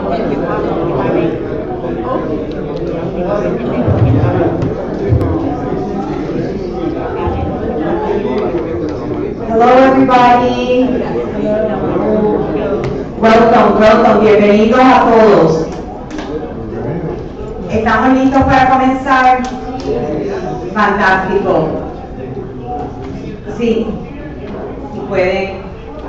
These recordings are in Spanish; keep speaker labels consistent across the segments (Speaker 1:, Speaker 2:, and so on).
Speaker 1: Hello everybody. Welcome, bienvenidos a todos. ¿Estamos listos para comenzar? Fantástico. Sí, si pueden.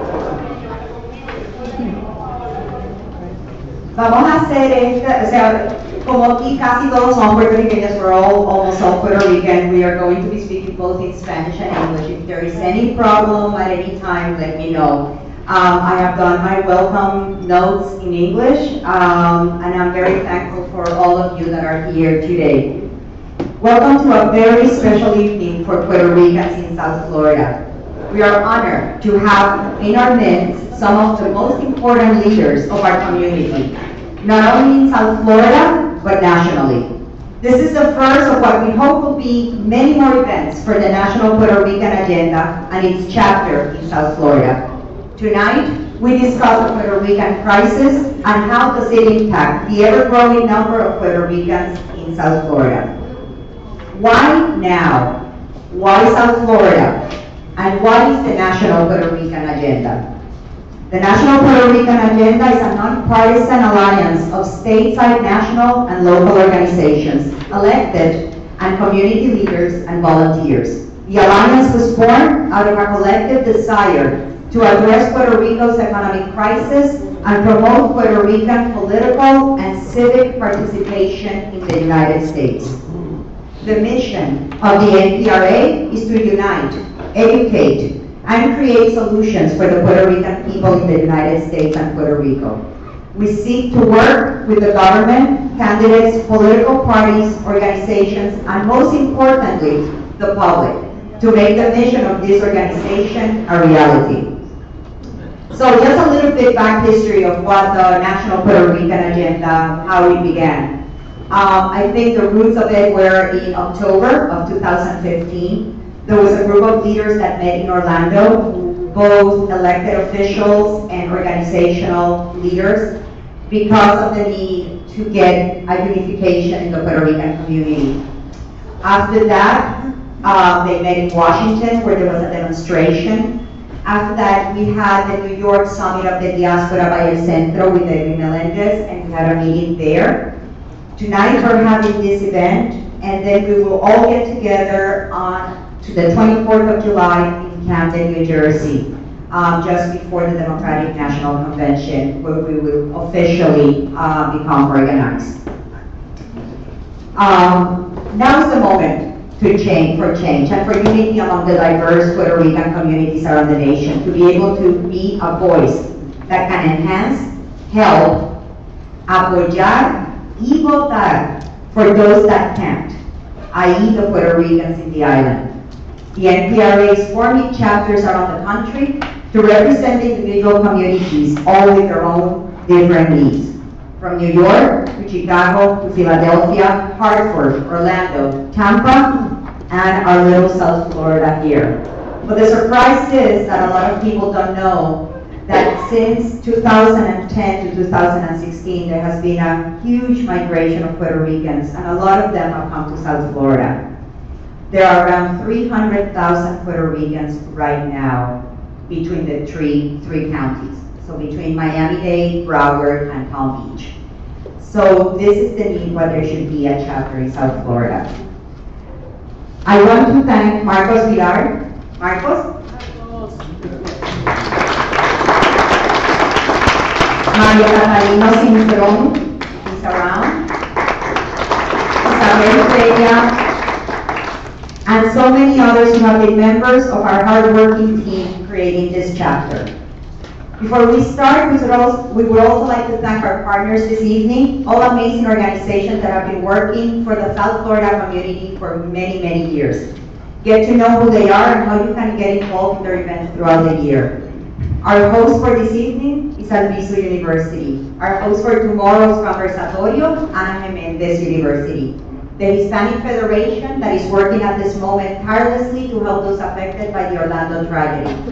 Speaker 1: Vamos a hacer esta, o sea, como aquí casi todos son puertorriqueños, we're almost all Puerto Rican, we are going to be speaking both in Spanish and English. If there is any problem at any time, let me know. I have done my welcome notes in English, and I'm very thankful for all of you that are here today. Welcome to a very special evening for Puerto Ricans in South Florida. We are honored to have in our midst some of the most important leaders of our community, not only in South Florida, but nationally. This is the first of what we hope will be many more events for the National Puerto Rican Agenda and its chapter in South Florida. Tonight, we discuss the Puerto Rican crisis and how does it impact the ever-growing number of Puerto Ricans in South Florida. Why now? Why South Florida? And what is the National Puerto Rican Agenda? The National Puerto Rican Agenda is a nonpartisan alliance of stateside, national, and local organizations, elected, and community leaders and volunteers. The alliance was born out of a collective desire to address Puerto Rico's economic crisis and promote Puerto Rican political and civic participation in the United States. The mission of the NPRA is to unite, educate, and create solutions for the Puerto Rican people in the United States and Puerto Rico. We seek to work with the government, candidates, political parties, organizations, and most importantly, the public, to make the mission of this organization a reality. So just a little bit back history of what the National Puerto Rican Agenda, how it began. I think the roots of it were in October of 2015. There was a group of leaders that met in Orlando, both elected officials and organizational leaders, because of the need to get a unification in the Puerto Rican community. After that, they met in Washington, where there was a demonstration. After that, we had the New York Summit of the Diaspora by El Centro with Edwin Melendez, and we had a meeting there. Tonight, we're having this event, and then we will all get together to the 24th of July in Camden, New Jersey, just before the Democratic National Convention, where we will officially become organized. Now is the moment for change and for unity among the diverse Puerto Rican communities around the nation, to be able to be a voice that can enhance, help, apoyar, y votar for those that can't, i.e. the Puerto Ricans in the island. The NPRA is forming chapters around the country to represent individual communities, all with their own different needs. From New York to Chicago to Philadelphia, Hartford, Orlando, Tampa, and our little South Florida here. But the surprise is that a lot of people don't know that since 2010 to 2016, there has been a huge migration of Puerto Ricans, and a lot of them have come to South Florida. There are around 300,000 Puerto Ricans right now between the three counties. So between Miami-Dade, Broward, and Palm Beach. So this is the need why there should be a chapter in South Florida. I want to thank Marcos Villar. Marcos? Maria Catalina Cincerón, he's around. Isabel Peña, and so many others who have been members of our hardworking team creating this chapter. Before we start, we would also like to thank our partners this evening, all amazing organizations that have been working for the South Florida community for many, many years. Get to know who they are and how you can get involved in their events throughout the year. Our host for this evening is Alviso University. Our host for tomorrow's conversatorio, Ana Jiménez University. The Hispanic Federation that is working at this moment tirelessly to help those affected by the Orlando tragedy.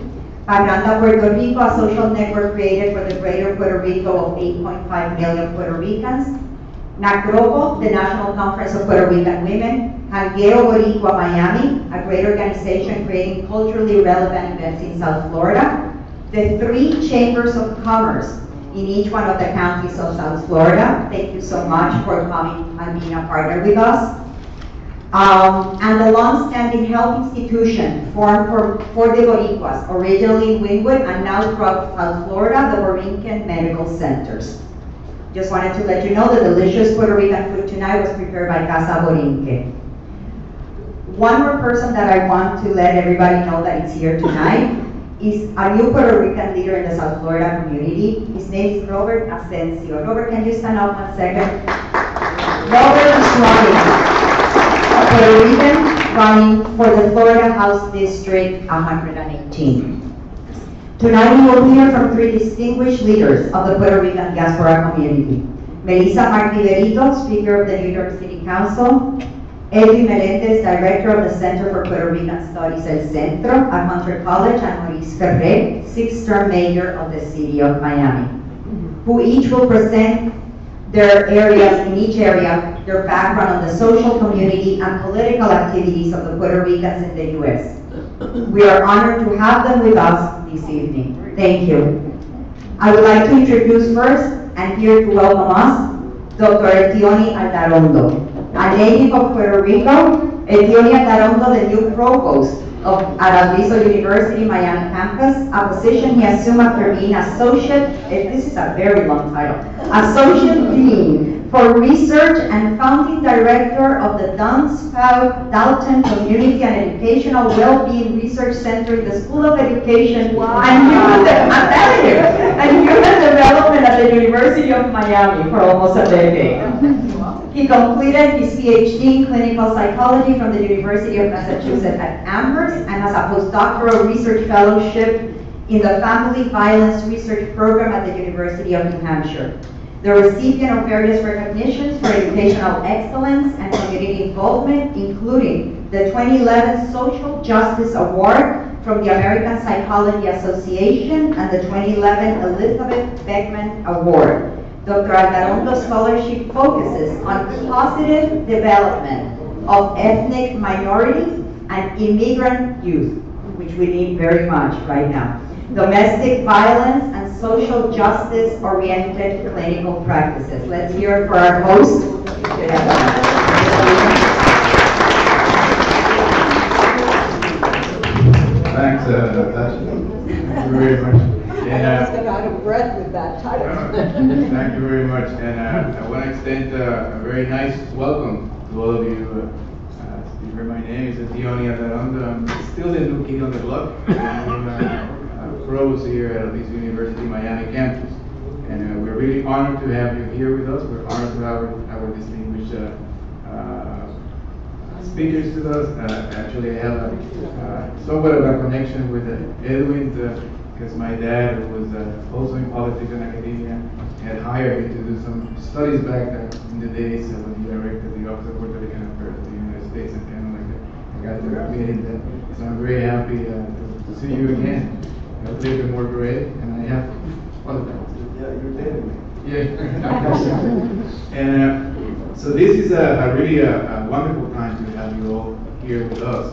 Speaker 1: Parranda Puerto Rico, a social network created for the greater Puerto Rico of 8.5 million Puerto Ricans. NACROPO, the National Conference of Puerto Rican Women. Jangueo Boricua Miami, a great organization creating culturally relevant events in South Florida. The 3 chambers of commerce in each one of the counties of South Florida. Thank you so much for coming and being a partner with us. And the long-standing health institution formed for the Boricuas, originally in Wynwood and now throughout South Florida, the Borinquen Medical Centers. Just wanted to let you know the delicious Puerto Rican food tonight was prepared by Casa Borinquen. One more person that I want to let everybody know that is here tonight is a new Puerto Rican leader in the South Florida community. His name is Robert Asensio. Robert, can you stand up 1 second? Robert is a Puerto Rican running for the Florida House District 118. Tonight we will hear from 3 distinguished leaders of the Puerto Rican diaspora community. Melissa Martí-Berito, Speaker of the New York City Council. Edwin Melendez, Director of the Center for Puerto Rican Studies, El Centro, at Hunter College, and Maurice Ferrer, 6th-term Mayor of the City of Miami, who each will present their areas, in each area, their background on the social, community, and political activities of the Puerto Ricans in the U.S. We are honored to have them with us this evening. Thank you. I would like to introduce first, and here to welcome us, Dr. Etioni Aldarondo. A native of Puerto Rico, Etioni Aldarondo, the new provost of Alviso University Miami campus, a position he assumed after being associate, this is a very long title, associate dean for research and founding director of the Dunsfound Dalton Community and Educational Wellbeing Research Center in the School of Education and Human Development at the University of Miami for almost a decade. He completed his PhD in clinical psychology from the University of Massachusetts at Amherst and has a postdoctoral research fellowship in the Family Violence Research Program at the University of New Hampshire. The recipient of various recognitions for educational excellence and community involvement, including the 2011 Social Justice Award from the American Psychology Association and the 2011 Elizabeth Beckman Award. Dr. Aldarondo's scholarship focuses on positive development of ethnic minorities and immigrant youth, which we need very much right now. Domestic violence and social justice-oriented clinical practices. Let's hear it for our host.
Speaker 2: Thanks, Natasha. Thank you very much. And,
Speaker 3: I was out of breath with that title.
Speaker 2: Thank you very much. And I want to extend a very nice welcome to all of you. You heard my name is Etioni Aldarondo. I'm still the new kid on the block. I'm pros here at Alviso University Miami campus. And we're really honored to have you here with us. We're honored to have our distinguished speakers to us. Actually, I have somewhat of a connection with Edwin because my dad, who was also in politics and academia, had hired me to do some studies back in the days when he directed the Office of Puerto Rican Affairs of the United States and kind of like that. I got to meet him then. So I'm very happy to see you again. I played the more great, and I have other things. Yeah, you're dating me. Yeah. And so this is a really a wonderful time to have you all here with us.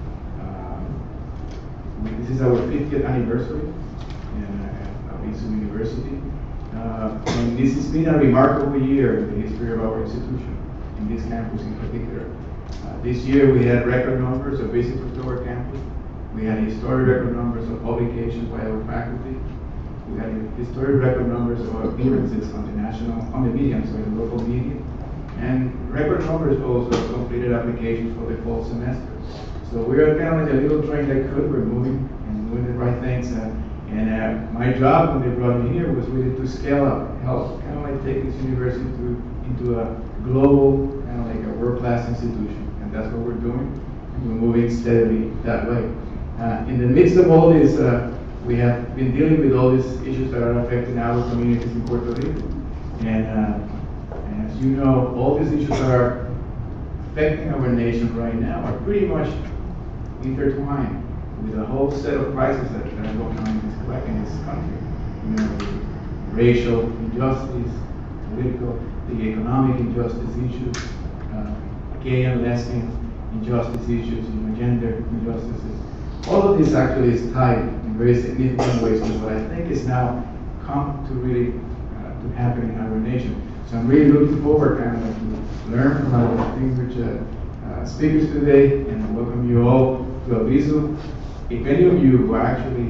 Speaker 2: This is our 50th anniversary at Alviso University. And this has been a remarkable year in the history of our institution, in this campus in particular. This year we had record numbers of visitors to our campus. We had historic record numbers of publications by our faculty. We had historic record numbers of appearances on the media, so the local media. And record numbers also of completed applications for the fall semester. So we're kind of like a little train that could. We're moving and doing the right things. And my job when they brought me here was really to scale up, help kind of like take this university into a global, kind of like a world-class institution. And that's what we're doing. And we're moving steadily that way. In the midst of all this, we have been dealing with all these issues that are affecting our communities in Puerto Rico. And as you know, all these issues that are affecting our nation right now are pretty much intertwined with a whole set of crises that that are going on in this country. You know, the racial injustice, political, the economic injustice issues, gay and lesbian injustice issues, you know, gender injustices. All of this actually is tied in very significant ways to what I think is now come to really to happen in our nation. So I'm really looking forward kind of to learn from our distinguished speakers today, and welcome you all to Albizu. If any of you who are actually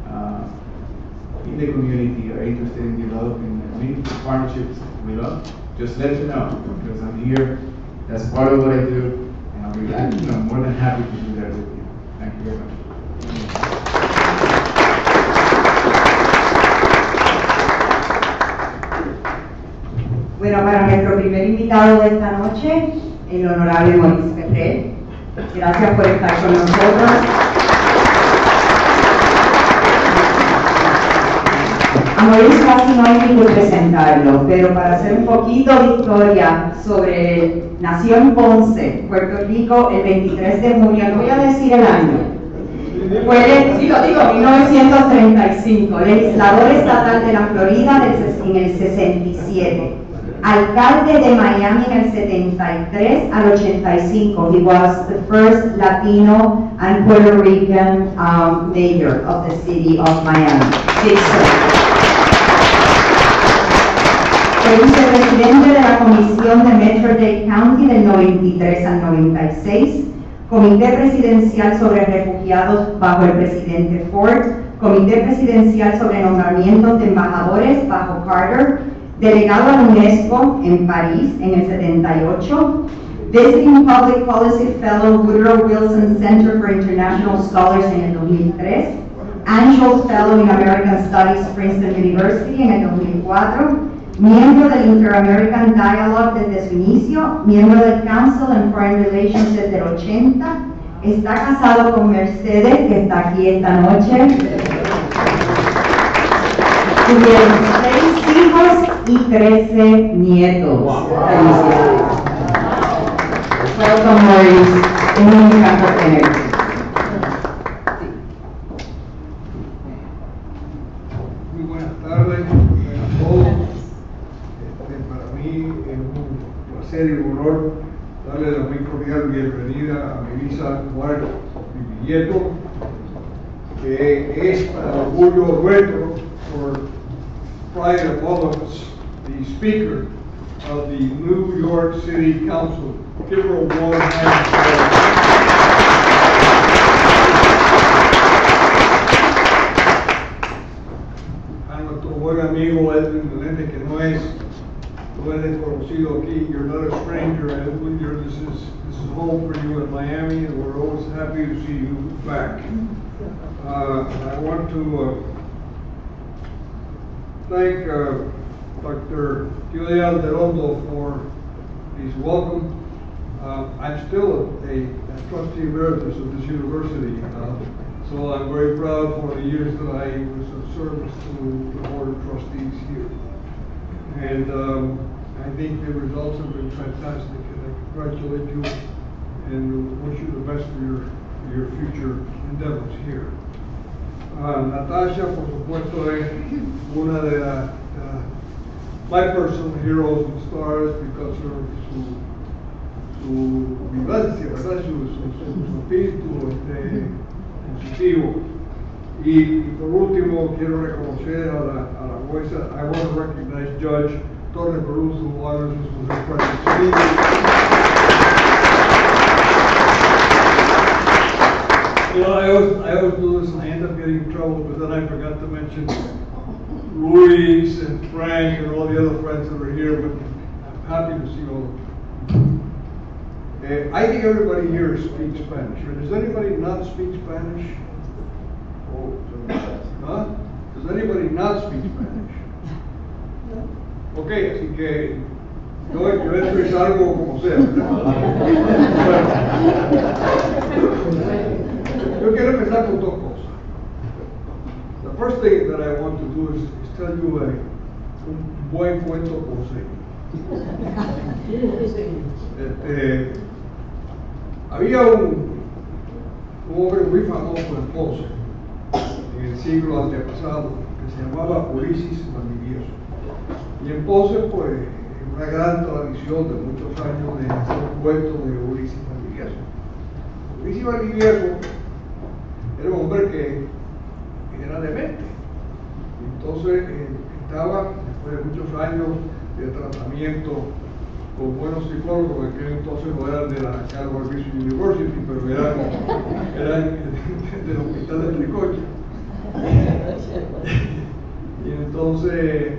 Speaker 2: in the community are interested in developing meaningful partnerships with us, just let me know, because I'm here. That's part of what I do, and I'll be more than happy to do that with you. Thank you very much.
Speaker 1: Bueno, para nuestro primer invitado de esta noche, el honorable Maurice Ferrer. Gracias por estar con nosotros. A Maurice casi no hay ni que presentarlo, pero para hacer un poquito de historia sobre él, nació en Ponce, Puerto Rico, el 23 de junio, no voy a decir el año. Sí, lo digo, 1935, legislador estatal de la Florida en el 67. Alcalde de Miami en el 73 al 85. He was the first Latino and Puerto Rican mayor of the city of Miami. Fue vicepresidente de la Comisión de Metro-Dade County del 93 al 96. Comité Presidencial sobre Refugiados bajo el presidente Ford. Comité Presidencial sobre Nombramientos de Embajadores bajo Carter. Delegado a la UNESCO en París en el 78, Visiting Public Policy Fellow Woodrow Wilson Center for International Scholars en el 2003, Angel Fellow in American Studies Princeton University en el 2004, miembro del Inter-American Dialogue desde su inicio, miembro del Council on Foreign Relations desde el 80, está casado con Mercedes, que está aquí esta noche. Tuvieron 6 hijos y 13 nietos. Felicidades. Welcome, Maurice. Es un encanto tenerte.
Speaker 4: Muy buenas tardes a todos. Para mí es un placer y un honor darle la muy cordial bienvenida a Melissa Duarte Villeto, que es para orgullo nuestro, for pride of all of us, the Speaker of the New York City Council. Give her a warm hand. A nuestro buen amigo Edwin Melende, que no es desconocido aquí. You're not a stranger, Edwin. This is home for you in Miami, and we're always happy to see you back. I want to thank Dr. Julia Alderondo for his welcome. I'm still a trustee emeritus of this university, so I'm very proud for the years that I was of service to the Board of Trustees here. And I think the results have been fantastic, and I congratulate you and wish you the best for your future endeavors here. Natasha, por supuesto, es una de my personal heroes and stars because of su vivencia, ¿verdad? Su espíritu positivo. Y por último, quiero reconocer a la jueza. I want to recognize Judge Torre Peruz, who honors us with her presence. You know, I always do this and I end up getting in trouble, but then I forgot to mention Luis and Frank and all the other friends that are here, but I'm happy to see all of you. I think everybody here speaks Spanish. Does anybody not speak Spanish? Oh, huh? Does anybody not speak Spanish? Ok, así que yo entro y salgo como sea. Yo quiero empezar con dos cosas. The first thing that I want to do is tell you un buen cuento consejo. Había un hombre muy famoso en Ponce en el siglo antepasado, que se llamaba Ulises Valdivieso. Y entonces, pues, una gran tradición de muchos años de hacer cuentos de Ulises Valdivieso. Ulises Valdivieso era un hombre que era demente. Entonces, estaba, después de muchos años de tratamiento con buenos psicólogos, en aquel entonces no eran de la Harvard Business University, pero eran del hospital de Tricoya. Y entonces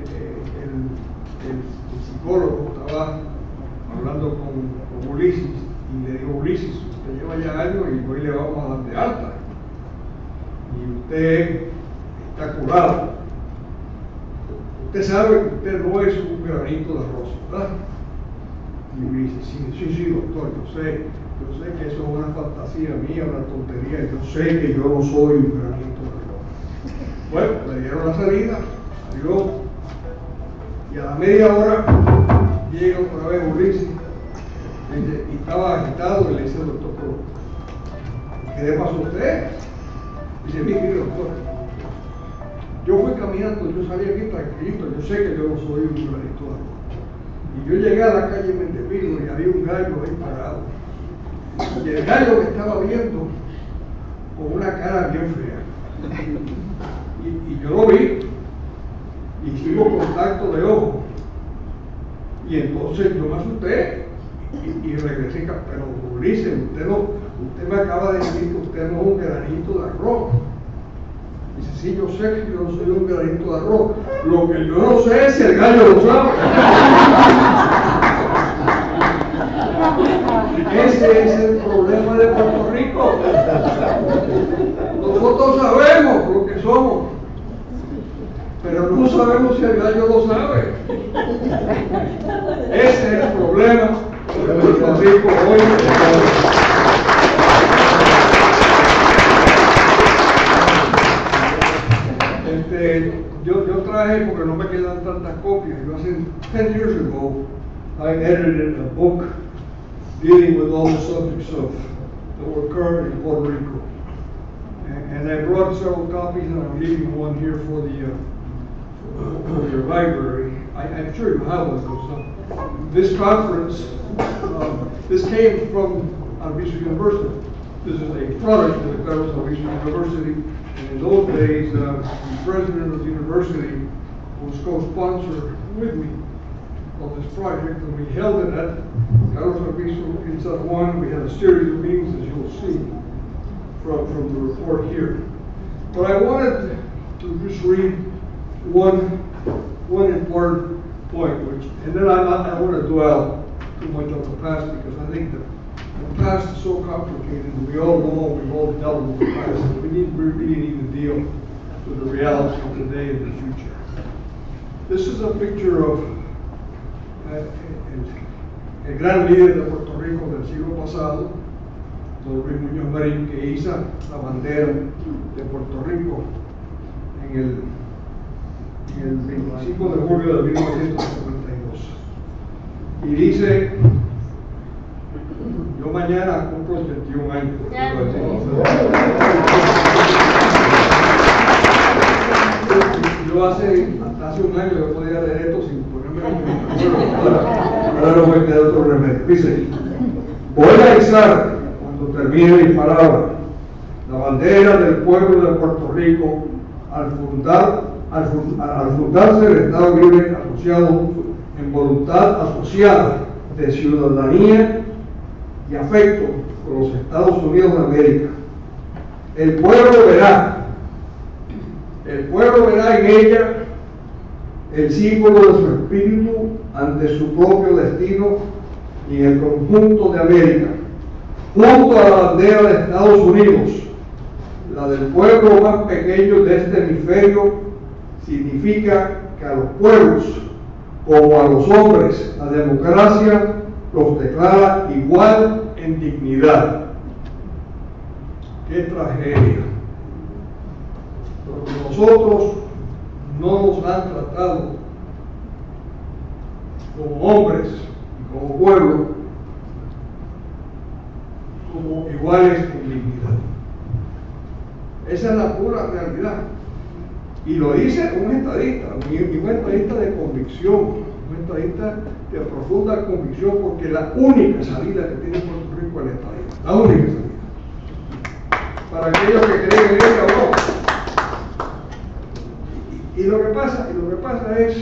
Speaker 4: el psicólogo estaba hablando con Ulises y le dijo: Ulises, usted lleva ya años y hoy le vamos a dar de alta. Y usted está curado. Usted sabe que usted no es un granito de arroz, ¿verdad? Y Ulises: sí, doctor, yo sé que eso es una fantasía mía, una tontería, yo sé que yo no soy un granito de arroz. Bueno, le dieron la salida, salió, y a la media hora llega otra vez Ulises, y estaba agitado, y le dice al doctor: ¿qué le pasó a usted? Dice: mire, doctor, yo fui caminando, yo salí aquí tranquilito, yo sé que yo no soy un granito de arroz. Y yo llegué a la calle Mentepino y había un gallo ahí parado. Y el gallo me estaba viendo con una cara bien fea. Y yo lo vi, hicimos contacto de ojo. Y entonces yo me asusté y regresé. Pero Ulises, usted me acaba de decir que usted no es un granito de arroz. Dice: sí, yo sé que yo no soy un granito de arroz. Lo que yo no sé es si el gallo lo sabe. Ese es el problema de Puerto Rico. Nosotros sabemos lo que somos, pero no sabemos si el gallo lo sabe. Ese es el problema de Puerto Rico hoy. Yo traje, porque no me quedan tantas copias, yo hace 10 years ago, I edited a book dealing with all the subjects that were current in Puerto Rico. And I brought several copies, and I'm leaving one here for your library. I'm sure you have one, because this conference, this came from Albizu University. This is a product of the Carlos Albizu University. And in those days, the president of the university was co-sponsor with me on this project, and we held it at Carlos Albizu in San Juan. We had a series of meetings, as you'll see from the report here. But I wanted to just read one important point, and then I don't want to dwell too much on the past, because I think the past is so complicated, and we all know, we've all dealt with the past, and we really need to deal with the reality of today and the future. This is a picture of el gran líder de Puerto Rico del siglo pasado, don Luis Muñoz Marín, que hizo la bandera de Puerto Rico en el 25 de julio de 1952. Y dice: yo mañana cumplo 81 años. Yo hace un año yo podía leer esto sin ponerme ahora no me queda otro remedio. Dice: voy a izar, cuando termine mi palabra, la bandera del pueblo de Puerto Rico al fundarse el Estado Libre Asociado en voluntad asociada de ciudadanía y afecto con los Estados Unidos de América. El pueblo verá en ella el símbolo de su espíritu ante su propio destino y en el conjunto de América, junto a la bandera de Estados Unidos, la del pueblo más pequeño de este hemisferio. Significa que a los pueblos, como a los hombres, la democracia los declara igual en dignidad. ¡Qué tragedia! Porque nosotros no nos han tratado como hombres y como pueblo como iguales en dignidad. Esa es la pura realidad. Y lo dice un estadista, un estadista de convicción, un estadista de profunda convicción, porque la única salida que tiene Puerto Rico es el estadista, la única salida. Para aquellos que creen en ella o no. Y lo que pasa es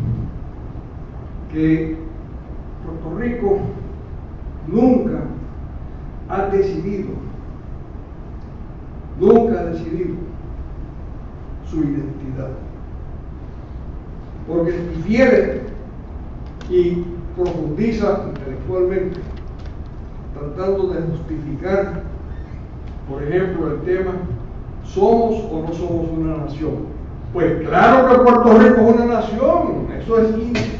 Speaker 4: que Puerto Rico nunca ha decidido su identidad, porque difiere y profundiza intelectualmente, tratando de justificar, por ejemplo, el tema ¿somos o no somos una nación? Pues claro que Puerto Rico es una nación, eso es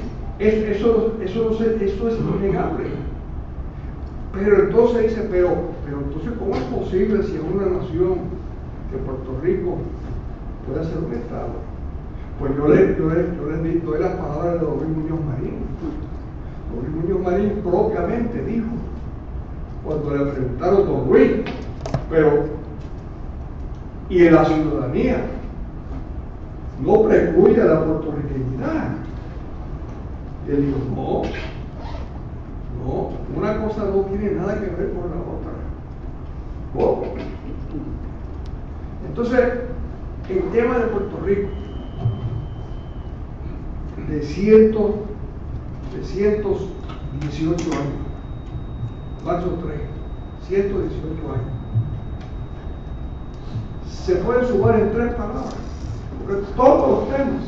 Speaker 4: innegable. Pero entonces dice, pero entonces ¿cómo es posible si es una nación que Puerto Rico puede ser un Estado? Pues yo les doy las palabras de Don Luis Muñoz Marín. Don Luis Muñoz Marín propiamente dijo, cuando le preguntaron, Don Luis, pero ¿y en la ciudadanía no precluye la puertorriqueñidad? Y él dijo, no, una cosa no tiene nada que ver con la otra. ¿Cómo? Entonces, el tema de Puerto Rico, de 118 años, marzo 3, 118 años, se puede sumar en 3 palabras, porque todos los temas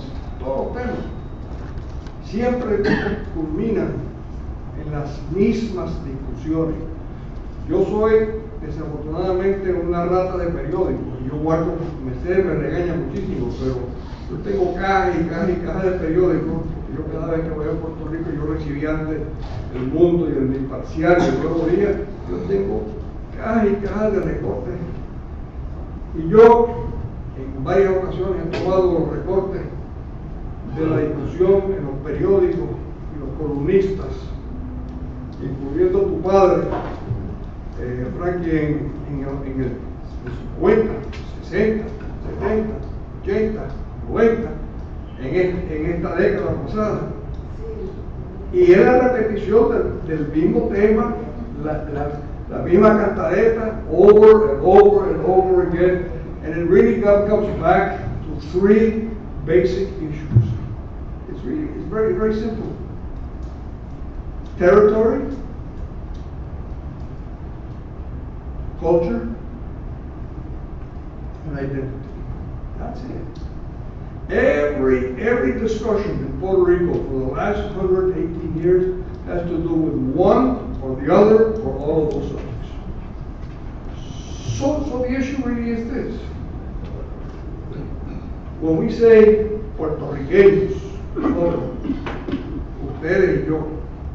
Speaker 4: siempre culminan en las mismas discusiones. Yo soy desafortunadamente una rata de periódicos, yo guardo, me regaña muchísimo, pero yo tengo cajas y cajas de periódicos, porque yo cada vez que voy a Puerto Rico, yo recibí antes El Mundo y El Imparcial y El Nuevo Día, yo tengo cajas y cajas de recortes, y yo en varias ocasiones he tomado los recortes de la discusión en los periódicos y los columnistas, incluyendo tu padre, Frankie, en el 50, 60, 70, 80, 90, en esta década pasada. Y es la repetición del mismo tema, la misma cantareta, over and over and over again, and it really comes back to 3 basic issues. It's very, very simple. Territory, culture, and identity. That's it. Every discussion in Puerto Rico for the last 118 years has to do with one or the other or all of those subjects. So the issue really is this. When we say puertorriqueños, ustedes y yo,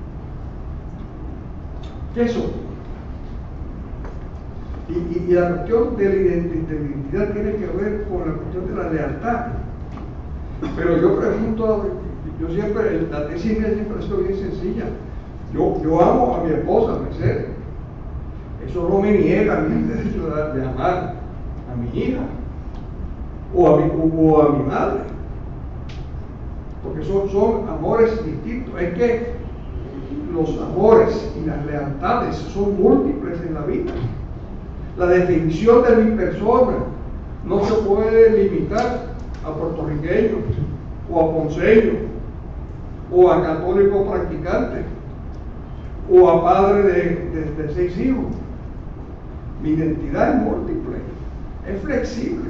Speaker 4: ¿qué son? Y la cuestión de la identidad tiene que ver con la cuestión de la lealtad. Pero yo pregunto, yo siempre, la tesis mía siempre ha sido bien sencilla. Yo amo a mi esposa, Mercedes. Eso no me niega mi derecho de amar a mi hija o a mi madre. Porque son amores distintos. Es que los amores y las lealtades son múltiples en la vida. La definición de mi persona no se puede limitar a puertorriqueño, o a ponceño, o a católico practicante, o a padre de 6 hijos. Mi identidad es múltiple, es flexible,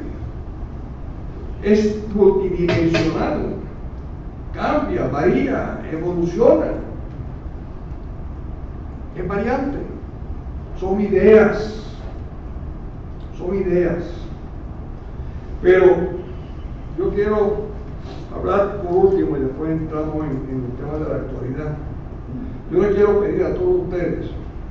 Speaker 4: es multidimensional, cambia, varía, evoluciona, es variante, son ideas. Pero yo quiero hablar por último y después entramos en el tema de la actualidad. Yo le quiero pedir a todos ustedes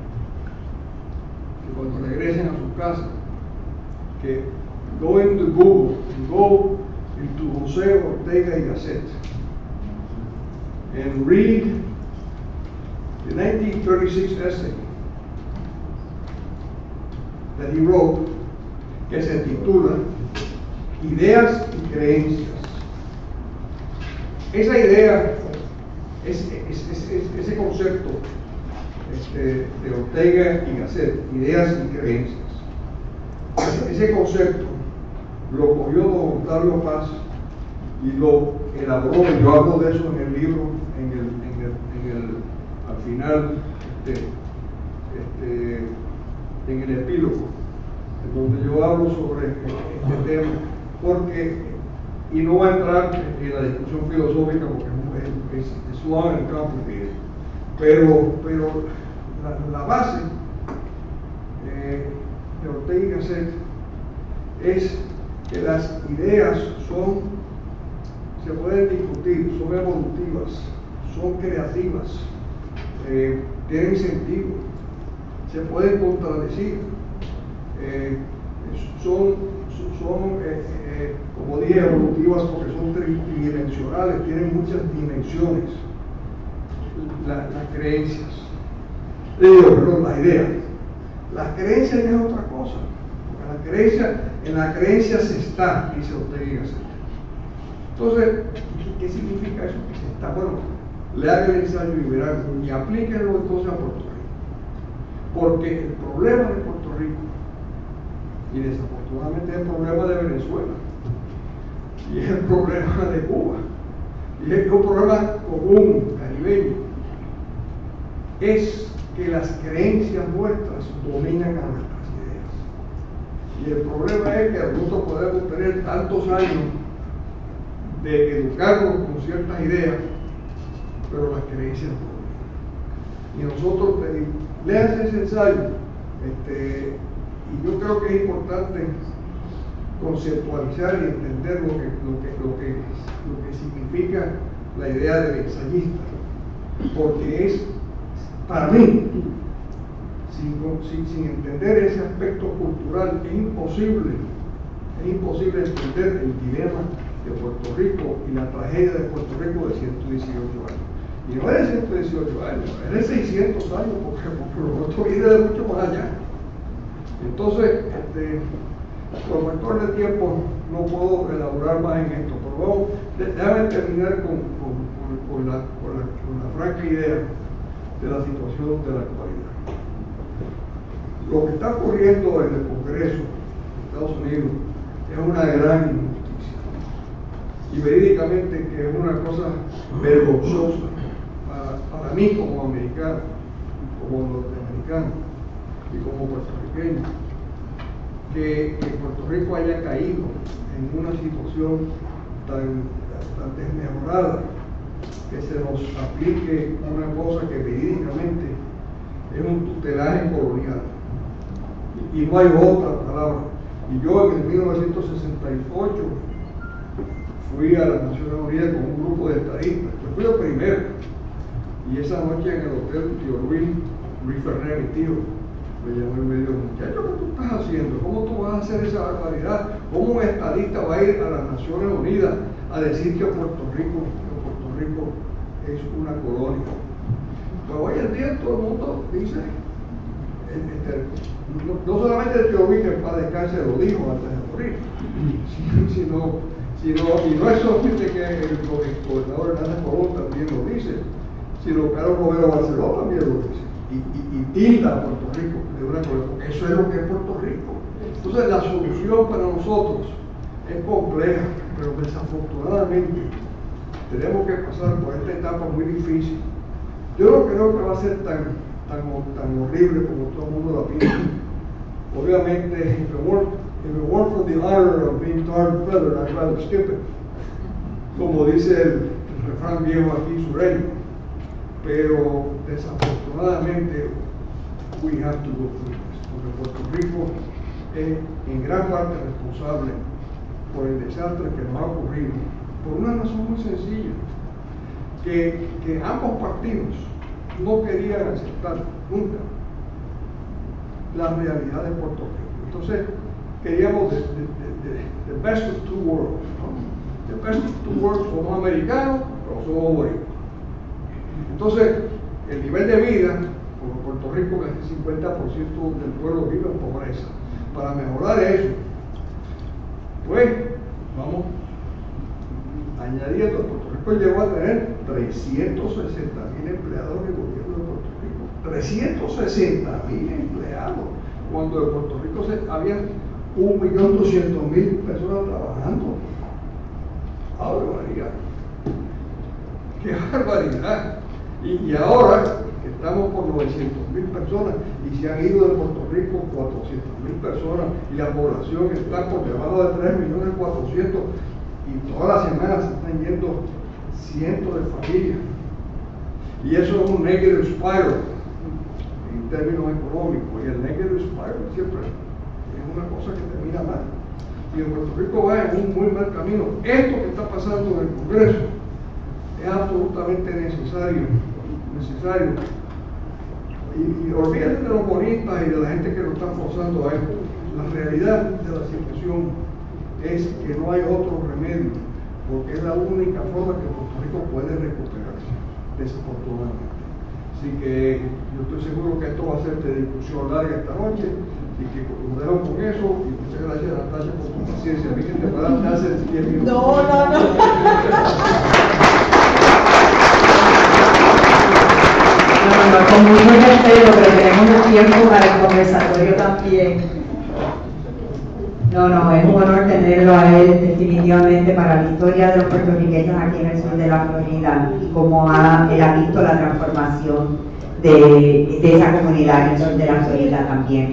Speaker 4: que cuando regresen a su casa, que go into Google, go into José Ortega y Gasset and read the 1936 essay that he wrote, que se titula ideas y creencias. Esa idea, ese concepto de Ortega y Gasset, ideas y creencias, ese concepto lo cogió don Octavio Paz y lo elaboró, y yo hablo de eso en el libro, al final, en el epílogo, en donde yo hablo sobre este tema, porque, y no voy a entrar en la discusión filosófica porque es long and complicated, pero la base de Ortega y Gasset es que las ideas se pueden discutir, son evolutivas, son creativas, tienen sentido, se pueden contradecir, son como dije, evolutivas porque son tridimensionales, tienen muchas dimensiones, las creencias, las ideas. Las creencias es otra cosa, porque en la creencia se está, dice Ortega y Gasset. Entonces, ¿qué significa eso? Que se está, bueno, lean el ensayo y verán, y aplíquenlo entonces a Puerto Rico. Porque el problema de Puerto Rico, y desafortunadamente es el problema de Venezuela, y es el problema de Cuba, y es un problema común, caribeño, es que las creencias nuestras dominan a nuestras ideas. Y el problema es que nosotros podemos tener tantos años de educarnos con ciertas ideas, pero las creencias no. Y nosotros lean ese ensayo, y yo creo que es importante conceptualizar y entender lo que significa la idea del ensayista, porque es, para mí, sin entender ese aspecto cultural, es imposible entender el dilema de Puerto Rico y la tragedia de Puerto Rico de 118 años. Y no es de 118 años, es de 600 años, porque lo otro viene de mucho más allá. Entonces, por factor de tiempo no puedo elaborar más en esto, pero déjame terminar con la franca idea de la situación de la actualidad. Lo que está ocurriendo en el Congreso de Estados Unidos es una gran injusticia, y verídicamente que es una cosa vergonzosa para mí como americano, como norteamericano y como puertorriqueño, que Puerto Rico haya caído en una situación tan desmejorada, que se nos aplique una cosa que verídicamente es un tutelaje colonial, y no hay otra palabra. Y yo en 1968 fui a las Naciones Unidas con un grupo de estadistas. Yo fui el primero, y esa noche en el hotel tío Luis Ferrer, mi tío, me llamó y me dijo: muchacho, ¿qué tú estás haciendo? ¿Cómo tú vas a hacer esa barbaridad? ¿Cómo un estadista va a ir a las Naciones Unidas a decir que Puerto Rico es una colonia? Pues hoy en día todo el mundo dice, no solamente el tío Luis, que en paz descanse, lo dijo antes de morir, y no es solamente que el gobernador Hernández Colón también lo dice, sino Carlos Romero Barceló también lo dice, y tilda a Puerto Rico de una colonia, porque eso es lo que es Puerto Rico. Entonces la solución para nosotros es compleja, pero desafortunadamente tenemos que pasar por esta etapa muy difícil. Yo no creo que va a ser tan horrible como todo el mundo la piensa. Obviamente, if it weren't for the honor of being tarred and feathered, I'd rather skip it, como dice el refrán viejo aquí sureño. Pero desafortunadamente we have to go through this, porque Puerto Rico es en gran parte responsable por el desastre que nos ha ocurrido, por una razón muy sencilla, que ambos partidos no querían aceptar nunca la realidad de Puerto Rico. Entonces queríamos the best of two worlds, ¿no? The best of two worlds, somos americanos, pero somos boricuas. Entonces, el nivel de vida, como Puerto Rico, que es el 50% del pueblo vive en pobreza. Para mejorar eso, pues vamos añadiendo. Puerto Rico llegó a tener 360.000 empleados en el gobierno de Puerto Rico. 360.000 empleados. Cuando en Puerto Rico había 1.200.000 personas trabajando. ¡Ave María! ¡Qué barbaridad! Y ahora que estamos por 900.000 personas y se han ido de Puerto Rico 400.000 personas y la población está por debajo de 3.400.000 y todas las semanas se están yendo cientos de familias. Y eso es un negative spiral en términos económicos, y el negative spiral siempre es una cosa que termina mal. Y en Puerto Rico va en un muy mal camino. Esto que está pasando en el Congreso es absolutamente necesario. Y olvídate de los bonistas y de la gente que lo está forzando a esto. La realidad de la situación es que no hay otro remedio, porque es la única forma que Puerto Rico puede recuperarse, desafortunadamente. Así que yo estoy seguro que esto va a ser de discusión larga esta noche, y que nos dejan con eso. Y muchas gracias, Natasha, por tu paciencia. A mí que te paraste hace 10 minutos.
Speaker 3: No.
Speaker 1: Con mucho respeto, pero tenemos un tiempo para el conversatorio también. No, es un honor tenerlo a él definitivamente para la historia de los puertorriqueños aquí en el sur de la Florida y cómo él ha visto la transformación de esa comunidad en el sur de la Florida también.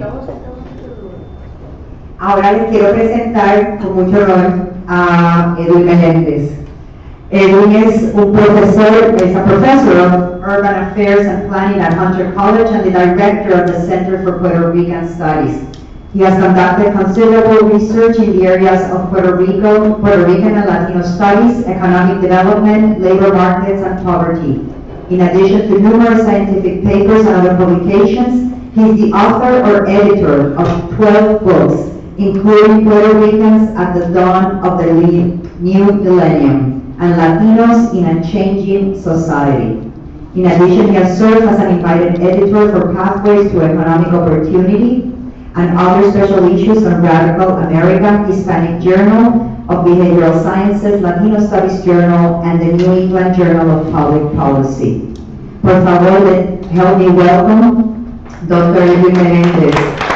Speaker 1: Ahora les quiero presentar con mucho honor a Edwin Meléndez. Edwin es un profesor, is a professor of Urban Affairs and Planning at Hunter College and the director of the Center for Puerto Rican Studies. He has conducted considerable research in the areas of Puerto Rican and Latino studies, economic development, labor markets, and poverty. In addition to numerous scientific papers and other publications, he is the author or editor of 12 books, including Puerto Ricans at the Dawn of the New Millennium and Latinos in a Changing Society. In addition, he has served as an invited editor for Pathways to Economic Opportunity and other special issues on Radical America, Hispanic Journal of Behavioral Sciences, Latino Studies Journal, and the New England Journal of Public Policy. Por favor, help me welcome Dr. Edwin Meléndez.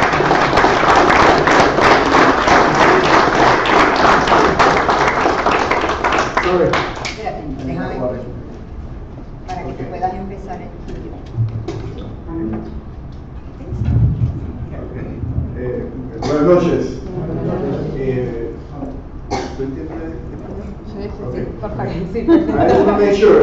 Speaker 3: Déjame, para que te puedas empezar el tuyo.
Speaker 5: Buenas noches. ¿Tú entiendes?
Speaker 3: Sí, perfecto.
Speaker 5: I just want to make sure.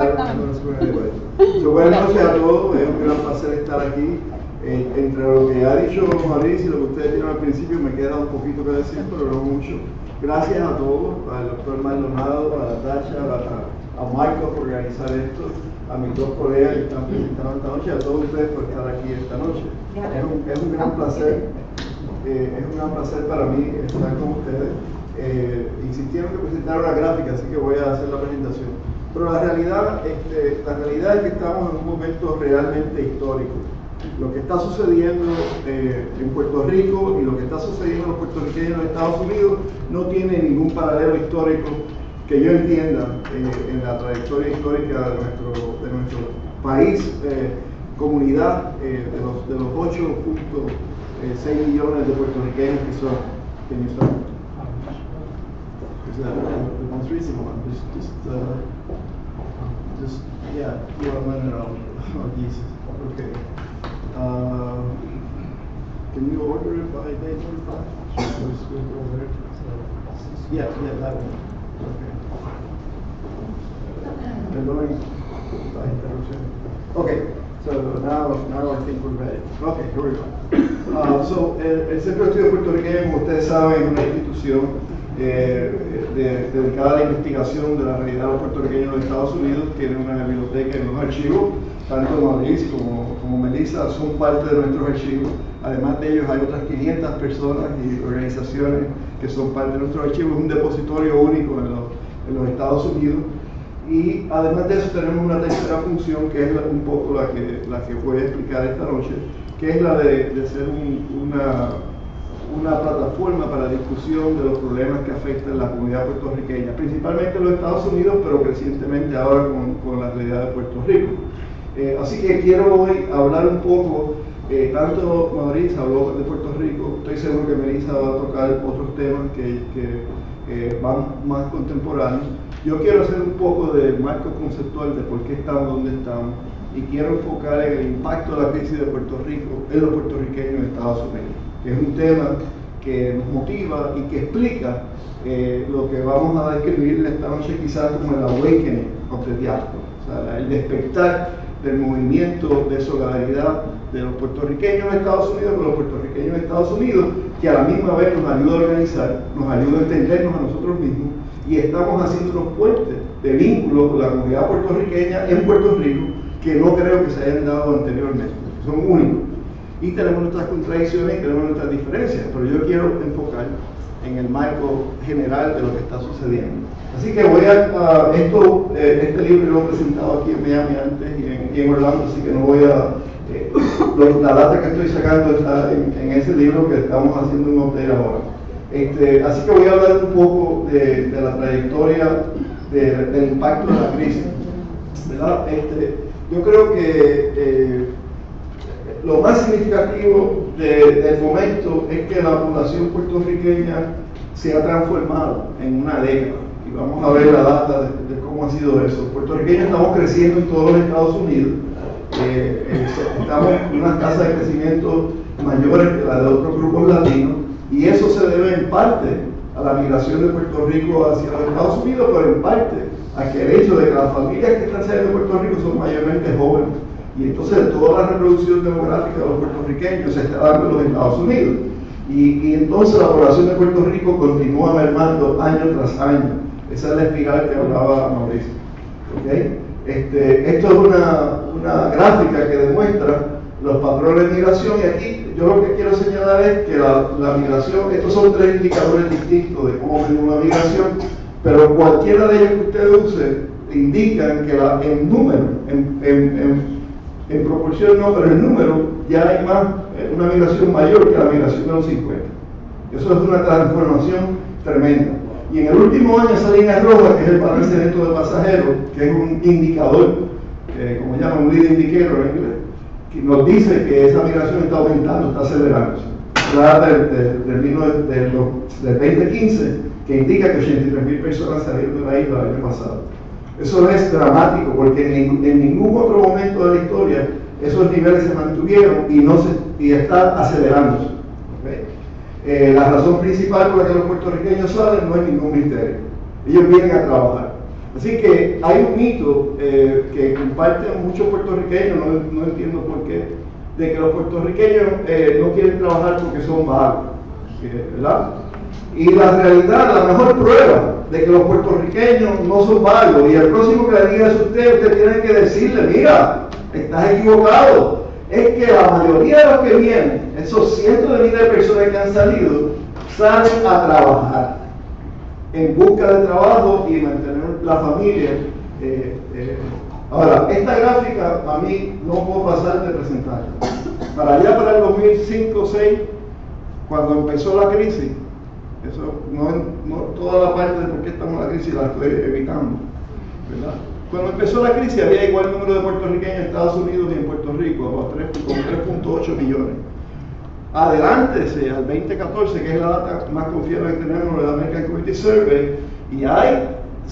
Speaker 5: Buenas noches a todos. Es un gran placer estar aquí. Entre lo que ha dicho Mauricio y lo que ustedes dijeron al principio, me queda un poquito que decir, pero no mucho. Gracias a todos, al doctor Maldonado, a Natasha, a Michael por organizar esto, a mis dos colegas que están presentando esta noche, a todos ustedes por estar aquí esta noche. Es un gran placer. Es un gran placer para mí estar con ustedes. Insistieron que presentara una gráfica, así que voy a hacer la presentación. Pero la realidad es que estamos en un momento realmente histórico. Lo que está sucediendo en Puerto Rico y lo que está sucediendo en los puertorriqueños en los Estados Unidos no tiene ningún paralelo histórico que yo entienda en la trayectoria histórica de nuestro país, comunidad, de los 8.6 millones de puertorriqueños que son. Can you start? Is that the most recent one? Just yeah, you are running out of these. Okay. Can you order it by day 25? Yeah, that one. Okay. Okay, so now I think we're ready. Okay, here we go. El Centro de Estudios Puertorriqueños, como ustedes saben, es una institución dedicada a la investigación de la realidad de los puertorriqueños en los Estados Unidos. Tiene una biblioteca y unos archivos. Tanto Mauricio como Melissa son parte de nuestros archivos. Además de ellos hay otras 500 personas y organizaciones que son parte de nuestros archivos. Es un depositorio único en los Estados Unidos. Y además de eso tenemos una tercera función que es un poco la que voy a explicar esta noche, que es la de ser una plataforma para discusión de los problemas que afectan la comunidad puertorriqueña, principalmente en los Estados Unidos, pero crecientemente ahora con la realidad de Puerto Rico. Así que quiero hoy hablar un poco, tanto Mauricio habló de Puerto Rico, estoy seguro que Melissa va a tocar otros temas que van más contemporáneos. Yo quiero hacer un poco de marco conceptual de por qué estamos donde estamos y quiero enfocar en el impacto de la crisis de Puerto Rico en los puertorriqueños en Estados Unidos, que es un tema que nos motiva y que explica lo que vamos a describir esta noche quizás como el awakening of the diaspora, o sea, el despertar del movimiento de solidaridad de los puertorriqueños en Estados Unidos con los puertorriqueños en Estados Unidos, que a la misma vez nos ayuda a organizar, nos ayuda a entendernos a nosotros mismos y estamos haciendo unos puentes de vínculos con la comunidad puertorriqueña en Puerto Rico que no creo que se hayan dado anteriormente, son únicos. Y tenemos nuestras contradicciones y tenemos nuestras diferencias, pero yo quiero enfocar en el marco general de lo que está sucediendo. Así que voy a este libro lo he presentado aquí en Miami antes y en Orlando, así que no voy a la data que estoy sacando está en ese libro que estamos haciendo un update ahora. Así que voy a hablar un poco de la trayectoria del impacto de la crisis, ¿verdad? Yo creo que lo más significativo del momento es que la población puertorriqueña se ha transformado en una década. Y vamos a ver la data de cómo ha sido eso. Puertorriqueños estamos creciendo en todos los Estados Unidos. Estamos en unas tasas de crecimiento mayores que las de otros grupos latinos. Y eso se debe en parte a la migración de Puerto Rico hacia los Estados Unidos, pero en parte a que el hecho de que las familias que están saliendo de Puerto Rico son mayormente jóvenes. Y entonces toda la reproducción demográfica de los puertorriqueños se está dando en los Estados Unidos. Y entonces la población de Puerto Rico continúa mermando año tras año. Esa es la espiral que hablaba Mauricio. ¿Okay? Esto es una gráfica que demuestra los patrones de migración y aquí yo lo que quiero señalar es que la migración, estos son tres indicadores distintos de cómo medir una migración, pero cualquiera de ellos que usted use indican que en número, en proporción no, pero en número ya hay más, una migración mayor que la migración de los 50. Eso es una transformación tremenda. Y en el último año esa línea roja, que es el balance neto de pasajeros, que es un indicador, como llaman un lead indicator en inglés, que nos dice que esa migración está aumentando, está acelerándose. La data del 2015, que indica que 83,000 personas salieron de la isla el año pasado. Eso es dramático, porque en ningún otro momento de la historia esos niveles se mantuvieron y está acelerándose. ¿Okay? La razón principal por la que los puertorriqueños salen no es ningún misterio. Ellos vienen a trabajar. Así que hay un mito que comparten muchos puertorriqueños, no entiendo por qué, de que los puertorriqueños no quieren trabajar porque son vagos, ¿verdad? Y la realidad, la mejor prueba de que los puertorriqueños no son vagos, y el próximo que le diga eso a usted tiene que decirle, mira, estás equivocado. Es que la mayoría de los que vienen, esos cientos de miles de personas que han salido, salen a trabajar en busca de trabajo y mantener la familia. Ahora, esta gráfica a mí no puedo pasar de presentarla. Para allá, para el 2005-2006, cuando empezó la crisis, eso no toda la parte de por qué estamos en la crisis la estoy evitando, ¿verdad? Cuando empezó la crisis había igual número de puertorriqueños en Estados Unidos y en Puerto Rico, con 3.8 millones. Adelántese al 2014, que es la data más confiable que tenemos de la American Community Survey, y hay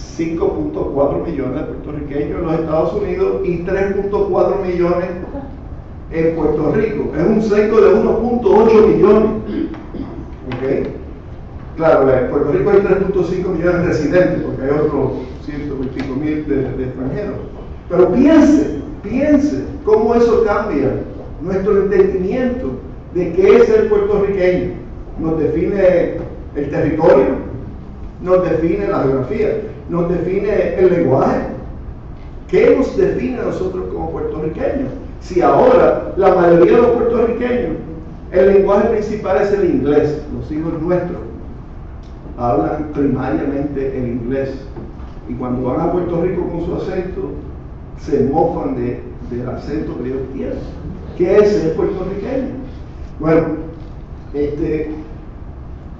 Speaker 5: 5.4 millones de puertorriqueños en los Estados Unidos y 3.4 millones en Puerto Rico. Es un sesgo de 1.8 millones. ¿Okay? Claro, en Puerto Rico hay 3.5 millones de residentes, porque hay otros 125,000 de extranjeros. Pero piense cómo eso cambia nuestro entendimiento de qué es el puertorriqueño. Nos define el territorio, nos define la geografía, nos define el lenguaje. ¿Qué nos define a nosotros como puertorriqueños? Si ahora la mayoría de los puertorriqueños, el lenguaje principal es el inglés, los hijos nuestros hablan primariamente el inglés, y cuando van a Puerto Rico con su acento se mofan del acento que ellos tienen. ¿Qué es ser puertorriqueño? Bueno,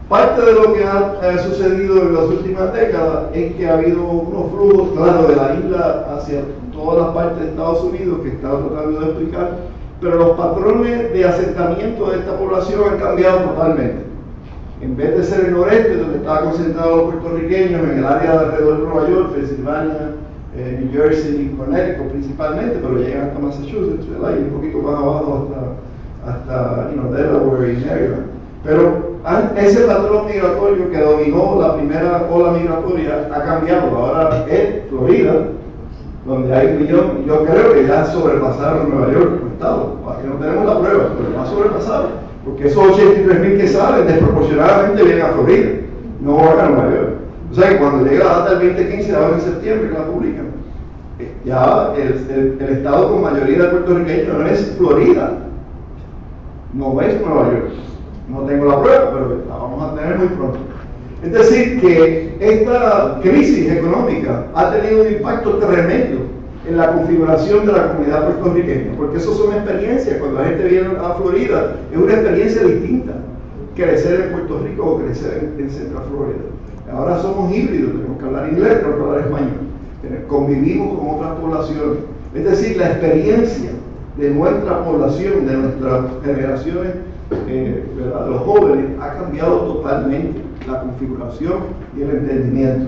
Speaker 5: Parte de lo que ha sucedido en las últimas décadas es que ha habido unos flujos, claro, de la isla hacia todas las partes de Estados Unidos que estaba tratando de explicar, pero los patrones de asentamiento de esta población han cambiado totalmente. En vez de ser el noreste, donde estaban concentrados los puertorriqueños, en el área de alrededor de Nueva York, Pensilvania, New Jersey y Connecticut principalmente, pero llegan hasta Massachusetts, ¿verdad? Y un poquito más abajo hasta Delaware y Maryland. Pero ese patrón migratorio que dominó la primera ola migratoria ha cambiado. Ahora es Florida, donde hay 1 millón, yo creo que ya sobrepasaron Nueva York como estado, que no tenemos la prueba, pero va a sobrepasar, porque esos 83,000 que salen desproporcionadamente vienen a Florida, no van a Nueva York. O sea que cuando llega la data del 2015, ahora en septiembre que la publican, ya el estado con mayoría de puertorriqueños no es Florida, no es Nueva York. No tengo la prueba, pero la vamos a tener muy pronto. Es decir, que esta crisis económica ha tenido un impacto tremendo en la configuración de la comunidad puertorriqueña, porque eso son experiencias. Cuando la gente viene a Florida, es una experiencia distinta. Crecer en Puerto Rico o crecer en Central Florida. Ahora somos híbridos, tenemos que hablar inglés, tenemos que hablar español. Convivimos con otras poblaciones. Es decir, la experiencia de nuestra población, de nuestras generaciones, los jóvenes, ha cambiado totalmente la configuración y el entendimiento.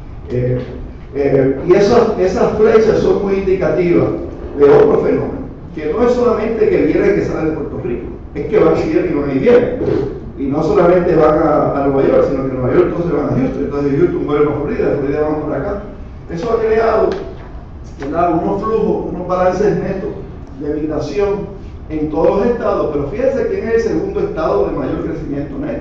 Speaker 5: Y esas flechas son muy indicativas de otro fenómeno, que no es solamente que vienen que salen de Puerto Rico, es que van y vienen y van y vienen. Y no solamente van a Nueva York, sino que en Nueva York entonces van a Houston, entonces de Houston vuelven a Florida, de Florida van para acá. Eso ha creado, ¿verdad?, unos flujos, unos balances netos de migración en todos los estados, pero fíjense quién es el segundo estado de mayor crecimiento neto.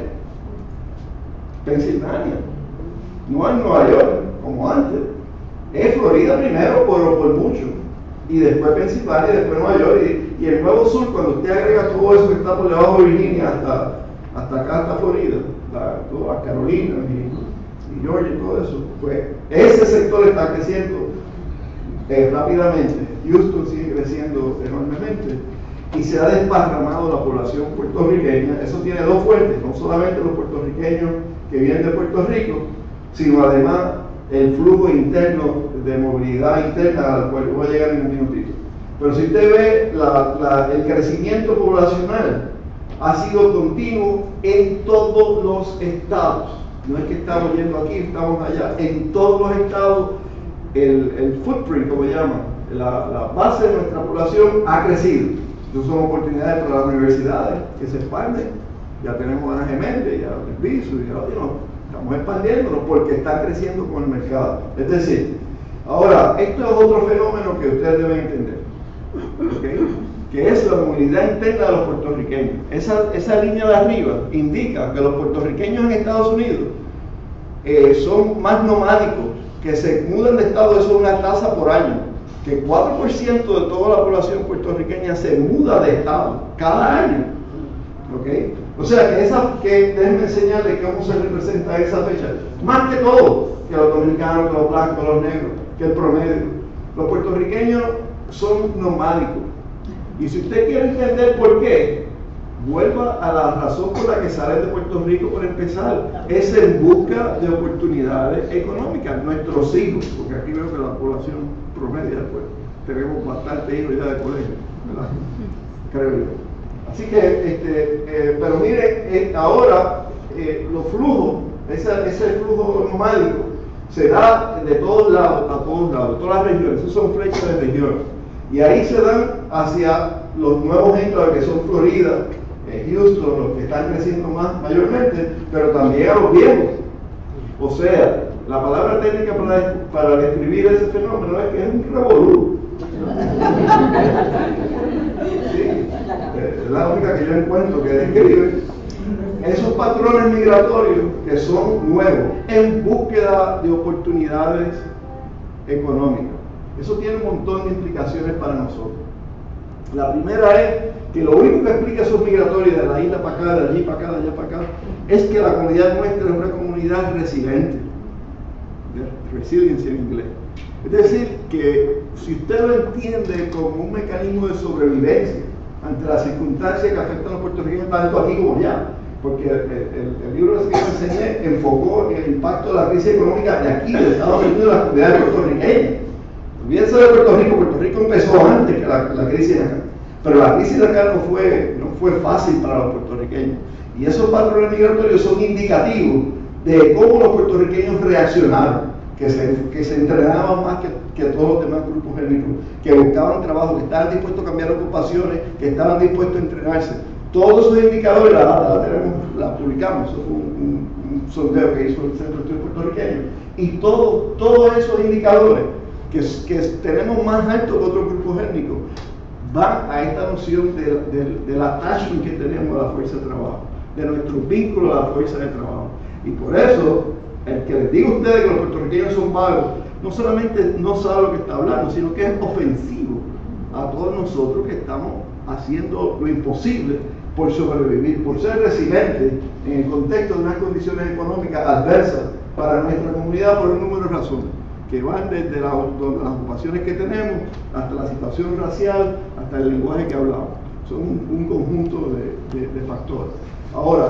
Speaker 5: Pensilvania. No es Nueva York, como antes. Es Florida primero por mucho. Y después Pensilvania, y después Nueva York. Y el Nuevo Sur, cuando usted agrega todo eso que está por debajo de Virginia hasta acá, hasta Florida, todas Carolina y Georgia y todo eso, pues ese sector está creciendo rápidamente. Houston sigue creciendo enormemente. Y se ha desparramado la población puertorriqueña. Eso tiene dos fuentes, no solamente los puertorriqueños que vienen de Puerto Rico, sino además el flujo interno de movilidad interna al cual voy a llegar en un minutito. Pero si usted ve el crecimiento poblacional ha sido continuo en todos los estados. No es que estamos yendo aquí, estamos allá. En todos los estados el footprint, como llaman, la base de nuestra población ha crecido. Entonces son oportunidades para las universidades que se expanden. Ya tenemos a Ana Geméndez, ya el piso, y ya estamos expandiéndonos porque está creciendo con el mercado. Es decir, ahora, esto es otro fenómeno que ustedes deben entender, ¿okay?, que es la movilidad interna de los puertorriqueños. Esa línea de arriba indica que los puertorriqueños en Estados Unidos son más nomádicos, que se mudan de estado, eso es una tasa por año, que 4% de toda la población puertorriqueña se muda de estado cada año. ¿Okay? O sea que déjenme enseñarles cómo se representa esa fecha. Más que todo, que los dominicanos, que los blancos, los negros, que el promedio. Los puertorriqueños son nomádicos. Y si usted quiere entender por qué, vuelva a la razón por la que salen de Puerto Rico por empezar. Es en busca de oportunidades económicas. Nuestros hijos, porque aquí veo que la población promedia, pues tenemos bastantes hijos ya de colegio, ¿verdad? Creo yo. Así que, pero miren, ahora los flujos, ese flujo nomádico se da de todos lados, a todos lados, todas las regiones. Esos son flechas de regiones. Y ahí se dan hacia los nuevos enclaves que son Florida, Houston, los que están creciendo más mayormente, pero también a los viejos. O sea, la palabra técnica para describir ese fenómeno es que es un revolú. Sí, es la única que yo encuentro que describe esos patrones migratorios que son nuevos en búsqueda de oportunidades económicas. Eso tiene un montón de implicaciones para nosotros. La primera es que lo único que explica esos migratorios de la isla para acá, de allí para acá, de allá para acá, es que la comunidad nuestra es una comunidad resiliente. Resilience en inglés. Es decir, que si usted lo entiende como un mecanismo de sobrevivencia ante las circunstancias que afectan a los puertorriqueños tanto aquí como allá, porque el libro que yo enseñé enfocó en el impacto de la crisis económica de aquí, de Estados Unidos, de las comunidades puertorriqueñas. Olvídense de Puerto Rico empezó antes que la crisis de acá, pero la crisis de acá no fue fácil para los puertorriqueños, y esos patrones migratorios son indicativos de cómo los puertorriqueños reaccionaron, que se entrenaban más que todos los demás grupos étnicos, que buscaban trabajo, que estaban dispuestos a cambiar ocupaciones, que estaban dispuestos a entrenarse. Todos esos indicadores, la publicamos, eso fue un sondeo que hizo el Centro de Estudios Puertorriqueños, y todos esos indicadores que tenemos más altos que otros grupos étnicos van a esta noción del attachment que tenemos a la fuerza de trabajo, de nuestro vínculo a la fuerza de trabajo. Y por eso, el que les diga a ustedes que los puertorriqueños son vagos, no solamente no sabe lo que está hablando, sino que es ofensivo a todos nosotros que estamos haciendo lo imposible por sobrevivir, por ser resilientes en el contexto de unas condiciones económicas adversas para nuestra comunidad por un número de razones, que van desde las ocupaciones que tenemos hasta la situación racial, hasta el lenguaje que hablamos. Son un conjunto de factores. Ahora,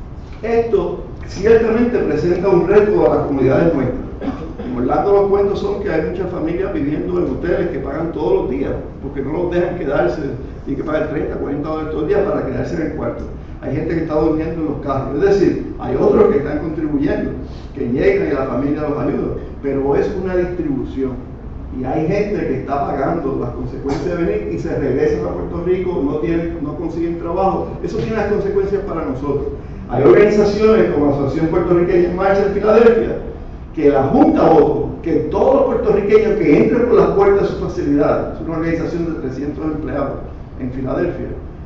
Speaker 5: esto ciertamente presenta un reto a las comunidades nuestras. En Orlando los cuentos son que hay muchas familias viviendo en hoteles que pagan todos los días, porque no los dejan quedarse, tienen que pagar 30, 40 dólares todos los días para quedarse en el cuarto. Hay gente que está durmiendo en los carros, es decir, hay otros que están contribuyendo, que llegan y la familia los ayuda, pero es una distribución. Y hay gente que está pagando las consecuencias de venir y se regresan a Puerto Rico, no consiguen trabajo. Eso tiene las consecuencias para nosotros. Hay organizaciones como la Asociación Puertorriqueña en Marcha en Filadelfia, que la Junta votó que todos los puertorriqueños que entren por las puertas de su facilidad, es una organización de 300 empleados en Filadelfia,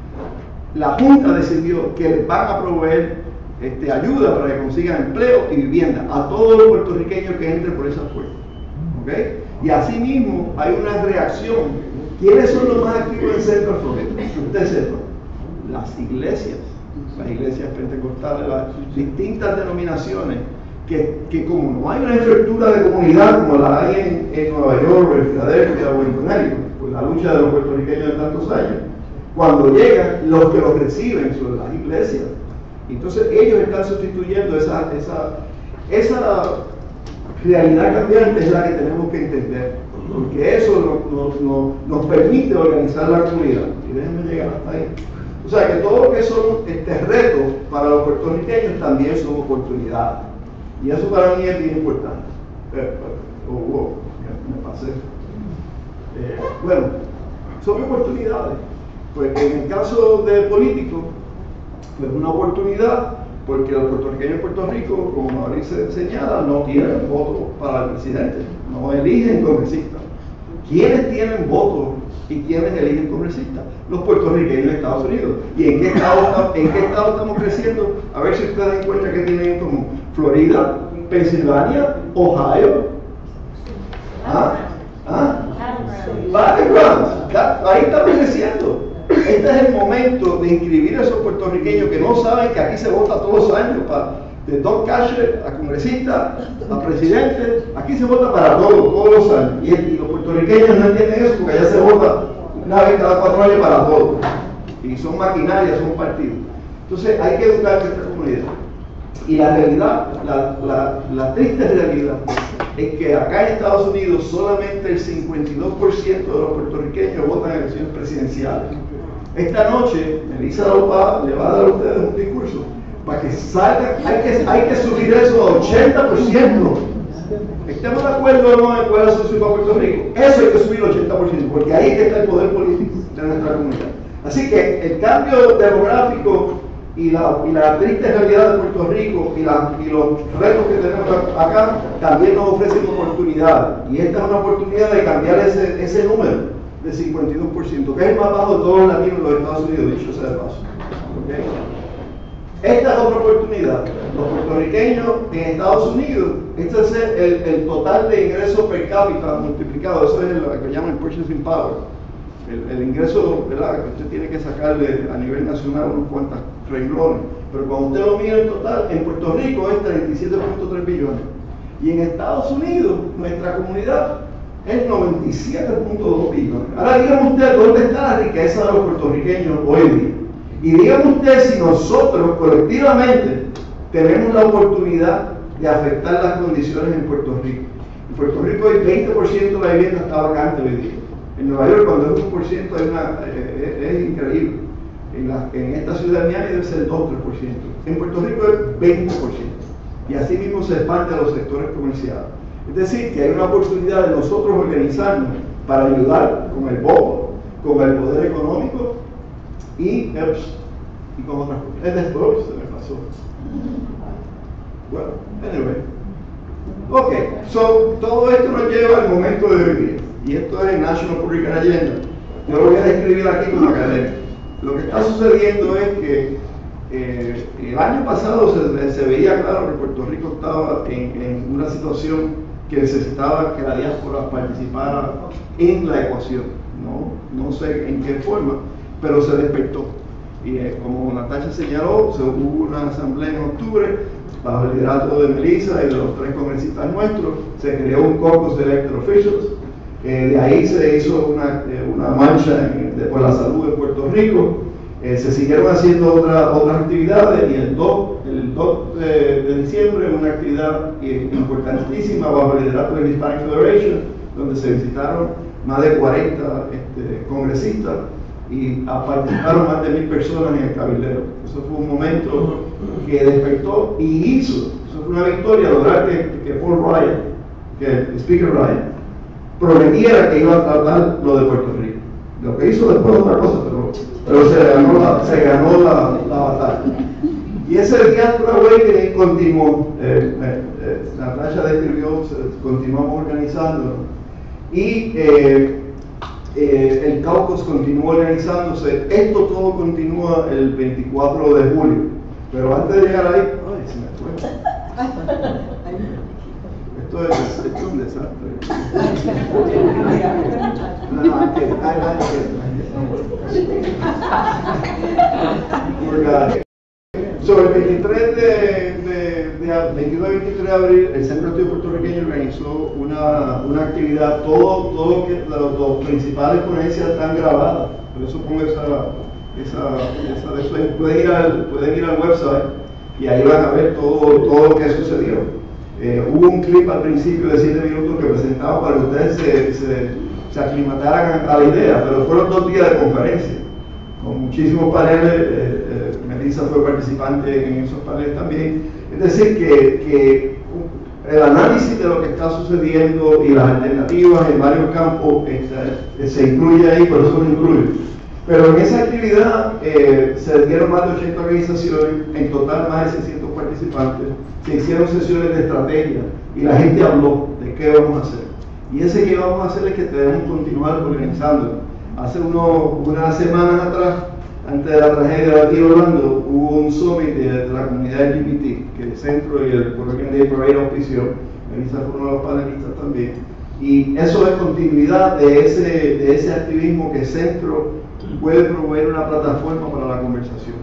Speaker 5: la Junta decidió que les van a proveer ayuda para que consigan empleo y vivienda a todos los puertorriqueños que entren por esas puertas. ¿Okay? Y asimismo hay una reacción. ¿Quiénes son los más activos en Central Florida? Que usted sepa. Las iglesias pentecostales, las distintas denominaciones, que como no hay una estructura de comunidad como la hay en Nueva York, o en Filadelfia o en Connecticut, por la lucha de los puertorriqueños de tantos años, cuando llegan, los que los reciben son las iglesias. Entonces ellos están sustituyendo esa realidad cambiante, es la que tenemos que entender, porque eso nos permite organizar la comunidad. Y déjenme llegar hasta ahí. O sea que todo lo que son retos para los puertorriqueños también son oportunidades. Y eso para mí es bien importante. Me pasé. Bueno, son oportunidades. Pues en el caso del político, pues una oportunidad, porque los puertorriqueños en Puerto Rico, como Mauricio señala, no tienen voto para el presidente, no eligen congresistas. ¿Quiénes tienen voto y quiénes eligen congresistas? Los puertorriqueños de Estados Unidos. ¿Y en qué estado estamos creciendo? A ver si ustedes encuentran que tienen en común. Florida, Pensilvania, Ohio. Battlegrounds. Ahí estamos creciendo. Este es el momento de inscribir a esos puertorriqueños que no saben que aquí se vota todos los años, de Don Casher a congresista, a presidente, aquí se vota para todos los años. Y los puertorriqueños no entienden eso porque allá se vota una vez cada 4 años para todos. Y son maquinarias, son partidos. Entonces hay que educar a esta comunidad. Y la realidad, la triste realidad, es que acá en Estados Unidos solamente el 52% de los puertorriqueños votan en elecciones presidenciales. Esta noche, Elisa Lopá le va a dar a ustedes un discurso para que salgan, hay que subir eso a 80%. ¿Estamos de acuerdo o no en cuál es la solución para Puerto Rico? Eso hay que subir al 80%, porque ahí está el poder político de nuestra comunidad. Así que el cambio demográfico y la triste realidad de Puerto Rico y los retos que tenemos acá también nos ofrecen oportunidades. Y esta es una oportunidad de cambiar ese número de 52%, que es el más bajo de todos los latinos en los Estados Unidos, dicho sea de paso. ¿Okay? Esta es otra oportunidad. Los puertorriqueños en Estados Unidos, este es el total de ingresos per cápita multiplicado, eso es lo que llaman purchasing power. El ingreso, ¿verdad?, que usted tiene que sacarle a nivel nacional unos cuantos renglones, pero cuando usted lo mira en total, en Puerto Rico es 37.3 billones y en Estados Unidos, nuestra comunidad es 97.2 billones. Ahora díganme usted dónde está la riqueza de los puertorriqueños hoy día. Y dígame usted si nosotros colectivamente tenemos la oportunidad de afectar las condiciones en Puerto Rico. En Puerto Rico el 20% de la vivienda está vacante hoy día. En Nueva York cuando es 1% es increíble. En esta ciudad de Miami debe ser 2 o 3%. En Puerto Rico es 20%. Y así mismo se expande a los sectores comerciales. Es decir, que hay una oportunidad de nosotros organizarnos para ayudar con el voto, con el poder económico y con otras cosas. Es después se me pasó. Bueno, anyway. Ok, so, todo esto nos lleva al momento de hoy día. Y esto es el National Public Agenda. Yo lo voy a describir aquí como académico. Lo que está sucediendo es que el año pasado se veía claro que Puerto Rico estaba en una situación que necesitaba que la diáspora participara en la ecuación. No sé en qué forma, pero se despertó. Y como Natasha señaló, hubo una asamblea en octubre, bajo el liderato de Melissa y de los 3 congresistas nuestros, se creó un caucus de elected officials. De ahí se hizo una marcha por la salud en Puerto Rico. Se siguieron haciendo otras actividades y el 2 de diciembre una actividad importantísima bajo el liderato de la Hispanic Federation, donde se visitaron más de 40 congresistas y participaron más de 1000 personas en el cabildero. Eso fue un momento que despertó y eso fue una victoria lograr que Paul Ryan, que el Speaker Ryan, prometiera que iba a tratar lo de Puerto Rico. Lo que hizo después otra cosa, pero se ganó la batalla. Y ese Diaspora Awakening continuó. Natasha describió, continuamos organizándolo. Y el caucus continuó organizándose. Esto todo continúa el 24 de julio. Pero antes de llegar ahí, ay, se me fue. Esto es un desastre. Sobre el 23 de abril, el Centro de Estudios Puertorriqueños organizó una actividad. Los principales ponencias están grabadas. Por eso pongo pueden ir al website y ahí van a ver todo lo que sucedió. Hubo un clip al principio de 7 minutos que presentaba para que ustedes se aclimataran a la idea, pero fueron 2 días de conferencia, con muchísimos paneles. Melissa fue participante en esos paneles también. Es decir, que el análisis de lo que está sucediendo y las alternativas en varios campos se incluye ahí, por eso lo incluye. Pero en esa actividad se dieron más de 80 organizaciones, en total más de 600 participantes, se hicieron sesiones de estrategia y la gente habló de qué vamos a hacer. Y ese que vamos a hacer es que debemos continuar organizando. Hace unas semanas atrás, antes de la tragedia de aquí Orlando, hubo un summit de la comunidad LGBT, que el centro y el Puertorriqueño Day Parade auspició. Melissa fue uno de los panelistas también. Y eso es continuidad de ese activismo que el centro puede proveer una plataforma para la conversación.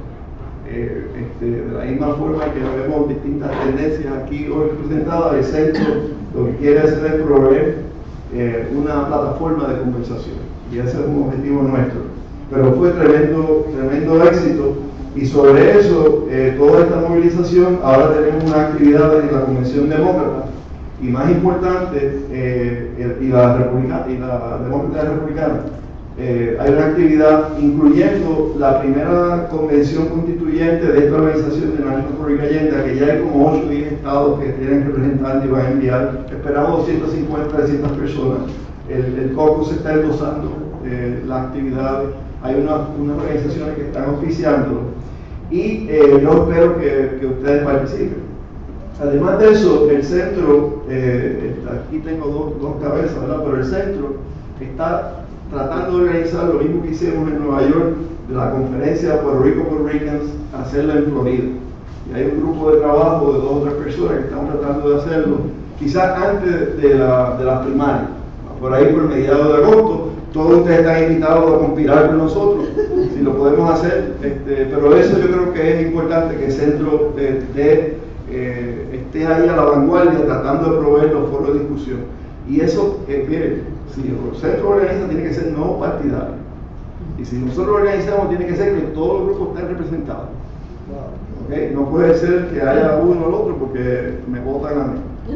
Speaker 5: De la misma forma que vemos distintas tendencias aquí hoy representadas, el centro lo que quiere hacer es proveer una plataforma de conversación, y ese es un objetivo nuestro. Pero fue tremendo éxito, y sobre eso, toda esta movilización, ahora tenemos una actividad en la Convención Demócrata, y más importante, y la Demócrata Republicana. Hay una actividad incluyendo la primera convención constituyente de esta organización de National Public Agenda, que ya hay como 8 o 10 estados que tienen representantes y van a enviar. Esperamos 250, 300 personas. El caucus se está endosando las actividades. Hay unas organizaciones que están auspiciándolo. Y yo espero que ustedes participen. Además de eso, el centro, aquí tengo dos cabezas, ¿verdad? Pero el centro está tratando de organizar lo mismo que hicimos en Nueva York, de la conferencia Puerto Rico Ricans, hacerla en Florida. Y hay un grupo de trabajo de 2 o 3 personas que están tratando de hacerlo, quizás antes de las primarias, por ahí por mediados de agosto. Todos ustedes están invitados a conspirar con nosotros, si lo podemos hacer, pero eso yo creo que es importante, que el centro esté ahí a la vanguardia tratando de proveer los foros de discusión. Y eso, miren, si el centro organiza, tiene que ser no partidario. Y si nosotros lo organizamos, tiene que ser que todos los grupos estén representados. ¿Okay? No puede ser que haya uno o el otro porque me votan a mí.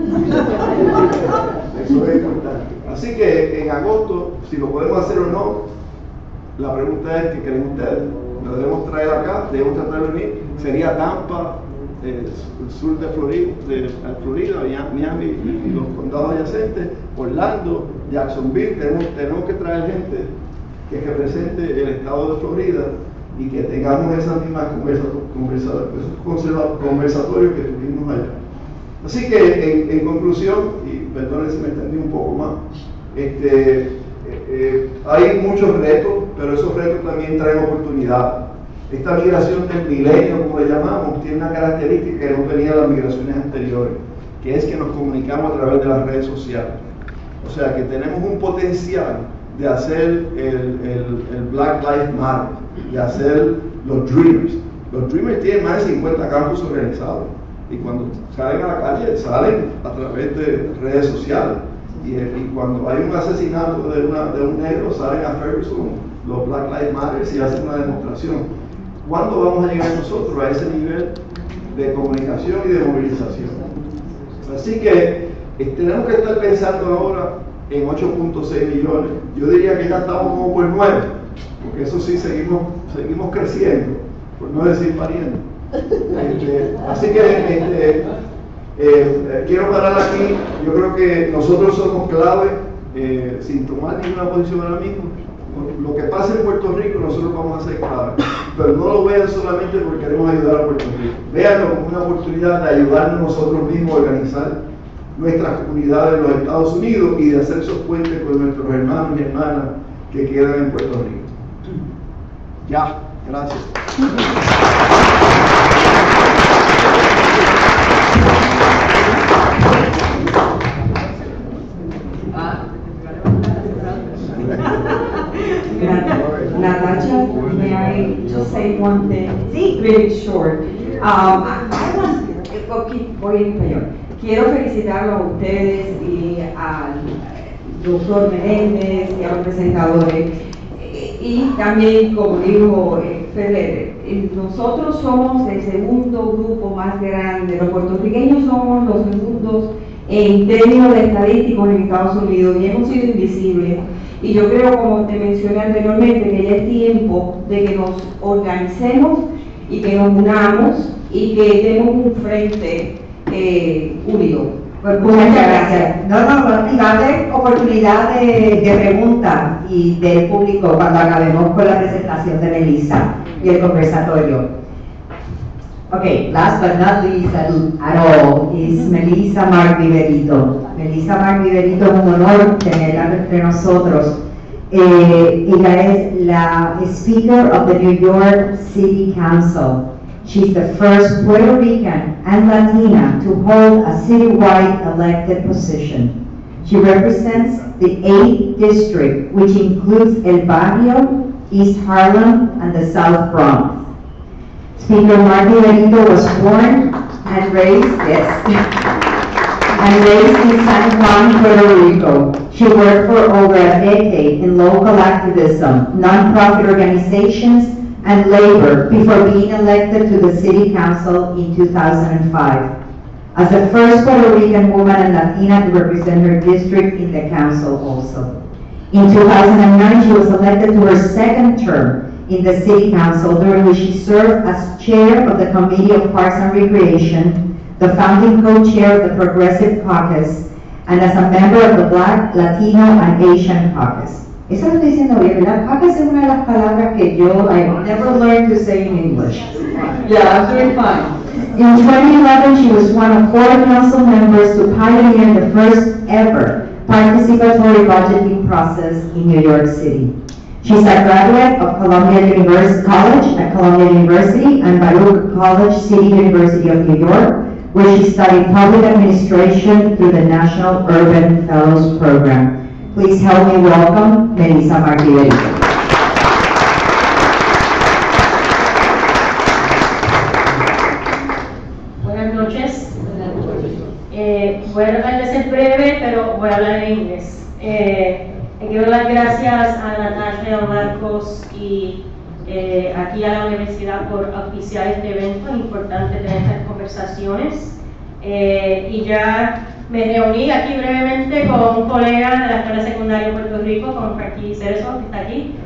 Speaker 5: Eso es importante. Así que en agosto, si lo podemos hacer o no, la pregunta es: ¿qué creen ustedes? ¿Lo debemos traer acá? ¿Debemos tratar de venir? ¿Sería Tampa, el sur de Florida, Miami y los condados adyacentes, Orlando, Jacksonville? Tenemos que traer gente que represente el estado de Florida y que tengamos esas mismas conversatorios que tuvimos allá. Así que en conclusión, y perdonen si me extendí un poco más, hay muchos retos, pero esos retos también traen oportunidades. Esta migración del milenio, como le llamamos, tiene una característica que no tenía las migraciones anteriores, que es que nos comunicamos a través de las redes sociales. O sea que tenemos un potencial de hacer el Black Lives Matter, de hacer los Dreamers. Los Dreamers tienen más de 50 campus organizados y cuando salen a la calle, salen a través de redes sociales. Y cuando hay un asesinato de un negro, salen a Ferguson los Black Lives Matter y hacen una demostración. ¿Cuándo vamos a llegar nosotros a ese nivel de comunicación y de movilización? Así que tenemos que estar pensando ahora en 8.6 millones. Yo diría que ya estamos como por 9, porque eso sí seguimos creciendo, por no decir pariendo. Así que quiero parar aquí. Yo creo que nosotros somos clave, sin tomar ninguna posición ahora mismo. Lo que pasa en Puerto Rico nosotros vamos a ser clave, pero no lo vean solamente porque queremos ayudar a Puerto Rico. Véanlo como una oportunidad de ayudarnos nosotros mismos a organizar nuestras comunidades en los Estados Unidos y de hacer esos puentes con nuestros hermanos y hermanas que quedan en Puerto Rico. Ya, gracias.
Speaker 6: Natacha, may I just say one thing?
Speaker 1: Sí.
Speaker 6: Really short. Voy en español. Quiero felicitarlos a ustedes y al doctor Meléndez y a los presentadores. Y también, como dijo Ferrer, nosotros somos el segundo grupo más grande. Los puertorriqueños somos los segundos en términos de estadísticos en Estados Unidos y hemos sido invisibles. Y yo creo, como te mencioné anteriormente, que ya es tiempo de que nos organicemos y que nos unamos y que demos un frente unido.
Speaker 1: Pues muchas gracias. No, y darle oportunidad de pregunta y del público cuando acabemos con la presentación de Melissa y el conversatorio. Okay, last but not least at all is Melissa Mark Viverito. Melissa Mark Viverito, es un honor tenerla entre nosotros. Ella es la Speaker of the New York City Council. She's the first Puerto Rican and Latina to hold a citywide elected position. She represents the 8th district, which includes El Barrio, East Harlem, and the South Bronx. Speaker Mark Viverito was born and raised, in San Juan, Puerto Rico. She worked for over a decade in local activism, nonprofit organizations, and labor before being elected to the City Council in 2005. As the first Puerto Rican woman and Latina to represent her district in the council also. In 2009, she was elected to her second term in the City Council, during which she served as chair of the Committee of Parks and Recreation, the founding co-chair of the Progressive Caucus, and as a member of the Black, Latino, and Asian Caucus. Eso lo estoy diciendo bien, ¿verdad? Caucus es una de las palabras que I never learned to say in English.
Speaker 6: Yeah, I'm doing fine.
Speaker 1: In 2011, she was one of 4 council members to pioneer the first ever participatory budgeting process in New York City. She's a graduate of Columbia College at Columbia University and Baruch College, City University of New York, where she studied public administration through the National Urban Fellows Program. Please help me welcome Melissa Mark Viverito.
Speaker 7: Buenas noches. Voy a tratar de ser breve, pero voy a hablar en inglés. Quiero dar gracias a Natasha Rafael Marcos y aquí a la universidad por auspiciar este evento. Es importante tener estas conversaciones. Y ya me reuní aquí brevemente con un colega de la Escuela Secundaria de Puerto Rico, con Frankie Cerezo, que está aquí.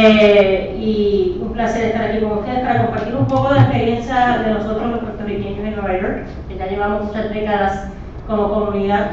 Speaker 7: Y un placer estar aquí con ustedes para compartir un poco de la experiencia de nosotros los puertorriqueños en Nueva York, que ya llevamos muchas décadas como comunidad,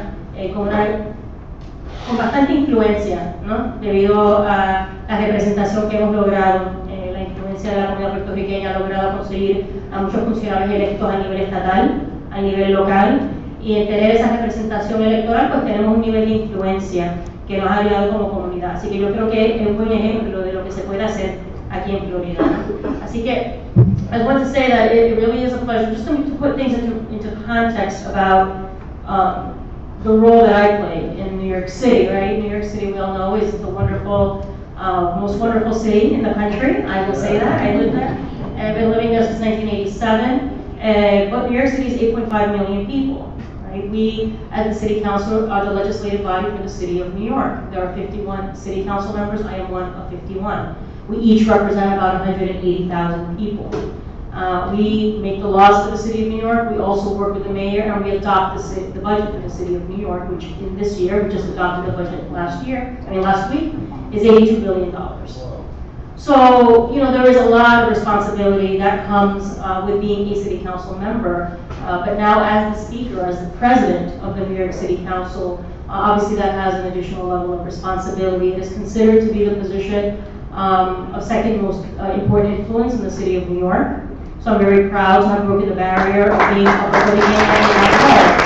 Speaker 7: con bastante influencia, ¿no? Debido a la representación que hemos logrado. La influencia de la comunidad puertorriqueña ha logrado conseguir a muchos funcionarios electos a nivel estatal, a nivel local, y en tener esa representación electoral pues tenemos un nivel de influencia que nos ha ayudado como comunidad. Así que yo creo que es un buen ejemplo de lo que se puede hacer aquí en Florida. Así que I want to say that it really is a pleasure just to put things into context about the role that I play in New York City, right? New York City, we all know, is the wonderful, most wonderful city in the country. I will say that. I live there. I've been living there since 1987. But New York City is 8.5 million people. Right? We, as the City Council, are the legislative body for the City of New York. There are 51 City Council members. I am one of 51. We each represent about 180,000 people. We make the laws for the City of New York. We also work with the mayor, and we adopt the budget for the City of New York, which in this year, we just adopted the budget last week, is $82 billion. So, you know, there is a lot of responsibility that comes with being a City Council member. But now as the Speaker, as the President of the New York City Council, obviously that has an additional level of responsibility. It is considered to be the position of second most important influence in the City of New York. So I'm very proud to have broken the barrier of being a Puerto Rican in that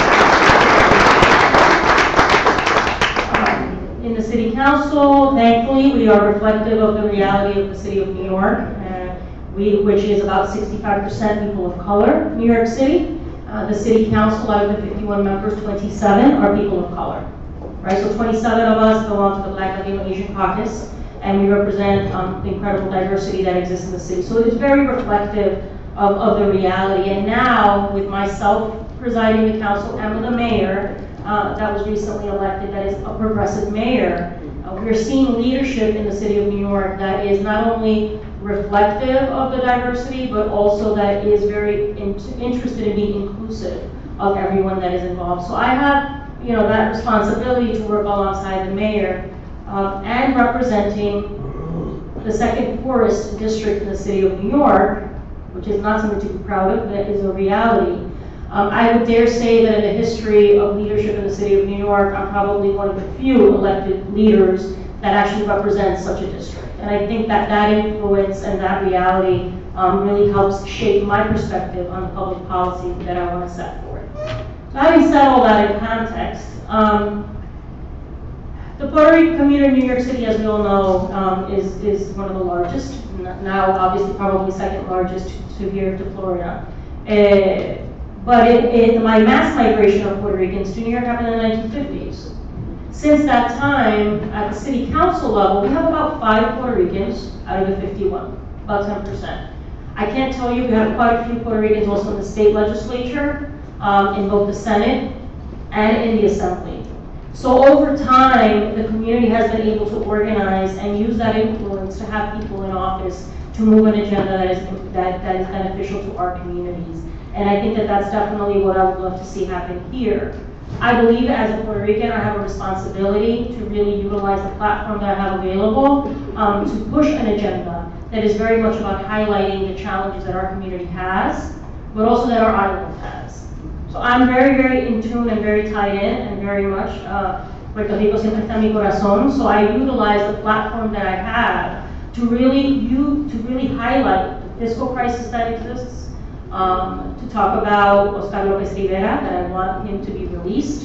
Speaker 7: role. In the City Council, thankfully, we are reflective of the reality of the City of New York, which is about 65% people of color. New York City, the City Council, out of the 51 members, 27 are people of color. Right, so 27 of us belong to the Black Latino Asian Caucus, and we represent the incredible diversity that exists in the city. So it's very reflective of the reality. And now, with myself presiding the council and with the mayor that was recently elected, that is a progressive mayor, we're seeing leadership in the City of New York that is not only reflective of the diversity, but also that is very interested in being inclusive of everyone that is involved. So I have, you know, that responsibility to work alongside the mayor and representing the second poorest district in the City of New York, which is not something to be proud of, but is a reality. I would dare say that in the history of leadership in the City of New York, I'm probably one of the few elected leaders that actually represents such a district. And I think that that influence and that reality really helps shape my perspective on the public policy that I want to set forth. So having said all that in context, the Puerto Rican community in New York City, as we all know, is one of the largest, now obviously probably second largest to here to Florida. But my mass migration of Puerto Ricans to New York happened in the 1950s. Since that time, at the City Council level, we have about 5 Puerto Ricans out of the 51, about 10%. I can't tell you, we have quite a few Puerto Ricans also in the state legislature, in both the Senate and in the Assembly. So over time, the community has been able to organize and use that influence to have people in office to move an agenda that is beneficial to our communities. And I think that that's definitely what I would love to see happen here. I believe as a Puerto Rican, I have a responsibility to really utilize the platform that I have available to push an agenda that is very much about highlighting the challenges that our community has, but also that our island has. So I'm very, very in tune and very tied in and very much Puerto Rico siempre está en mi corazón. So I utilize the platform that I have to really highlight the fiscal crisis that exists, to talk about Oscar Lopez Rivera, that I want him to be released.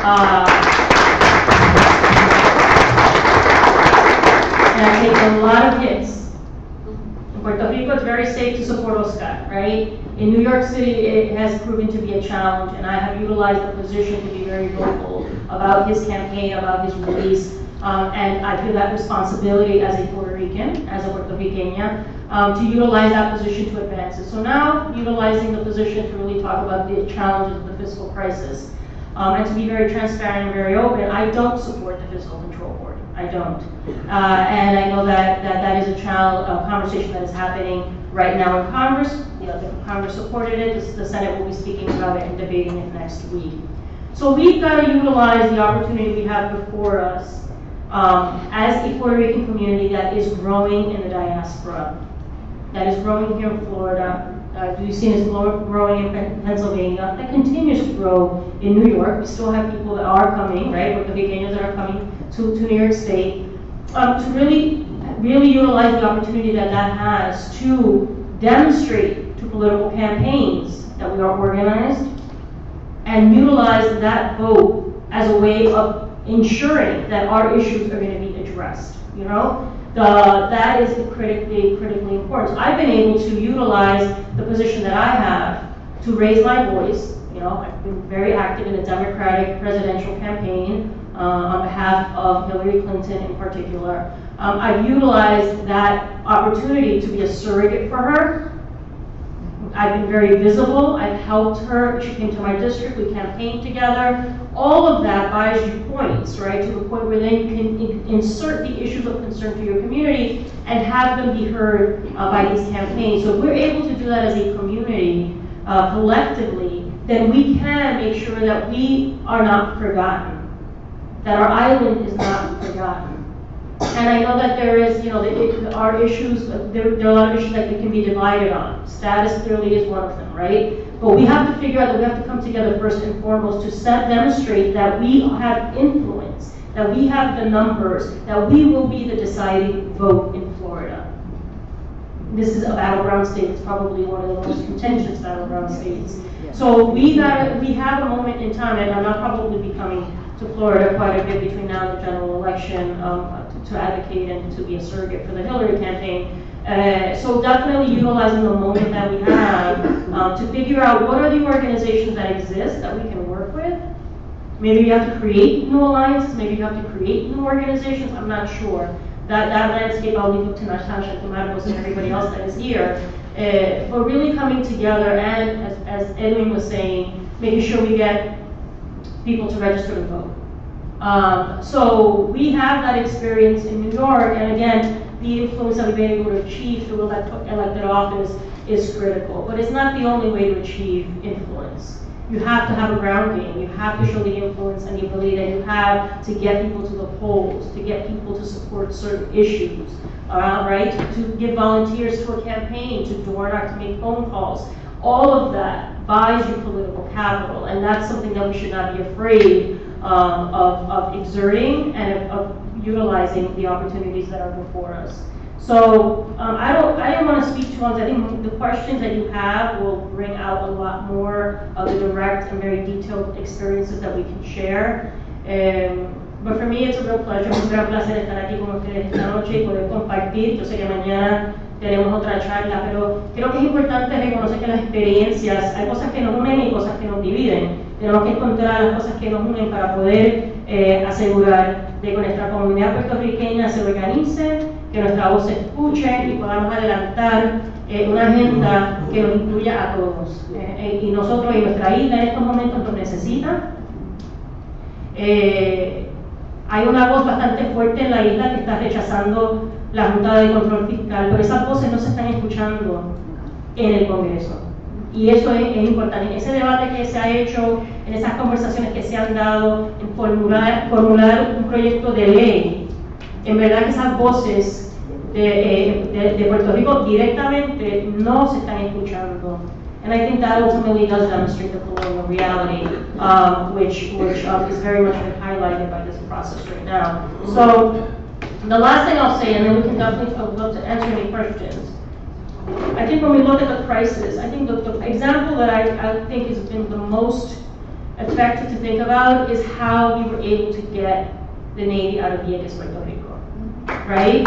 Speaker 7: And I take a lot of hits. In Puerto Rico, it's very safe to support Oscar, right? In New York City, it has proven to be a challenge, and I have utilized the position to be very vocal about his campaign, about his release, and I feel that responsibility as a Puerto Rican, as a Puerto Riqueña, to utilize that position to advance it. So now, utilizing the position to really talk about the challenges of the fiscal crisis, and to be very transparent and very open, I don't support the Fiscal Control Board. I don't. And I know that is a conversation that is happening right now in Congress. The Congress supported it. The Senate will be speaking about it and debating it next week. So we've got to utilize the opportunity we have before us as a Puerto Rican community that is growing in the diaspora, that is growing here in Florida. We've seen it growing in Pennsylvania, that continues to grow in New York. We still have people that are coming, right, Puerto Ricans that are coming to New York State, to really utilize the opportunity that has to demonstrate to political campaigns that we are organized and utilize that vote as a way of ensuring that our issues are going to be addressed. You know, that is critically important. So I've been able to utilize the position that I have to raise my voice. You know, I've been very active in the Democratic presidential campaign on behalf of Hillary Clinton in particular. I've utilized that opportunity to be a surrogate for her. I've been very visible. I've helped her. She came to my district. We campaigned together. All of that buys you points, right, to the point where then you can insert the issues of concern to your community and have them be heard by these campaigns. So if we're able to do that as a community collectively, then we can make sure that we are not forgotten, that our island is not forgotten. And I know that there is, there are issues, there are a lot of issues that we can be divided on. Status clearly is one of them, right? But we have to figure out that we have to come together first and foremost to demonstrate that we have influence, that we have the numbers, that we will be the deciding vote in Florida. This is a battleground state. It's probably one of the most contentious battleground states. So we have a moment in time, and I'm not probably be coming to Florida quite a bit between now and the general election to advocate and to be a surrogate for the Hillary campaign. So definitely utilizing the moment that we have to figure out what are the organizations that exist that we can work with. Maybe you have to create new alliances, maybe you have to create new organizations, I'm not sure. That landscape I'll leave up to Natasha, to Marcos, and everybody else that is here. But really coming together and, as Edwin was saying, making sure we get people to register to vote. So we have that experience in New York, and again, the influence that we've been able to achieve through elected office is critical. But it's not the only way to achieve influence. You have to have a ground game. You have to show the influence and the ability that you have to get people to the polls, to get people to support certain issues, right? To give volunteers to a campaign, to door knock, to make phone calls. All of that buys you political capital, and that's something that we should not be afraid of exerting and of utilizing the opportunities that are before us. So I don't want to speak too much. I think the questions that you have will bring out a lot more of the direct and very detailed experiences that we can share. But for me, it's a real pleasure, es un gran placer estar aquí con ustedes esta noche y poder compartir. Yo sé que mañana tenemos otra charla, pero creo que es importante reconocer que las experiencias, hay cosas que nos unen y cosas que nos dividen. Tenemos que encontrar las cosas que nos unen para poder asegurar de que nuestra comunidad puertorriqueña se organice, que nuestra voz se escuche y podamos adelantar una agenda que nos incluya a todos. Y nosotros y nuestra isla en estos momentos nos necesita. Hay una voz bastante fuerte en la isla que está rechazando la Junta de Control Fiscal, pero esas voces no se están escuchando en el Congreso. Y eso es importante. En ese debate que se ha hecho, en esas conversaciones que se han dado, en formular un proyecto de ley, en verdad que esas voces de Puerto Rico directamente no se están escuchando. And I think that ultimately does demonstrate the colonial reality, which is very much highlighted by this process right now. So the last thing I'll say, and then we can definitely look to answer any questions. I think when we look at the crisis, I think the example that I think has been the most effective to think about is how we were able to get the Navy out of Vieques, Puerto Rico, right?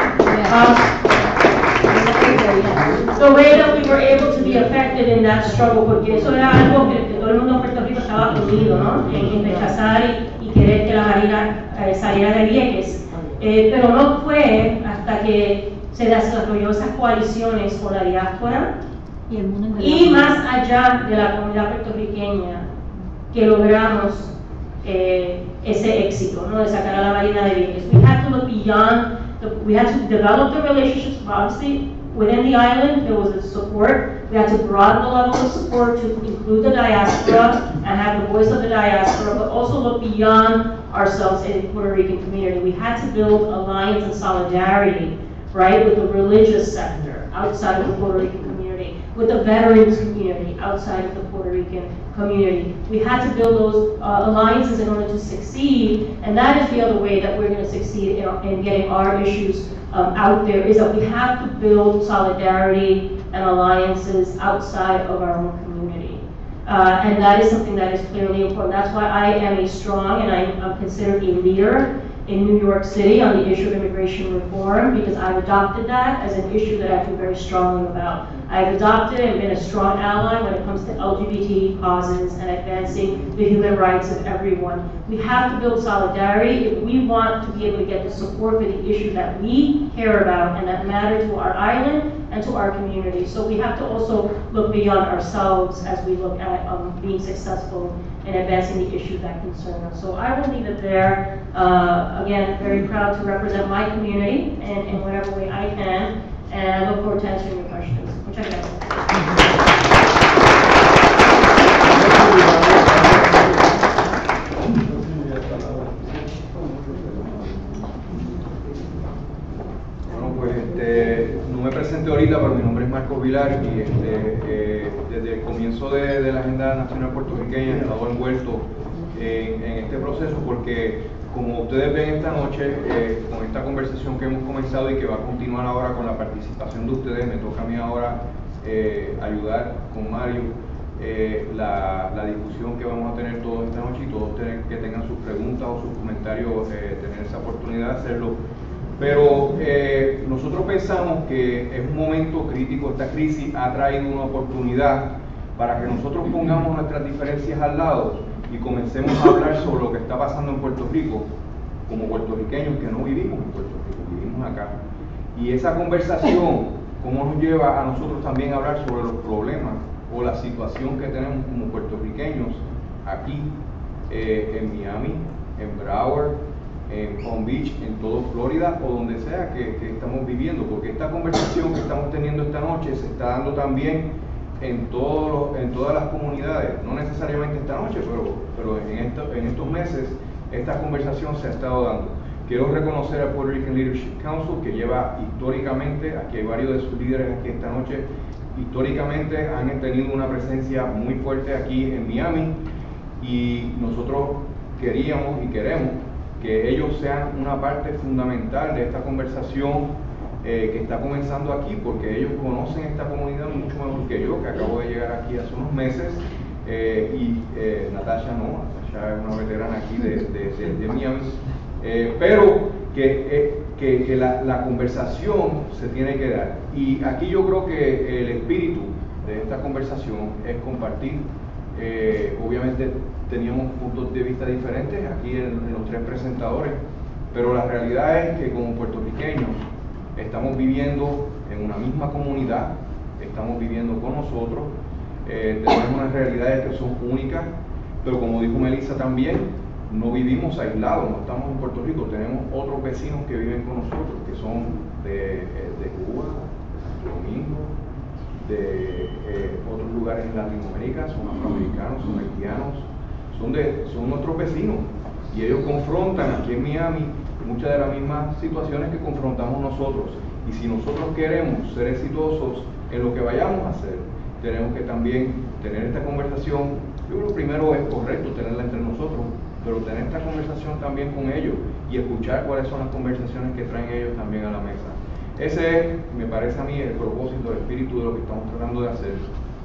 Speaker 7: The way that we were able to be effective in that struggle, porque eso era algo que todo el mundo en Puerto Rico estaba unido, ¿no? En rechazar y querer que la Marina saliera de Vieques. Pero no fue hasta que se desarrolló esas coaliciones con la diáspora y más allá de la comunidad puertorriqueña que logramos ese éxito, ¿no? De sacar a la Marina de Vieques. We had to look beyond, we had to develop the relationships, obviously, within the island. There was a support. We had to broaden the level of support to include the diaspora and have the voice of the diaspora, but also look beyond ourselves in the Puerto Rican community. We had to build alliance and solidarity, right, with the religious sector outside of the Puerto Rican community, with the veterans community outside of the Puerto Rican community. We had to build those alliances in order to succeed, and that is the other way that we're going to succeed in getting our issues out there, is that we have to build solidarity and alliances outside of our own community. And that is something that is clearly important. That's why I am a strong, and I'm considered a leader in New York City on the issue of immigration reform, because I've adopted that as an issue that I feel very strongly about. I've adopted and been a strong ally when it comes to LGBT causes and advancing the human rights of everyone. We have to build solidarity if we want to be able to get the support for the issues that we care about and that matter to our island and to our community. So we have to also look beyond ourselves as we look at being successful in advancing the issues that concern us. So I will leave it there. Again, very proud to represent my community in whatever way I can, and I look forward to answering your questions. Muchas gracias.
Speaker 8: Bueno, pues no me presenté ahorita, pero mi nombre es Marcos Vilar y desde el comienzo de la Agenda Nacional Puertorriqueña he estado envuelto en este proceso porque, como ustedes ven esta noche, con esta conversación que hemos comenzado y que va a continuar ahora con la participación de ustedes, me toca a mí ahora ayudar con Mario la discusión que vamos a tener toda esta noche, y todos que tengan sus preguntas o sus comentarios, tener esa oportunidad de hacerlo. Pero nosotros pensamos que es un momento crítico. Esta crisis ha traído una oportunidad para que nosotros pongamos nuestras diferencias al lado y comencemos a hablar sobre lo que está pasando en Puerto Rico, como puertorriqueños que no vivimos en Puerto Rico, vivimos acá. Y esa conversación, cómo nos lleva a nosotros también a hablar sobre los problemas o la situación que tenemos como puertorriqueños aquí, en Miami, en Broward, en Palm Beach, en todo Florida o donde sea que estamos viviendo, porque esta conversación que estamos teniendo esta noche se está dando también en todas las comunidades, no necesariamente esta noche, pero en estos meses esta conversación se ha estado dando. Quiero reconocer al Puerto Rican Leadership Council, que lleva históricamente, aquí hay varios de sus líderes aquí esta noche, históricamente han tenido una presencia muy fuerte aquí en Miami, y nosotros queríamos y queremos que ellos sean una parte fundamental de esta conversación que está comenzando aquí, porque ellos conocen esta comunidad mucho mejor que yo, que acabo de llegar aquí hace unos meses, y Natasha no, Natasha es una veterana aquí de Miami, pero que la conversación se tiene que dar. Y aquí yo creo que el espíritu de esta conversación es compartir. Obviamente teníamos puntos de vista diferentes aquí en los tres presentadores, pero la realidad es que como puertorriqueños estamos viviendo en una misma comunidad, estamos viviendo con nosotros, tenemos unas realidades que son únicas, pero como dijo Melissa también, no vivimos aislados, no estamos en Puerto Rico, tenemos otros vecinos que viven con nosotros, que son de Cuba, de Santo Domingo, de otros lugares en Latinoamérica, son afroamericanos, son haitianos, son nuestros vecinos, y ellos confrontan aquí en Miami muchas de las mismas situaciones que confrontamos nosotros. Y si nosotros queremos ser exitosos en lo que vayamos a hacer, tenemos que también tener esta conversación. Yo creo que primero es correcto tenerla entre nosotros, pero tener esta conversación también con ellos y escuchar cuáles son las conversaciones que traen ellos también a la mesa. Ese es, me parece a mí, el propósito, el espíritu de lo que estamos tratando de hacer.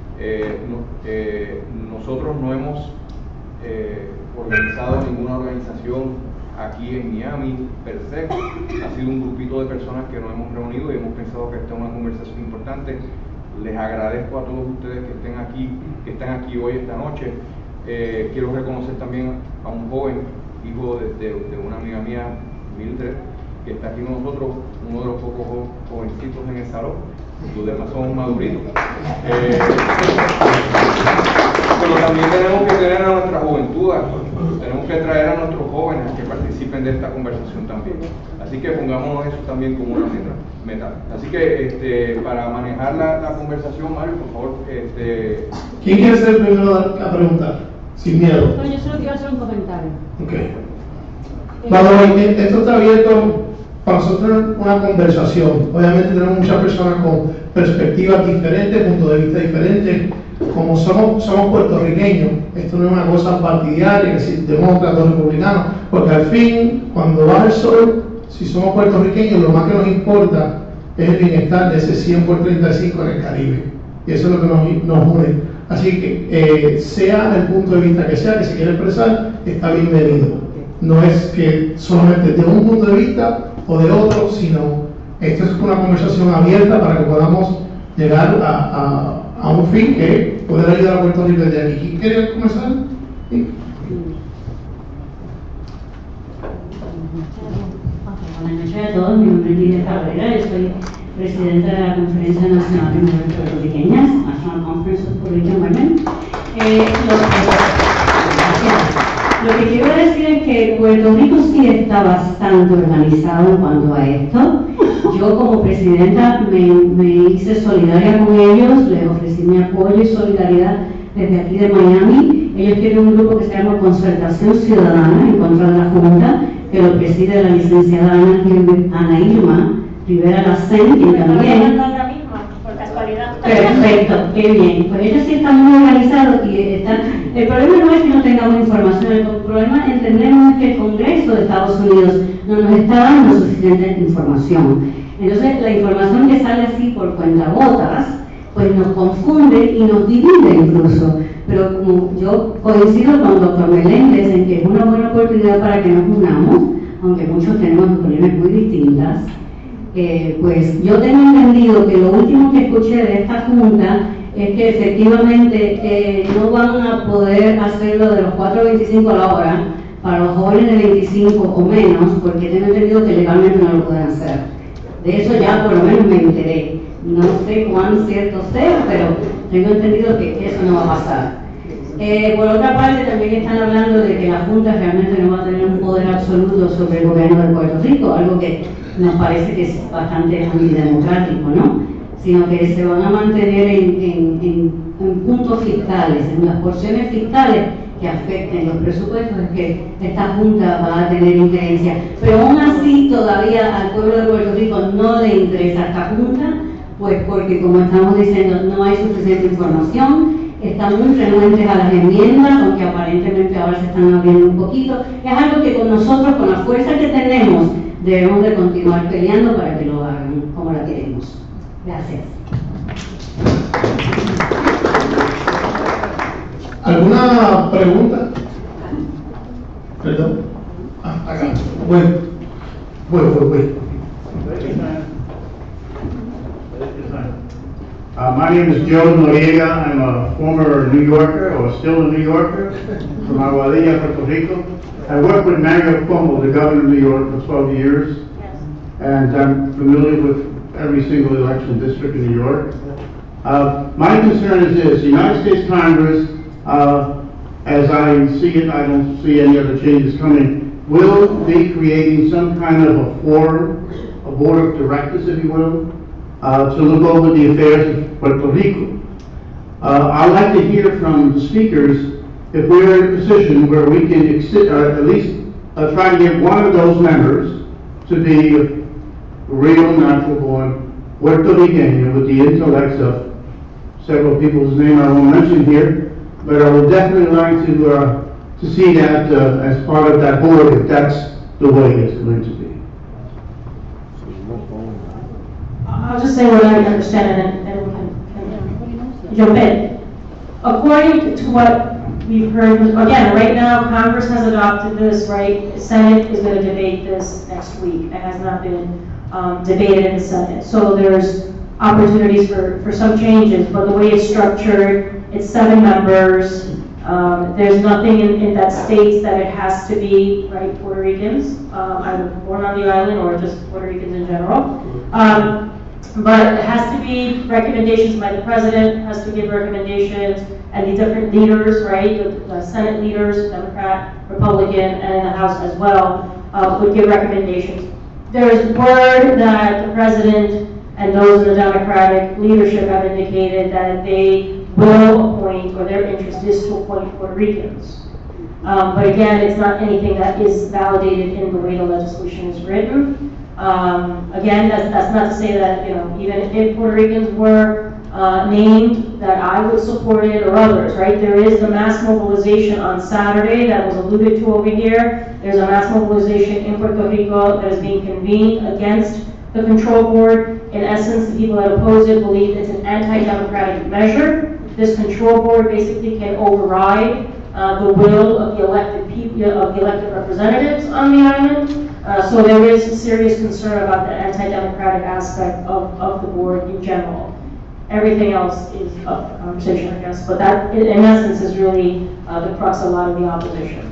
Speaker 8: Nosotros no hemos organizado ninguna organización aquí en Miami per se. Ha sido un grupito de personas que nos hemos reunido y hemos pensado que esta es una conversación importante. Les agradezco a todos ustedes que están aquí hoy, esta noche. Quiero reconocer también a un joven, hijo de una amiga mía, Mildred, que está aquí con nosotros, uno de los pocos jovencitos en el salón. Los demás somos maduritos. Pero también tenemos que tener a nuestra juventud tenemos que traer a nuestros jóvenes a que participen de esta conversación también. Así que pongámonos eso también como una meta. Así que para manejar la conversación, Mario, por favor.
Speaker 9: ¿Quién quiere ser el primero a preguntar? Sin miedo.
Speaker 7: No, yo solo quiero hacer un comentario.
Speaker 9: Ok. Vamos, esto está abierto para nosotros tener una conversación. Obviamente tenemos muchas personas con perspectivas diferentes, puntos de vista diferentes. Como somos puertorriqueños, esto no es una cosa partidaria, que si demócratas o republicanos, porque al fin, cuando va el sol, si somos puertorriqueños, lo más que nos importa es el bienestar de ese 100 por 35 en el Caribe. Y eso es lo que nos une. Así que, sea el punto de vista que sea, que se quiera expresar, está bienvenido. No es que solamente de un punto de vista o de otro, sino esto es una conversación abierta para que podamos llegar a un fin que es poder ayudar a Puerto Rico desde aquí. ¿Quién quiere comenzar? ¿Sí?
Speaker 10: Buenas noches a todos, mi nombre es Lidia Cabrera, yo soy presidenta de la Conferencia Nacional de Mujeres Puertorriqueñas, National Conference of Puerto Rican Women. Lo que quiero decir es que Puerto Rico sí está bastante organizado en cuanto a esto. Yo como presidenta me hice solidaria con ellos, les ofrecí mi apoyo y solidaridad desde aquí de Miami. Ellos tienen un grupo que se llama Concertación Ciudadana en contra de la Junta, que lo preside la licenciada Ana Irma Rivera Lacén, quien también... Perfecto, qué bien. Pues ellos sí están muy organizados y están... El problema no es que no tengamos información, el problema entendemos es que el Congreso de Estados Unidos no nos está dando suficiente información. Entonces la información que sale así por cuentagotas, pues nos confunde y nos divide incluso. Pero como yo coincido con el doctor Meléndez en que es una buena oportunidad para que nos unamos, aunque muchos tenemos opiniones muy distintas, pues yo tengo entendido que lo último que escuché de esta junta es que efectivamente no van a poder hacerlo de los 4.25 a la hora para los jóvenes de 25 o menos, porque tengo entendido que legalmente no lo pueden hacer. De eso ya por lo menos me enteré. No sé cuán cierto sea, pero tengo entendido que eso no va a pasar. Por otra parte, también están hablando de que la Junta realmente no va a tener un poder absoluto sobre el gobierno de Puerto Rico, algo que nos parece que es bastante antidemocrático, ¿no? Sino que se van a mantener en puntos fiscales, en las porciones fiscales que afecten los presupuestos, es que esta Junta va a tener injerencia. Pero aún así, todavía al pueblo de Puerto Rico no le interesa esta Junta, pues porque, como estamos diciendo, no hay suficiente información. Están muy renuentes a las enmiendas, aunque aparentemente ahora se están abriendo un poquito. Es algo que con nosotros, con la fuerza que tenemos, debemos de continuar peleando para que lo hagan como la queremos. Gracias.
Speaker 9: ¿Alguna pregunta? Perdón. Acá. Bueno.
Speaker 11: My name is Joe Noriega. I'm a former New Yorker, or still a New Yorker, from Aguadilla, Puerto Rico. I worked with Mario Cuomo, the governor of New York, for 12 years, and I'm familiar with every single election district in New York. My concern is this: the United States Congress, as I see it, I don't see any other changes coming, will be creating some kind of a forum, a board of directors, if you will, to look over the affairs of Puerto Rico. I'd like to hear from the speakers if we're in a position where we can at least try to get one of those members to be a real natural-born Puerto Rican with the intellects of several people whose name I won't mention here, but I would definitely like to see that as part of that board, if that's the way it's going to be.
Speaker 7: I'll just say what I understand and we can jump in. According to what we've heard, again, right now Congress has adopted this, right? The Senate is going to debate this next week. It has not been debated in the Senate. So there's opportunities for some changes, but the way it's structured, it's 7 members. There's nothing in that states that it has to be, right, Puerto Ricans, either born on the island or just Puerto Ricans in general. But it has to be recommendations by the president, has to give recommendations, and the different leaders, right, the Senate leaders, Democrat, Republican, and in the House as well, would give recommendations. There's word that the president and those in the Democratic leadership have indicated that they will appoint, or their interest is to appoint Puerto Ricans. But again, it's not anything that is validated in the way the legislation is written. Again, that's not to say that, you know, even if Puerto Ricans were named, that I would support it, or others, right? There is the mass mobilization on Saturday that was alluded to over here. There's a mass mobilization in Puerto Rico that is being convened against the control board. In essence, the people that oppose it believe it's an anti-democratic measure. This control board basically can override the will of the elected people, of the elected representatives on the island. So there is a serious concern about the anti-democratic aspect of the board in general. Everything else is up for conversation, I guess, but that, in essence, is really the crux of a lot of the opposition.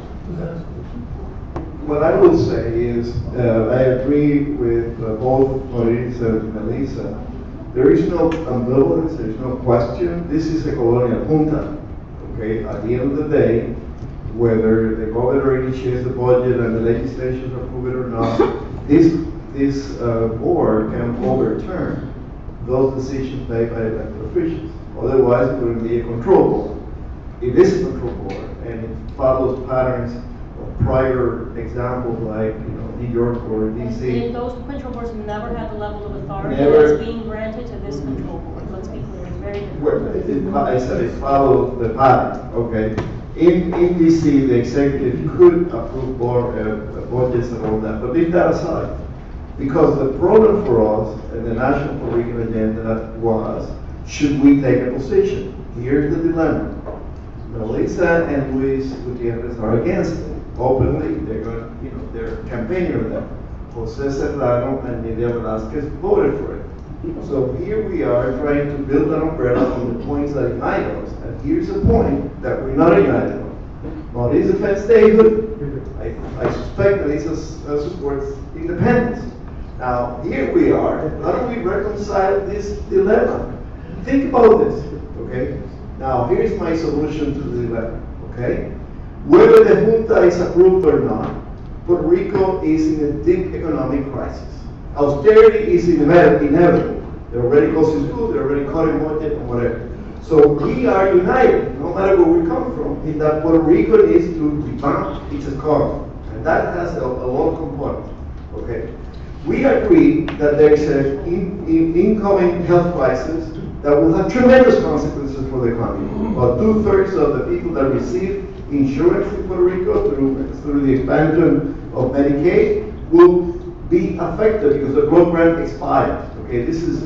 Speaker 5: What I will say is, I agree with both Maurice and Melissa. There is no ambivalence, there is no question. This is a colonial junta. Okay, at the end of the day, whether the governor initiates the budget and the legislation approve it or not, this board can overturn those decisions made by elected officials. Otherwise, it wouldn't be a control board. It is a control board, and it follows patterns of prior examples like, you know, New York or DC.
Speaker 7: And those control boards never had the level of authority
Speaker 5: Never.
Speaker 7: that's being granted to this control board. Let's be clear, it's very different.
Speaker 5: Well, I said it follows the pattern, okay? In DC, the executive could approve budgets and all that, but leave that aside. Because the problem for us and the National Puerto Rican agenda was, should we take a position? Here's the dilemma. Melissa and Luis Gutierrez are against it. Openly, they're going to, you know, they're campaigning on them. Jose Serrano and Nidia Velasquez voted for it. So here we are trying to build an umbrella on the points that unite us. And here's a point that we're not united on. Maurice defends statehood. I suspect Melissa supports independence. Now, here we are. How do we reconcile this dilemma? Think about this, okay? Now, here's my solution to the dilemma, okay? Whether the junta is approved or not, Puerto Rico is in a deep economic crisis. Austerity is inevitable. They're already costing food, they're already cutting budget and whatever. So we are united, no matter where we come from, in that Puerto Rico needs to revamp its economy. And that has a lot of components, okay? We agree that there is an incoming health crisis that will have tremendous consequences for the economy. About 2/3 of the people that receive insurance in Puerto Rico through the expansion of Medicaid will be affected because the blood grant expires. Okay, this is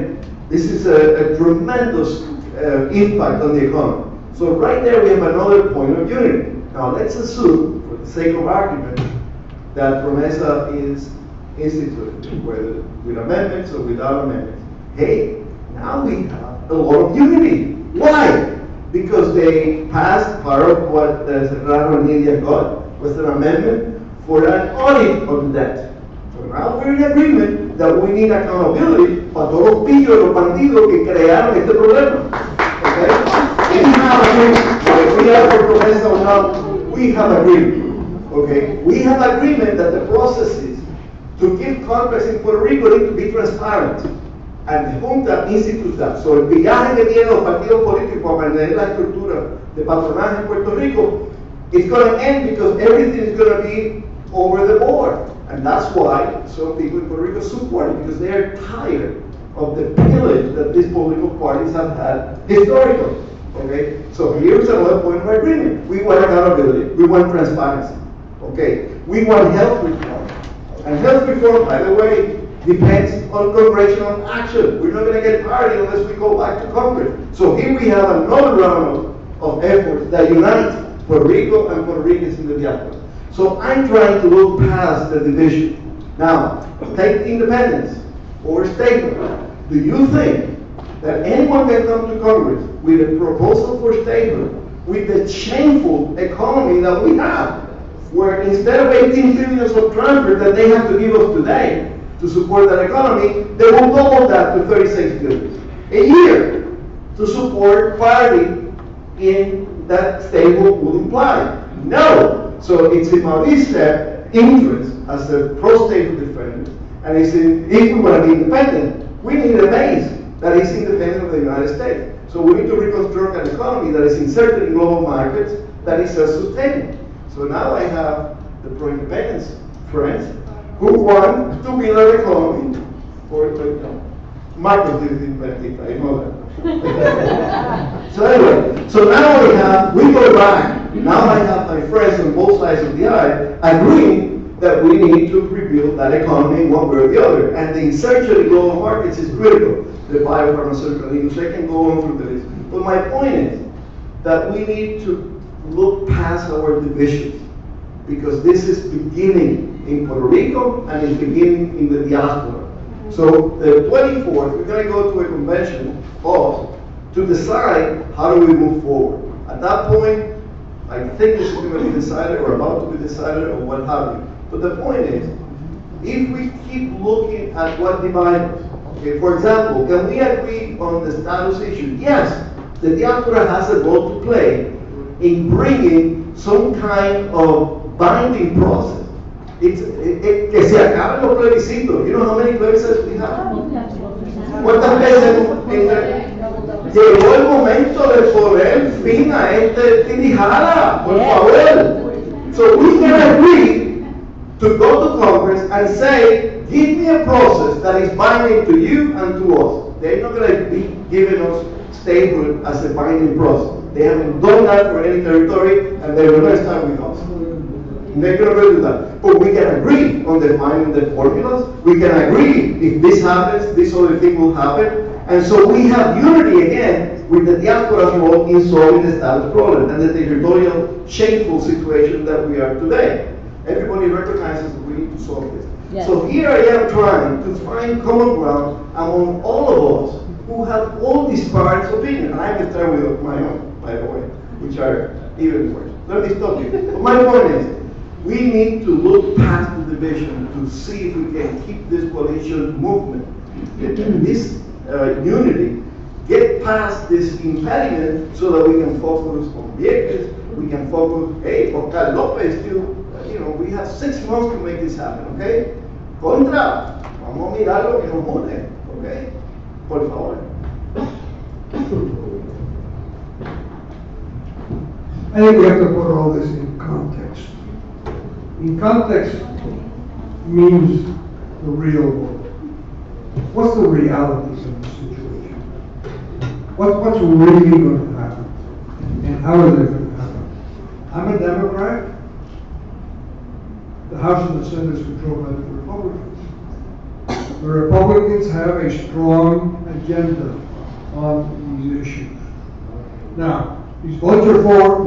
Speaker 5: a tremendous impact on the economy. So right there we have another point of unity. Now let's assume, for the sake of argument, that PROMESA is instituted, whether with amendments or without amendments. Hey, now we have a lot of unity. Why? Because they passed part of what Serrano and Nidia got was an amendment for an audit of the debt. So now we're in agreement that we need accountability para todos los pillos, los bandidos que crearon este problema. Okay? We have agreement. Whether we have a PROMESA or not, we have agreement. Okay? We have agreement that the processes to give contracts in Puerto Rico need to be transparent. And the Junta institutes that. So el viaje que tienen los partidos políticos para mantener la estructura de patronaje en Puerto Rico, it's going to end because everything is going to be over the board. And that's why some people in Puerto Rico support it, because they're tired of the pillage that these political parties have had historically. Okay? So here's another point of agreement. We want accountability. We want transparency. Okay? We want health reform. And health reform, by the way, depends on congressional action. We're not going to get party unless we go back to Congress. So here we have another round of efforts that unite Puerto Rico and Puerto Ricans in the diaspora. So I'm trying to look past the division. Now, take independence or statehood. Do you think that anyone can come to Congress with a proposal for statehood with the shameful economy that we have, where instead of 18 billion of transfers that they have to give us today, to support that economy, they will double that to 36 billion a year to support parity in that stable would imply. No. So it's in Maurice's interest as a pro-stable defendant, and it's in, if we want to be independent, we need a base that is independent of the United States. So we need to reconstruct an economy that is inserted in global markets that is self-sustaining. So now I have the pro-independence friends who want to build an economy for Marcos did it in I know that. So anyway, so now we go back. Now I have my friends on both sides of the aisle agreeing that we need to rebuild that economy one way or the other. And the insertion in global markets is critical. The biopharmaceutical industry, I can go on through the list. But my point is that we need to look past our divisions, because this is beginning in Puerto Rico and it's beginning in the diaspora. So the 24th, we're going to go to a convention to decide how do we move forward. At that point, I think this is going to be decided or about to be decided or what have you. But the point is, if we keep looking at what divides us, okay, for example, can we agree on the status issue? Yes, the diaspora has a role to play in bringing some kind of binding process. Que se acaben los plebiscitos. You know how many plebiscitos we have? ¿Cuántas veces llegó el momento de poner fin a este tirijada? Por favor. So we can agree to go to Congress and say, give me a process that is binding to you and to us. They're not going to be giving us statehood as a binding process. They haven't done that for any territory, and they will not start with us. They're going to do that. But we can agree on defining the formulas. We can agree if this happens, this other thing will happen. And so we have unity again with the diaspora's role in solving the status problem and the territorial shameful situation that we are today. Everybody recognizes that we need to solve this. Yes. So here I am trying to find common ground among all of us who have all disparate opinions. And I can start with my own, by the way, which are even worse. Let me stop you. But my point is, we need to look past the division to see if we can keep this coalition movement, this unity, get past this impediment so that we can focus on Vieques, we can focus, hey, Oscar Lopez still, we have 6 months to make this happen, okay? Contra, vamos a mirar lo que nos une, okay? Por favor.
Speaker 4: I think we have to put all this in context. In context means the real world. What's the realities of the situation? What's really going to happen? And how is it going to happen? I'm a Democrat. The House and the Senate is controlled by the Republicans. The Republicans have a strong agenda on these issues. Now, these vulture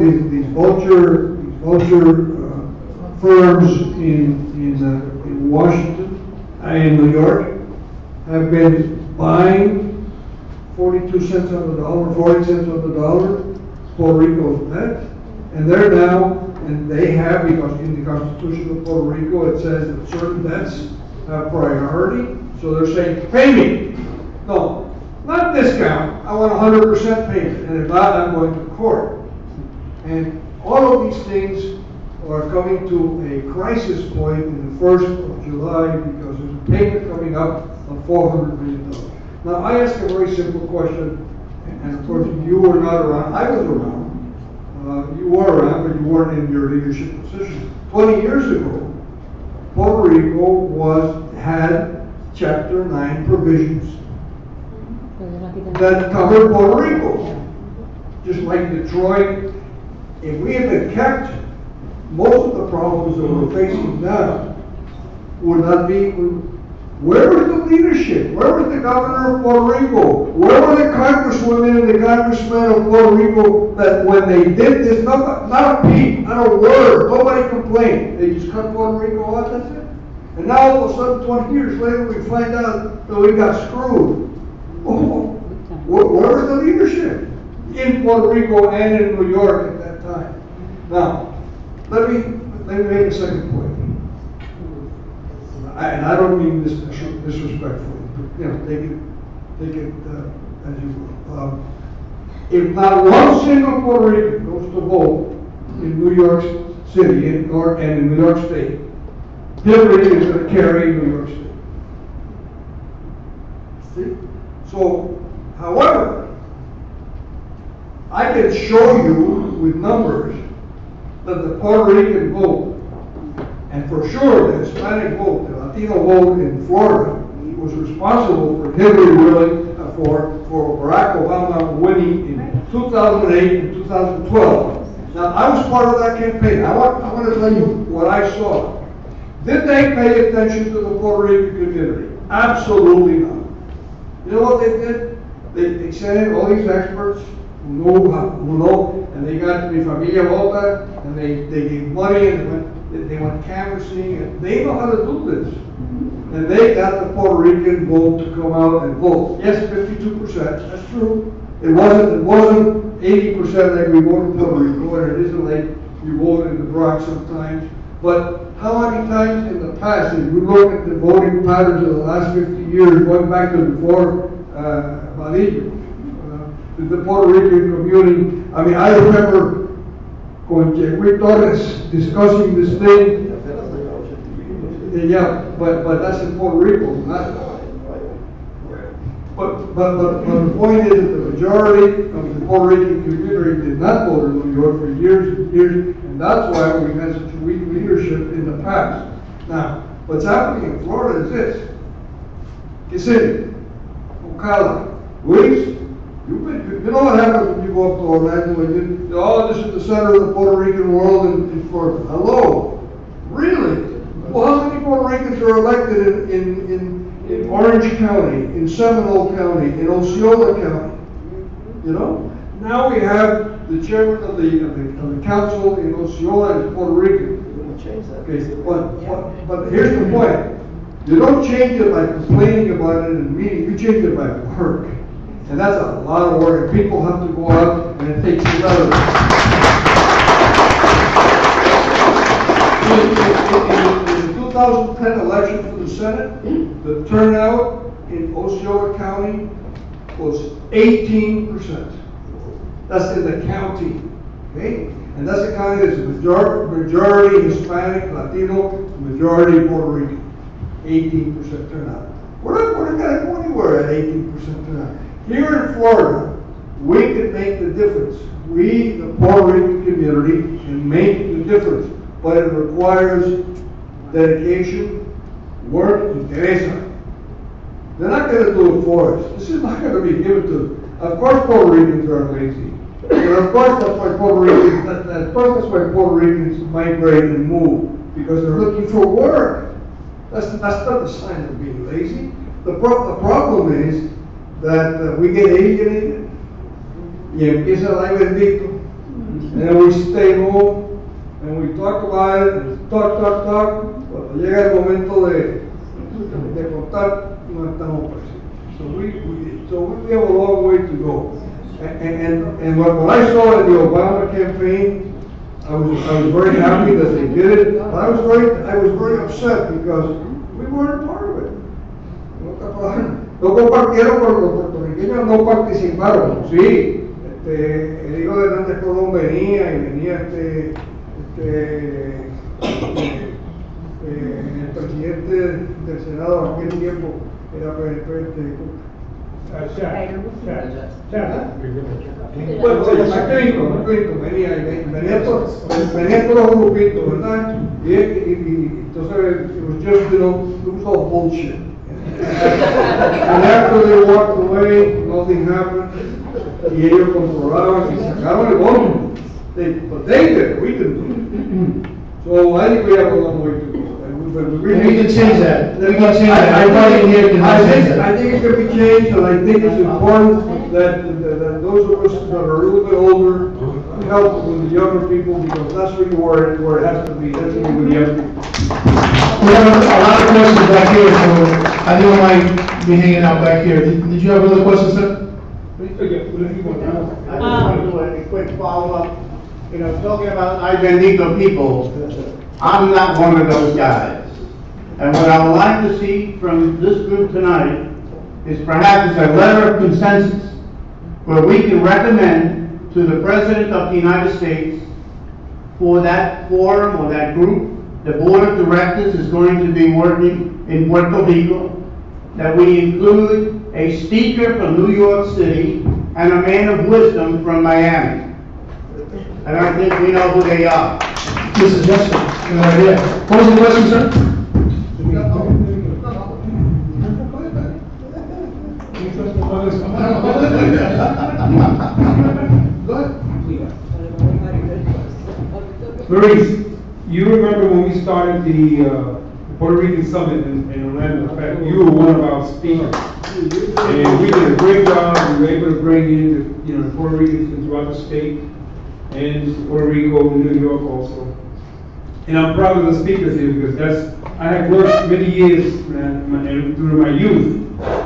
Speaker 4: firms in Washington and in New York have been buying 42 cents on the dollar, 40 cents on the dollar, Puerto Rico's debt, and they're now, and they have, because in the Constitution of Puerto Rico it says that certain debts have priority, so they're saying, pay me. No, not discount, I want 100% payment, and if not, I'm going to court. And all of these things are coming to a crisis point in the 1st of July because there's a payment coming up of $400 million. Now, I ask a very simple question, and of course, you were not around. I was around. You were around, but you weren't in your leadership position. 20 years ago, Puerto Rico had Chapter 9 provisions that covered Puerto Rico. Just like Detroit, if we had been kept, most of the problems that we're facing now would not be. Where was the leadership? Where was the governor of Puerto Rico? Where were the congresswomen and the congressmen of Puerto Rico that when they did this, not a peep, not a word, nobody complained. They just cut Puerto Rico off, that's it. And now all of a sudden, 20 years later, we find out that we got screwed. Oh, where was the leadership? In Puerto Rico and in New York at that time. Now, let me make a second point. And I don't mean this to disrespectfully. You know, take it as you will. If not one single Puerto Rican goes to vote in New York City and in New York State, Hillary is going to carry New York State. See? So, however, I can show you with numbers that the Puerto Rican vote, and for sure the Hispanic vote, the Latino vote in Florida, was responsible for Hillary winning, for Barack Obama winning in 2008 and 2012. Now, I was part of that campaign. I want to tell you what I saw. Did they pay attention to the Puerto Rican community? Absolutely not. You know what they did? They sent in all these experts who know, and they got Mi Familia Vota, and they gave money, and they went canvassing, and they know how to do this. And they got the Puerto Rican vote to come out and vote. Yes, 52%, that's true. It wasn't 80% like we voted in Puerto Rico, and it isn't like we voted in the Bronx sometimes. But how many times in the past, if you look at the voting patterns of the last 50 years, going back to before Vadillo, the Puerto Rican community, I mean, I remember con Jeffrey Torres discussing this thing. Yeah, but that's in Puerto Rico, not. But the point is that the majority of the Puerto Rican community did not vote in New York for years and years, and that's why we had such weak leadership in the past. Now, what's happening in Florida is this: Kissimmee, Ocala, Luis. You know what happens when you go up to Orlando and this is the center of the Puerto Rican world in Florida. Hello, really? Well, how many Puerto Ricans are elected in Orange County, in Seminole County, in Osceola County? You know? Now we have the chairman of the council in Osceola is Puerto Rican. Okay, but here's the point. You don't change it by complaining about it in a meeting, you change it by work. And that's a lot of work, and people have to go out, and it takes a lot of In the 2010 election for the Senate, the turnout in Osceola County was 18%. That's in the county, okay? And that's a county that's majority Hispanic, Latino, majority Puerto Rican. 18% turnout. We're not going to go anywhere at 18% turnout. Here in Florida, we can make the difference. We, the Puerto Rican community, can make the difference. But it requires dedication, work, interesa. They're not going to do it for us. This is not going to be given to. Of course, Puerto Ricans are lazy. And of course, that's why Puerto Ricans migrate and move, because they're looking for work. That's not a sign of being lazy. The problem is that we get alienated, y empieza el ay bendito, and then we stay home, and we talk about it, and talk, cuando llega el momento de contar, no estamos presentes. So we have a long way to go. And what I saw in the Obama campaign, I was very happy that they did it, but I was very upset because we weren't part of it. No compartieron porque los puertorriqueños no participaron. Sí, el hijo de Hernández Colón venía el presidente del Senado en aquel tiempo era Clinton venía todos los grupitos, ¿verdad? Y entonces it was just, it was all bullshit. And after they walked away, nothing happened. Y ellos controlaban y sacaron el voto. But they did, we didn't do it. So I think we have a long way to go.
Speaker 9: We can change that. We can change that. Everybody here can change that.
Speaker 4: I think it can be changed, and I think it's important that those of us that are a little bit older help with the younger people, because that's really where it has to be. That's really with the young people.
Speaker 9: We have a lot of questions back here, so I think I might be hanging out back here. Did you have another question, sir?
Speaker 11: I just want to do a quick follow-up. Talking about Ay Bendito people, I'm not one of those guys. And what I would like to see from this group tonight is perhaps a letter of consensus where we can recommend to the President of the United States for that forum or that group. The Board of Directors is going to be working in Puerto Rico, that we include a speaker from New York City and a man of wisdom from Miami. And I think we know who they are.
Speaker 9: Mrs. Justin, good idea. What was the question, sir?
Speaker 12: Maurice, you remember when we started the Puerto Rican Summit in Orlando? In fact, you were one of our speakers. And we did a great job. We were able to bring in the Puerto Ricans from throughout the state and Puerto Rico and New York also. And I'm proud of the speakers here because I have worked many years through my youth.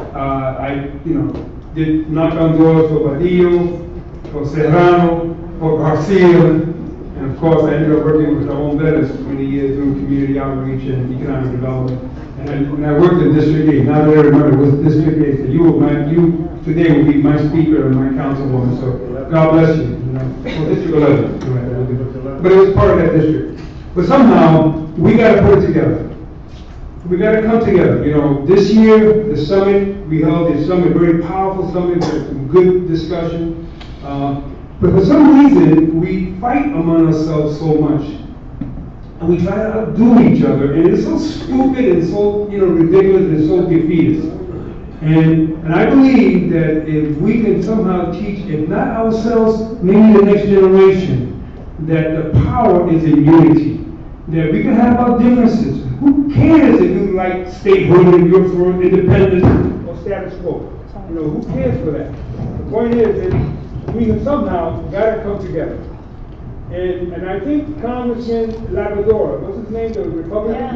Speaker 12: I did knock on doors for Badillo, for Serrano, for Garcia, and of course I ended up working with Ramon Veras for many years doing community outreach and economic development. And I worked in District 8. Now that I remember what District 8 is, you today will be my speaker and my councilwoman, so God bless you. Well, District 11, but it was part of that district. But somehow, we got to put it together. We got to come together. This year, the summit, we held a summit, very powerful summit, with some good discussion. But for some reason, we fight among ourselves so much. And we try to outdo each other. And it's so stupid and so ridiculous and so defeatist. And I believe that if we can somehow teach, if not ourselves, maybe the next generation, that the power is in unity. That we can have our differences. Who cares if you like statehood and you're for independence or status quo? Who cares for that? The point is that we can somehow gotta come together. And I think Congressman Labrador, what's his name, the Republican?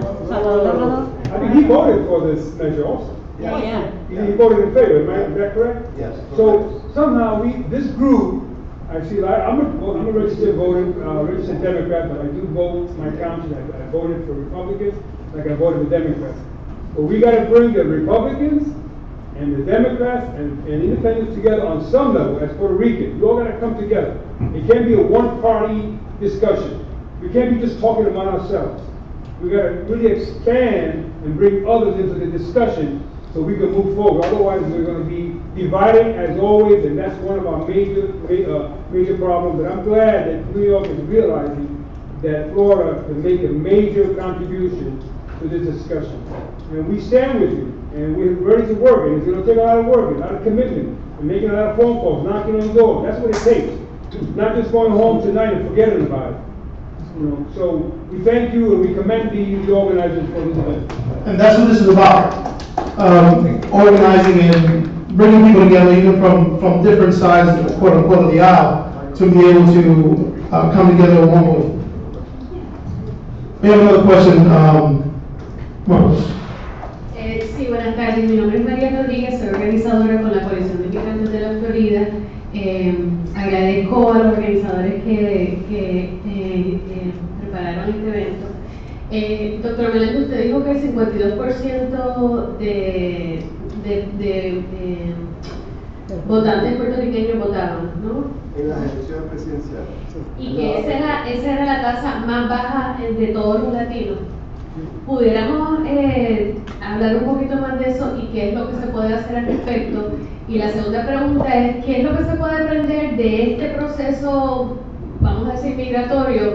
Speaker 12: I think he voted for this measure also.
Speaker 10: Yeah.
Speaker 12: He voted in favor, is that correct?
Speaker 5: Yes.
Speaker 12: So somehow this group, actually, I'm a registered voter, registered Democrat, but I do vote my county. I voted for Republicans, like I voted for Democrats. But we got to bring the Republicans and the Democrats and independents together on some level as Puerto Ricans. We all got to come together. It can't be a one-party discussion. We can't be just talking among ourselves. We got to really expand and bring others into the discussion so we can move forward. Otherwise, we're going to be divided as always, and that's one of our major problems. And I'm glad that New York is realizing that Florida can make a major contribution to this discussion. And we stand with you, and we're ready to work. And it's going to take a lot of work, a lot of commitment, and making a lot of phone calls, knocking on doors. That's what it takes. Not just going home tonight and forgetting about it. So we thank you and we commend the organizers for this event.
Speaker 9: And that's what this is about. Organizing and bringing people together, even from different sides, quote unquote, of the aisle, to be able to come together in one way. We have another question. Marcos.
Speaker 13: Sí, buenas tardes. Mi nombre es María Rodríguez, soy organizadora con la Coalición de Migrantes de la Florida. Agradezco a los organizadores que prepararon este evento. Doctor Meléndez, usted dijo que el 52% de votantes puertorriqueños votaron, ¿no?
Speaker 5: En las elecciones presidenciales.
Speaker 13: Y que esa era la tasa más baja de todos los latinos. ¿Pudiéramos hablar un poquito más de eso y qué es lo que se puede hacer al respecto? Y la segunda pregunta es, ¿qué es lo que se puede aprender de este proceso, vamos a decir, migratorio,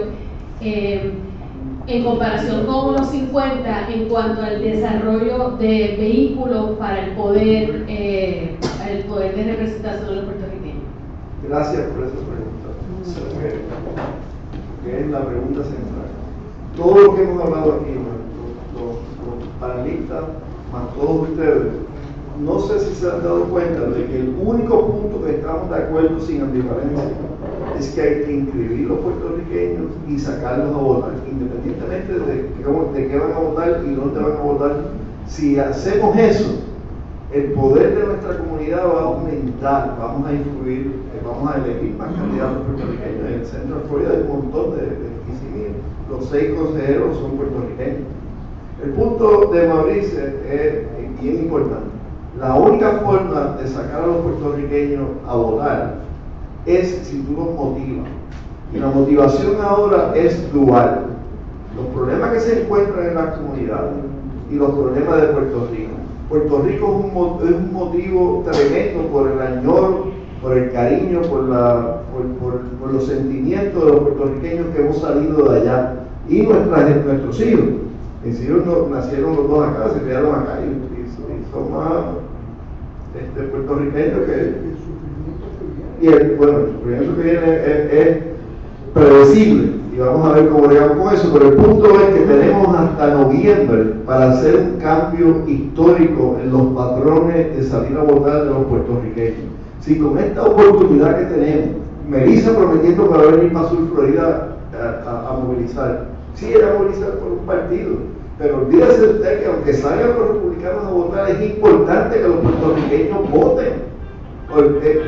Speaker 13: en comparación con los 50 en cuanto al desarrollo de vehículos para el poder de representación de los puertorriqueños?
Speaker 5: Gracias por esa pregunta, que es la pregunta central. Todo lo que hemos hablado aquí, los panelistas, más todos ustedes, no sé si se han dado cuenta de que el único punto que estamos de acuerdo sin ambivalencia es que hay que inscribir los puertorriqueños y sacarlos a votar, independientemente de qué van a votar y dónde van a votar. Si hacemos eso, el poder de nuestra comunidad va a aumentar, vamos a influir, vamos a elegir más candidatos puertorriqueños. En el centro de Florida hay un montón de los 6 consejeros son puertorriqueños. El punto de Mauricio es bien importante. La única forma de sacar a los puertorriqueños a votar es si tú los motivas. Y la motivación ahora es dual. Los problemas que se encuentran en las comunidades y los problemas de Puerto Rico. Puerto Rico es un motivo tremendo por el añoro, por el cariño, por los sentimientos de los puertorriqueños que hemos salido de allá. Y nuestros hijos. Mis hijos nacieron los dos acá, se criaron acá y son más puertorriqueños que... Y el sufrimiento que viene es predecible y vamos a ver cómo llegamos con eso, pero el punto es que tenemos hasta noviembre para hacer un cambio histórico en los patrones de salir a votar de los puertorriqueños. Si con esta oportunidad que tenemos, Melissa prometiendo que va a venir para Sur Florida a movilizar, sí era movilizar por un partido, pero olvídese usted que aunque salgan los republicanos a votar, es importante que los puertorriqueños voten. Porque,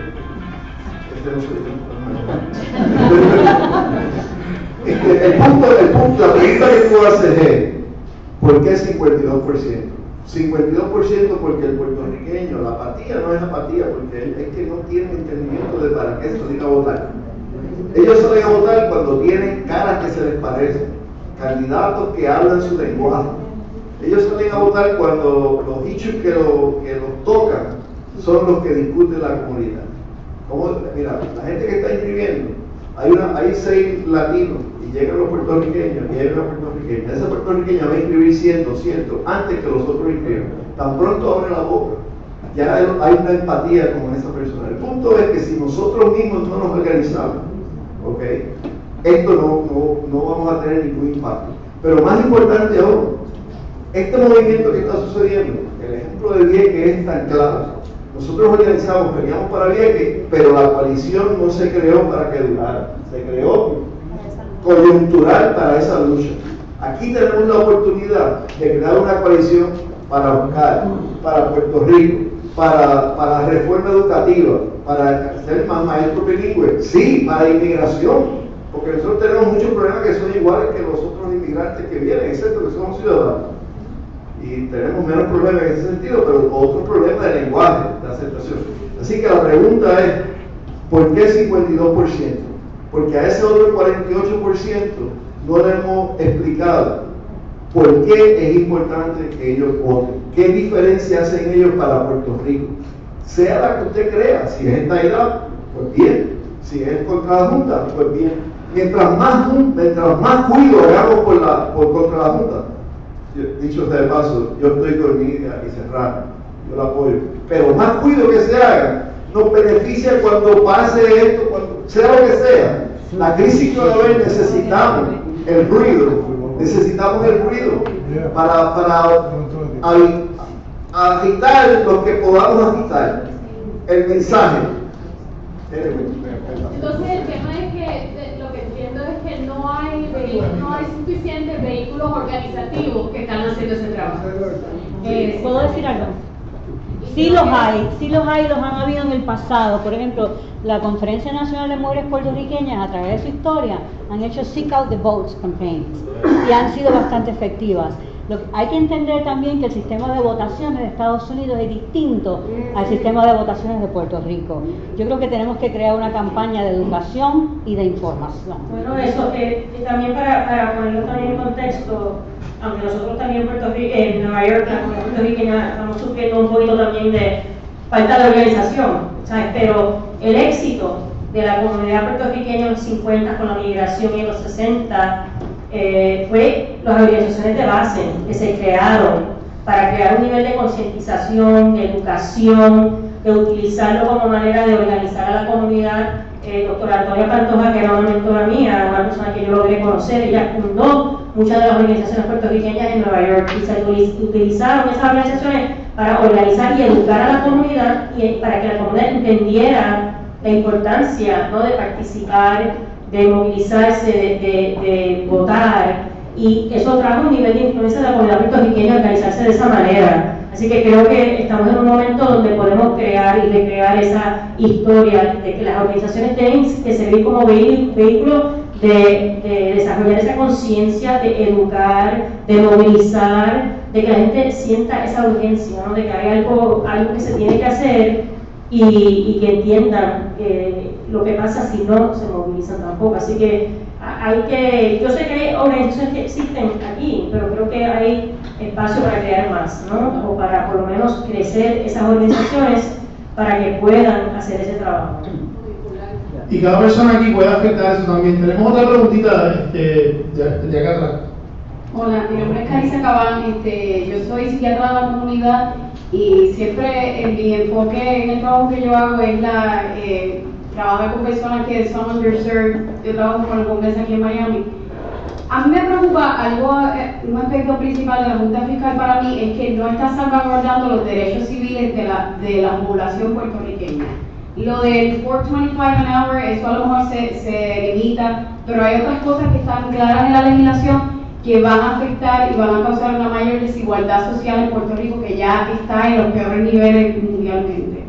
Speaker 5: la pregunta que tú haces es, ¿por qué 52%? 52% porque el puertorriqueño, la apatía no es apatía, porque es que no tienen entendimiento de para qué salir a votar. Ellos salen a votar cuando tienen caras que se les parecen, candidatos que hablan su lenguaje. Ellos salen a votar cuando los issues que los tocan son los que discuten la comunidad. Mira, la gente que está inscribiendo, hay 6 latinos y llegan los puertorriqueños y hay una puertorriqueña. Esa puertorriqueña va a inscribir 100, 200 antes que los otros inscriban. Tan pronto abre la boca, ya hay una empatía con esa persona. El punto es que si nosotros mismos no nos organizamos, ¿okay? Esto no vamos a tener ningún impacto. Pero más importante aún, este movimiento que está sucediendo, el ejemplo de Vieques es tan claro. Nosotros organizamos, peleamos para Vieques, pero la coalición no se creó para que durara, se creó coyuntural para esa lucha. Aquí tenemos la oportunidad de crear una coalición para buscar, para Puerto Rico, para la reforma educativa, para ser más maestros bilingües, sí, para inmigración, porque nosotros tenemos muchos problemas que son iguales que los otros inmigrantes que vienen, excepto que somos ciudadanos. Y tenemos menos problemas en ese sentido, pero otro problema de lenguaje, de aceptación. Así que la pregunta es, ¿por qué 52%? Porque a ese otro 48% no le hemos explicado por qué es importante que ellos voten, qué diferencia hacen ellos para Puerto Rico. Sea la que usted crea, si es esta edad, pues bien, si es contra la Junta, pues bien. Mientras más juicio hagamos contra la Junta, dicho sea de paso, yo estoy con Nidia y Serrano, yo la apoyo, pero más cuido que se haga, nos beneficia cuando pase esto, cuando sea lo que sea. La crisis que va a haber, necesitamos el ruido para agitar lo que podamos agitar, el mensaje.
Speaker 13: Entonces el tema es que lo que entiendo es que no hay suficientes vehículos organizativos que están haciendo ese trabajo.
Speaker 10: ¿Puedo decir algo? Sí los hay, los han habido en el pasado. Por ejemplo, la Conferencia Nacional de Mujeres Puertorriqueñas, a través de su historia, han hecho Seek Out the Votes campaigns y han sido bastante efectivas. Hay que entender también que el sistema de votaciones de Estados Unidos es distinto al sistema de votaciones de Puerto Rico. Yo creo que tenemos que crear una campaña de educación y de información.
Speaker 7: Bueno, eso también para ponerlo también en contexto, aunque nosotros también en Nueva York, la comunidad puertorriqueña, estamos sufriendo un poquito también de falta de organización, ¿sabes? Pero el éxito de la comunidad puertorriqueña en los 50 con la migración y en los 60 fue las organizaciones de base que se crearon para crear un nivel de concientización, de educación, de utilizarlo como manera de organizar a la comunidad. Doctora Antonia Pantoja, que era una mentora mía, una persona que yo logré conocer, ella fundó muchas de las organizaciones puertorriqueñas en Nueva York y se utilizaron esas organizaciones para organizar y educar a la comunidad y para que la comunidad entendiera la importancia, ¿no?, de participar, de movilizarse, de votar, y eso trajo un nivel de influencia de la comunidad puertorriqueña a organizarse de esa manera. Así que creo que estamos en un momento donde podemos crear y recrear esa historia de que las organizaciones tienen que servir como vehículo de desarrollar esa conciencia, de educar, de movilizar, de que la gente sienta esa urgencia, ¿no? De que hay algo que se tiene que hacer y que entiendan lo que pasa si no se movilizan tampoco. Así que yo sé que hay organizaciones que existen aquí, pero creo que hay espacio para crear más, ¿no? O para por lo menos crecer esas organizaciones para que puedan hacer ese trabajo.
Speaker 9: Y cada persona aquí puede afectar eso también. Tenemos otra preguntita de acá atrás.
Speaker 14: Hola, mi nombre es Carissa Cabán, yo soy psiquiatra de la comunidad y siempre mi enfoque en el trabajo que yo hago es trabajar con personas que son underserved. Yo trabajo con el Congreso aquí en Miami. A mí me preocupa un aspecto principal de la Junta Fiscal para mí es que no está salvaguardando los derechos civiles de la población puertorriqueña. Lo del 4.25 an hour, eso a lo mejor se limita, pero hay otras cosas que están claras en la legislación que van a afectar y van a causar una mayor desigualdad social en Puerto Rico que ya está en los peores niveles mundialmente.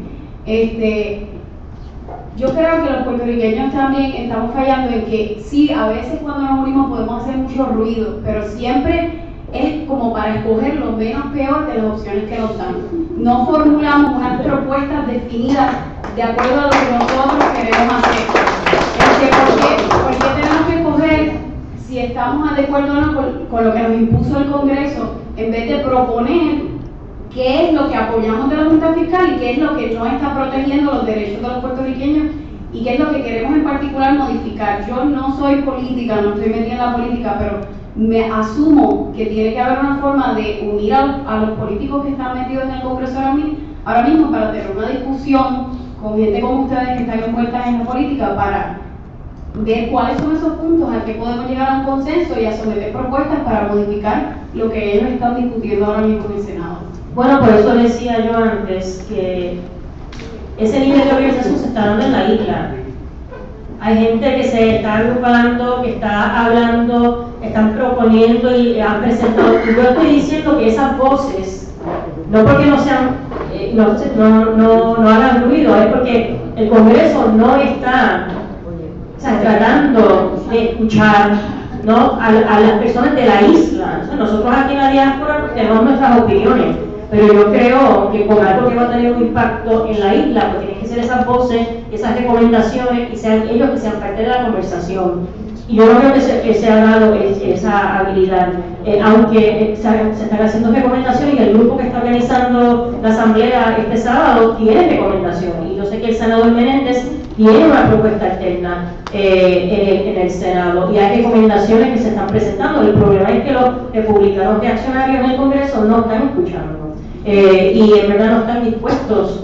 Speaker 14: Yo creo que los puertorriqueños también estamos fallando en que sí, a veces cuando nos unimos podemos hacer mucho ruido, pero siempre es como para escoger lo menos peor de las opciones que nos dan. No formulamos unas propuestas definidas de acuerdo a lo que nosotros queremos hacer. ¿Por qué tenemos que escoger si estamos de acuerdo o no con lo que nos impuso el Congreso, en vez de proponer qué es lo que apoyamos de la Junta Fiscal y qué es lo que no está protegiendo los derechos de los puertorriqueños y qué es lo que queremos en particular modificar? Yo no soy política, no estoy metida en la política, pero me asumo que tiene que haber una forma de unir a los políticos que están metidos en el Congreso ahora mismo para tener una discusión con gente como ustedes que están envueltas en la política para ver cuáles son esos puntos al que podemos llegar a un consenso y a someter propuestas para modificar lo que ellos están discutiendo ahora mismo en el Senado.
Speaker 7: Bueno, por eso decía yo antes que ese nivel de organización se está dando en la isla. Hay gente que se está agrupando, que está hablando, están proponiendo y han presentado. Y yo estoy diciendo que esas voces, no porque no sean, no hagan ruido, es porque el Congreso no está tratando de escuchar, ¿no? a las personas de la isla. O sea, nosotros aquí en la diáspora tenemos nuestras opiniones, pero yo creo que con algo que va a tener un impacto en la isla, pues tienen que ser esas voces, esas recomendaciones, y sean ellos que sean parte de la conversación. Y yo no creo que se ha dado esa habilidad, aunque se están haciendo recomendaciones y el grupo que está organizando la asamblea este sábado tiene recomendaciones. Y yo sé que el senador Menéndez tiene una propuesta alterna en el Senado y hay recomendaciones que se están presentando. El problema es que los republicanos reaccionarios en el Congreso no están escuchando y en verdad no están dispuestos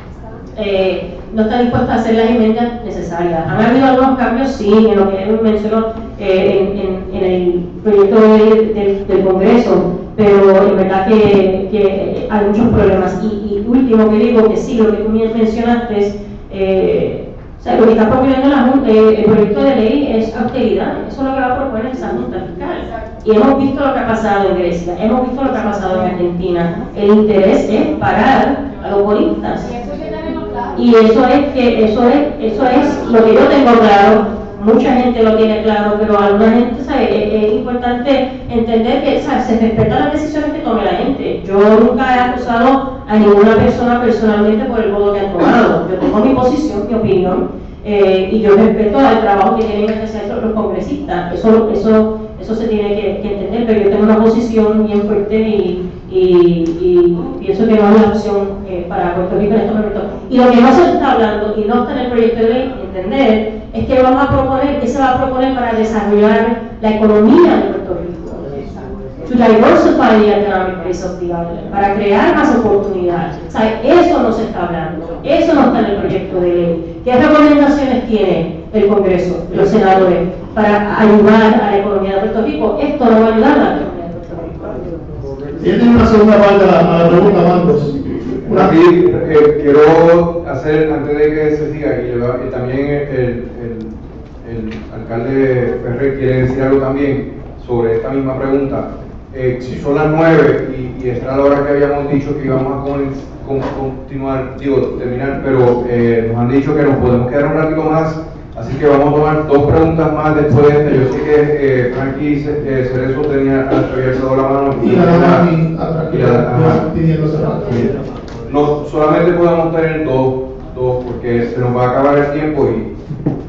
Speaker 7: a hacer las enmiendas necesarias. Han habido algunos cambios, sí, en lo que él mencionó en el proyecto del Congreso, pero en verdad que hay muchos problemas. Y último que digo, que sí, lo que tú mencionaste es lo que está proponiendo el proyecto de ley es austeridad. Eso es lo que va a proponer esa Junta Fiscal. Y hemos visto lo que ha pasado en Grecia, hemos visto lo que ha pasado en Argentina. El interés es parar a los bonistas. Y eso es lo que yo tengo claro. Mucha gente lo tiene claro, pero a alguna gente es importante entender que se respetan las decisiones que tome la gente. Yo nunca he acusado a ninguna persona personalmente por el voto que han tomado. Yo tengo mi posición, mi opinión, y yo respeto el trabajo que tienen que hacer los congresistas. Eso se tiene que entender, pero yo tengo una posición bien fuerte y pienso que no es una opción para Puerto Rico en estos momentos. Y lo que no se está hablando y no está en el proyecto de ley, entender, es que vamos a proponer, ¿qué se va a proponer para desarrollar la economía de Puerto Rico? To diversify the economic base of the island, para crear más oportunidades. O sea, eso no se está hablando, eso no está en el proyecto de ley. ¿Qué recomendaciones tiene el Congreso, los senadores, para ayudar a la economía de Puerto Rico? Esto no va a ayudar a la economía de Puerto Rico.
Speaker 9: Ella tiene una segunda parte a la pregunta, Marcos.
Speaker 8: Aquí quiero hacer, antes de que se siga, y también el alcalde Ferrer quiere decir algo también sobre esta misma pregunta. Si son las 9 y esta era la hora que habíamos dicho que íbamos a terminar, pero nos han dicho que nos podemos quedar un ratito más, Así que vamos a tomar 2 preguntas más después de esta. Yo sé que Frankie Cerezo había alzado la mano no, solamente podemos tener dos porque se nos va a acabar el tiempo y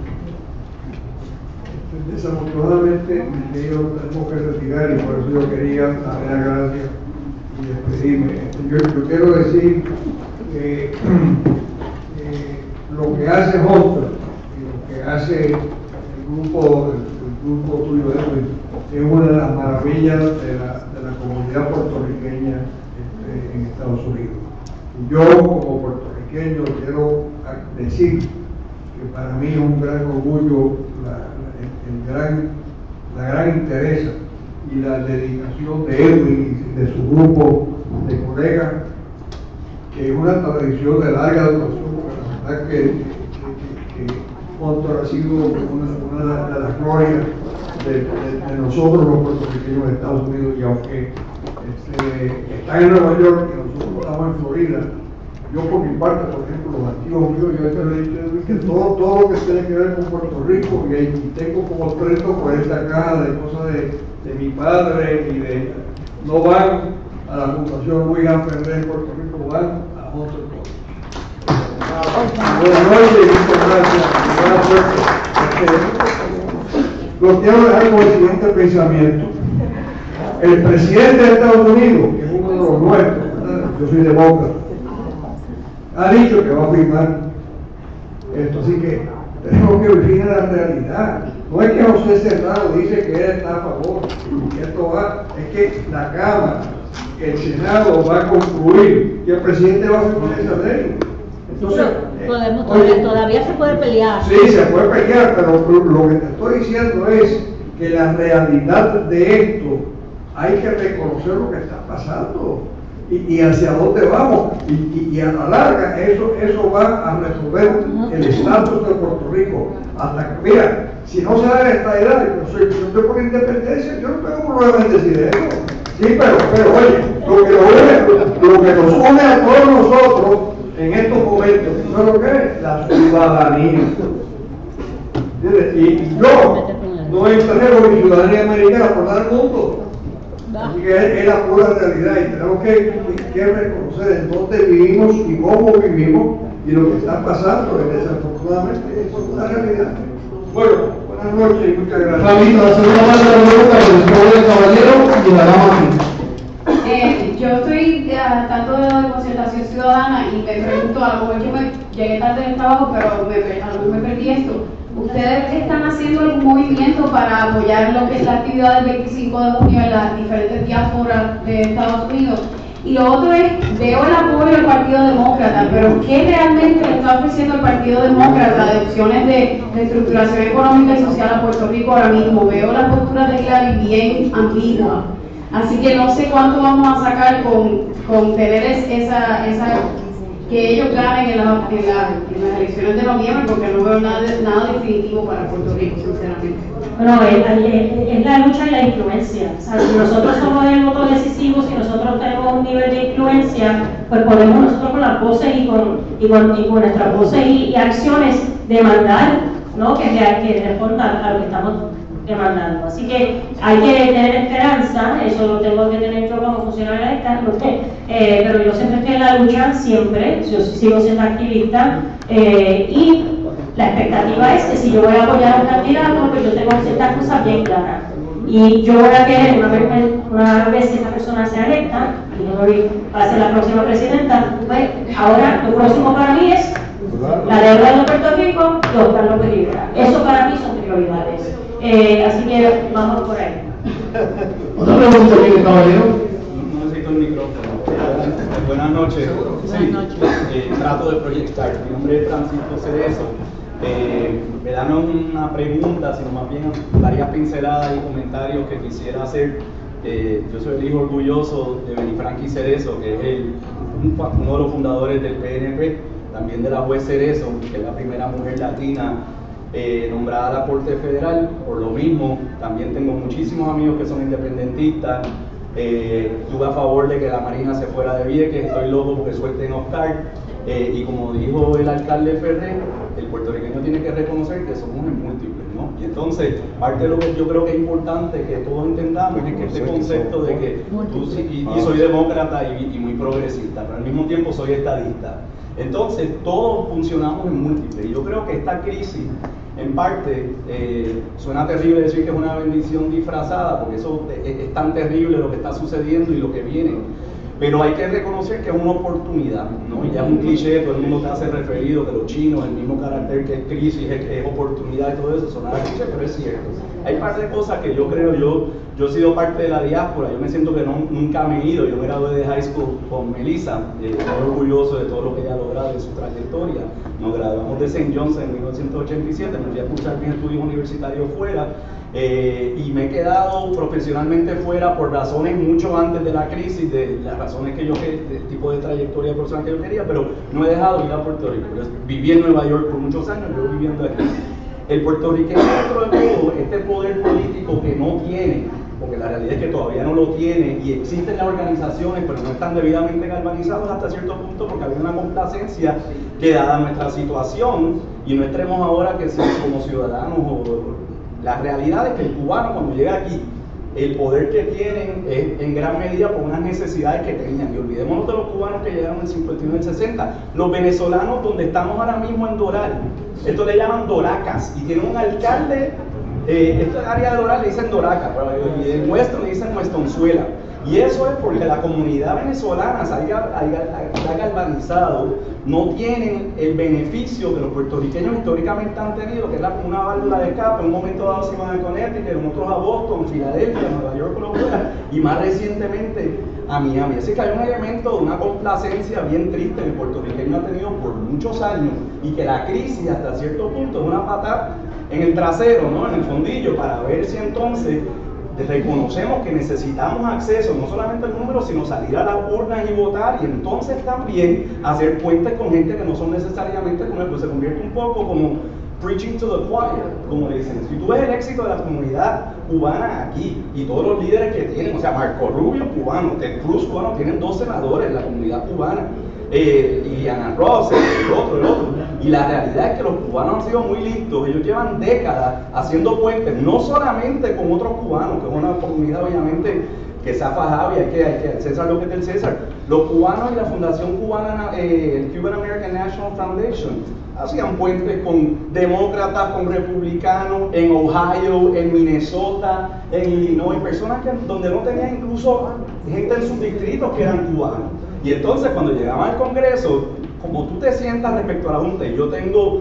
Speaker 4: desafortunadamente yo tengo que retirar y por eso yo quería darle las gracias y despedirme. Yo quiero decir que lo que hace Hunter y lo que hace el grupo tuyo Edwin es una de las maravillas de la comunidad puertorriqueña en Estados Unidos. Y yo como puertorriqueño quiero decir que para mí es un gran orgullo la gran interés y la dedicación de Edwin y de su grupo de colegas, que es una tradición de larga duración, porque la verdad que Hunter ha sido una de las glorias de nosotros los puertorriqueños de Estados Unidos, y aunque están en Nueva York y nosotros estamos en Florida, yo por mi parte, por ejemplo, los activos míos, yo he dicho que todo lo que tiene que ver con Puerto Rico, y tengo como presto por esta caja de cosas de mi padre y de, no van a la Fundación Luis A. Ferrer en Puerto Rico, van a Hunter College. Buenas noches y muchas gracias. Lo quiero dejar con el siguiente pensamiento. El presidente de Estados Unidos, que es uno de los nuestros, yo soy demócrata, ha dicho que va a firmar esto, así que tenemos que vivir en la realidad. No es que José Serrano dice que él está a favor, que esto va, es que la Cámara, el Senado va a concluir y el presidente va a firmar esa ley. Entonces,
Speaker 10: todavía se puede pelear.
Speaker 4: Sí, se puede pelear, pero lo que te estoy diciendo es que la realidad de esto hay que reconocer lo que está pasando y hacia dónde vamos, y a la larga eso va a resolver el estatus de Puerto Rico. Hasta que, mira, si no se da la estabilidad, yo estoy por independencia, yo no tengo problema en decir eso. Sí, pero oye, lo que nos une a todos nosotros en estos momentos, ¿sabes lo que es? La ciudadanía. Y yo no entrego mi ciudadanía americana por dar el mundo. Así que es la pura realidad y tenemos que reconocer en dónde vivimos y cómo vivimos y lo que está pasando. Desafortunadamente es una realidad. Bueno, buenas noches y muchas gracias.
Speaker 9: Fabito, la segunda parte de la pregunta por el caballero y la dama aquí.
Speaker 14: Yo estoy tanto de la concertación ciudadana y me pregunto, a lo mejor yo me llegué tarde del trabajo, pero a lo mejor me perdí esto. ¿Ustedes están haciendo algún movimiento para apoyar lo que es la actividad del 25 de junio en las diferentes diásporas de Estados Unidos? Y lo otro es, veo el apoyo del Partido Demócrata, pero ¿qué realmente le está ofreciendo el Partido Demócrata de opciones de estructuración económica y social a Puerto Rico ahora mismo? Veo la postura de Hillary bien ambigua. Así que no sé cuánto vamos a sacar con tener esa que ellos ganen en las elecciones de noviembre, porque no veo nada definitivo para Puerto Rico, sinceramente.
Speaker 7: Bueno, es la lucha y la influencia. O sea, si nosotros somos el voto decisivo, si nosotros tenemos un nivel de influencia, pues podemos nosotros con las voces y con nuestras voces y acciones demandar, ¿no? que respondan a lo que estamos demandando. Así que hay que tener esperanza, eso lo tengo que tener yo como funcionaria de esta, pero yo siempre estoy en la lucha, siempre, yo sigo siendo activista, y la expectativa es que si yo voy a apoyar a un candidato, pues yo tengo ciertas cosas bien claras. Y yo voy a querer, una vez que esa persona sea electa, y yo va a ser la próxima presidenta, pues ahora lo próximo para mí es la deuda de Puerto Rico y Oscar López Rivera. Eso para mí son prioridades. Así que vamos por ahí.
Speaker 9: Otra pregunta, caballero.
Speaker 15: No necesito el micrófono. Buenas noches.
Speaker 10: Buenas noches.
Speaker 15: Trato de proyectar. Mi nombre es Francisco Cerezo. Me dan una pregunta, sino más bien varias pinceladas y comentarios que quisiera hacer. Yo soy el hijo orgulloso de Benifranqui Cerezo, que es uno de los fundadores del PNP, también de la juez Cerezo, que es la primera mujer latina nombrada a la Corte Federal. Por lo mismo, también tengo muchísimos amigos que son independentistas. Estuve a favor de que la Marina se fuera de Vieques, estoy loco porque suelten Oscar. Y como dijo el alcalde Ferrer, el puertorriqueño tiene que reconocer que somos en múltiples, ¿no? Y entonces, parte de lo que yo creo que es importante que todos entendamos es que este concepto de que tú y soy demócrata y muy progresista, pero al mismo tiempo soy estadista. Entonces, todos funcionamos en múltiples. Y yo creo que esta crisis, en parte, suena terrible decir que es una bendición disfrazada, porque eso es tan terrible lo que está sucediendo y lo que viene. Pero hay que reconocer que es una oportunidad, ¿no? Y ya es un cliché, todo el mundo te hace referido que los chinos, el mismo carácter que es crisis, es oportunidad y todo eso, son nada cliché, pero es cierto. Hay un par de cosas que yo creo, yo he sido parte de la diáspora, yo me siento que nunca me he ido, yo me gradué de high school con Melissa, muy orgulloso de todo lo que ella ha logrado en su trayectoria. Nos graduamos de St. John's en 1987, me fui a cursar mis estudios universitarios fuera, y me he quedado profesionalmente fuera por razones mucho antes de la crisis, de las razones que yo quería, el tipo de trayectoria profesional que yo quería, pero no he dejado de ir a Puerto Rico. Yo viví en Nueva York por muchos años, yo viviendo aquí. El puertorriqueño, dentro de todo, este poder político que no tiene, porque la realidad es que todavía no lo tiene, y existen las organizaciones, pero no están debidamente galvanizados hasta cierto punto, porque había una complacencia que, dada nuestra situación, y no entremos ahora que si como ciudadanos la realidad es que el cubano cuando llega aquí, el poder que tienen es en gran medida por unas necesidades que tenían. Y olvidémonos de los cubanos que llegaron en el 51 y el 60. Los venezolanos, donde estamos ahora mismo en Doral, esto le llaman Doracas, y tiene un alcalde, esta área de Doral le dicen Doraca, pero en Weston le dicen Westonzuela. Y eso es porque la comunidad venezolana se ha galvanizado, no tienen el beneficio que los puertorriqueños históricamente han tenido, que es una válvula de escape. En un momento dado se iban a Connecticut, en otros a Boston, Filadelfia, Nueva York, lo fuera, y más recientemente a Miami. Así que hay un elemento de una complacencia bien triste que el puertorriqueño ha tenido por muchos años, y que la crisis hasta cierto punto es una patada en el trasero, ¿no? En el fondillo, para ver si entonces reconocemos que necesitamos acceso no solamente al número, sino salir a las urnas y votar, y entonces también hacer puentes con gente que no son necesariamente como él, pues se convierte un poco como preaching to the choir, como le dicen. Si tú ves el éxito de la comunidad cubana aquí y todos los líderes que tienen, o sea, Marco Rubio cubano, Ted Cruz cubano, tienen 2 senadores en la comunidad cubana, y Ana Ross, el otro. Y la realidad es que los cubanos han sido muy listos, ellos llevan décadas haciendo puentes, no solamente con otros cubanos, que es una comunidad obviamente que se ha fajado y hay que César lo que es del César. Los cubanos y la Fundación Cubana, el Cuban American National Foundation, hacían puentes con demócratas, con republicanos, en Ohio, en Minnesota, en Illinois, personas donde no tenían incluso gente en sus distritos que eran cubanos. Y entonces cuando llegaban al Congreso, como tú te sientas respecto a la Junta, y yo tengo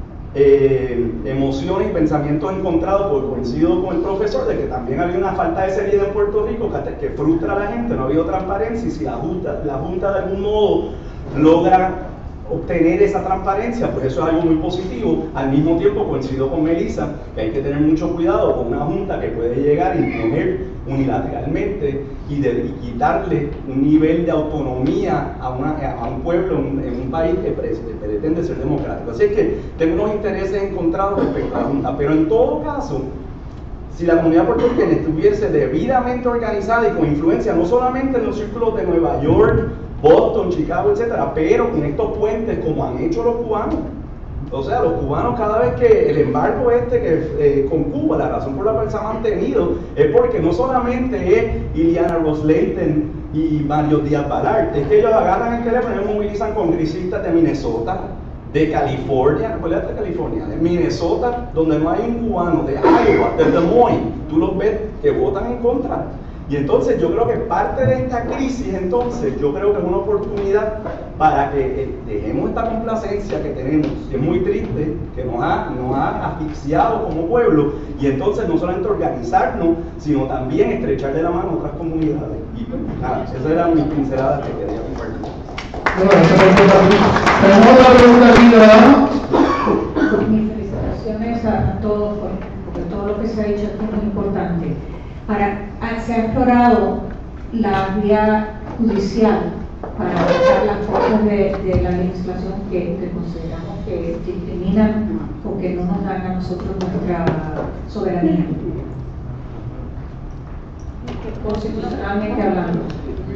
Speaker 15: emociones y pensamientos encontrados, porque coincido con el profesor de que también había una falta de seriedad en Puerto Rico que frustra a la gente, no ha habido transparencia, y si la Junta de algún modo logra obtener esa transparencia, pues eso es algo muy positivo. Al mismo tiempo coincido con Melissa que hay que tener mucho cuidado con una junta que puede llegar y imponer unilateralmente y quitarle un nivel de autonomía a un pueblo en un país que pretende ser democrático. Así que tengo unos intereses encontrados respecto a la junta, pero en todo caso, si la comunidad puertorriqueña estuviese debidamente organizada y con influencia no solamente en los círculos de Nueva York, Boston, Chicago, etcétera, pero con estos puentes como han hecho los cubanos. O sea, los cubanos, cada vez que el embargo con Cuba, la razón por la cual se ha mantenido es porque no solamente es Ileana Ros-Lehtinen y Mario Díaz-Balart, es que ellos agarran el teléfono y movilizan congresistas de Minnesota, de California, ¿cuál es de California? De Minnesota, donde no hay un cubano, de Iowa, de Des Moines, tú los ves que votan en contra. Y entonces yo creo que parte de esta crisis, entonces, yo creo que es una oportunidad para que dejemos esta complacencia que tenemos, que es muy triste, que nos ha asfixiado como pueblo, y entonces no solamente organizarnos, sino también estrecharle la mano a otras comunidades. Y pues, nada, esas eran mis pinceladas que quería compartir.
Speaker 9: Tenemos otra pregunta aquí, ¿verdad?
Speaker 16: Mis felicitaciones a todos, porque todo lo que se ha dicho aquí es muy importante. Se ha explorado la vía judicial para buscar las cosas de la legislación que consideramos que discriminan o que no nos dan a nosotros nuestra soberanía, constitucionalmente hablando.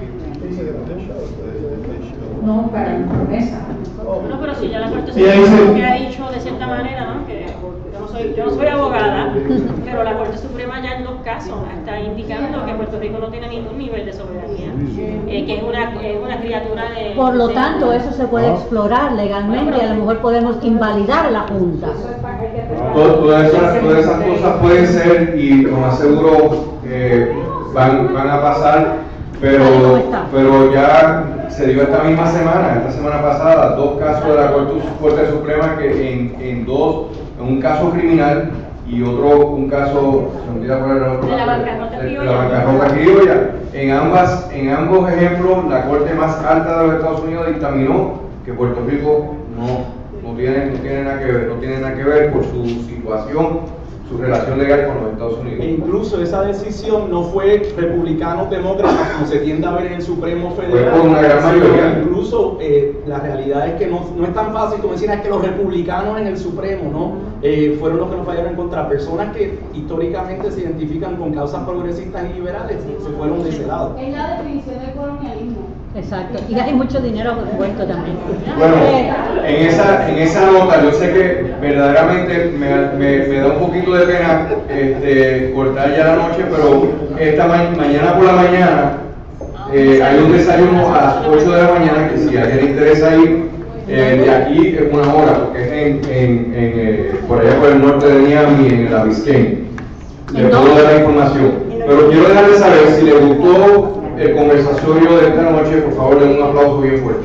Speaker 16: No, para la promesa.
Speaker 7: No, pero si ya la Corte
Speaker 9: Ella
Speaker 7: Suprema
Speaker 9: dice-
Speaker 7: que ha dicho de cierta manera, ¿no? Que yo no soy abogada, pero la Corte Suprema ya en 2 casos está indicando que Puerto Rico no tiene ningún nivel de soberanía, que es una criatura de...
Speaker 10: Por lo
Speaker 7: de-
Speaker 10: tanto, eso se puede explorar legalmente y a lo mejor podemos invalidar la Junta.
Speaker 8: Todas esas cosas pueden ser, y lo más seguro van a pasar, pero ya se dio esta misma semana, esta semana pasada, 2 casos de la Corte Suprema que en un caso criminal y un caso, se me olvida cuál era el otro,
Speaker 7: de la bancarrota
Speaker 8: de la bancarrota criolla. En ambos ejemplos, la Corte más alta de los Estados Unidos dictaminó que Puerto Rico no tiene nada que ver por su situación, su relación legal con los Estados Unidos.
Speaker 15: E incluso esa decisión no fue republicano-demócrata como se tiende a ver en el Supremo Federal.
Speaker 8: Fue por una gran mayoría.
Speaker 15: Incluso la realidad es que no es tan fácil como decir, es que los republicanos en el Supremo fueron los que nos fallaron en contra. Personas que históricamente se identifican con causas progresistas y liberales se fueron de ese lado.
Speaker 14: Es la definición de colonialismo.
Speaker 10: Exacto. Y hay mucho dinero puesto también.
Speaker 8: Bueno, en esa nota, yo sé que verdaderamente me da un poquito de pena cortar ya la noche, pero mañana por la mañana hay un desayuno a las 8 de la mañana, que si a alguien le interesa ir, de aquí es 1 hora, porque es por allá por el norte de Miami, en la Biscayne. Le puedo dar la información. Pero quiero dejarles saber, si les gustó el conversatorio de esta noche, por favor, den un aplauso bien fuerte.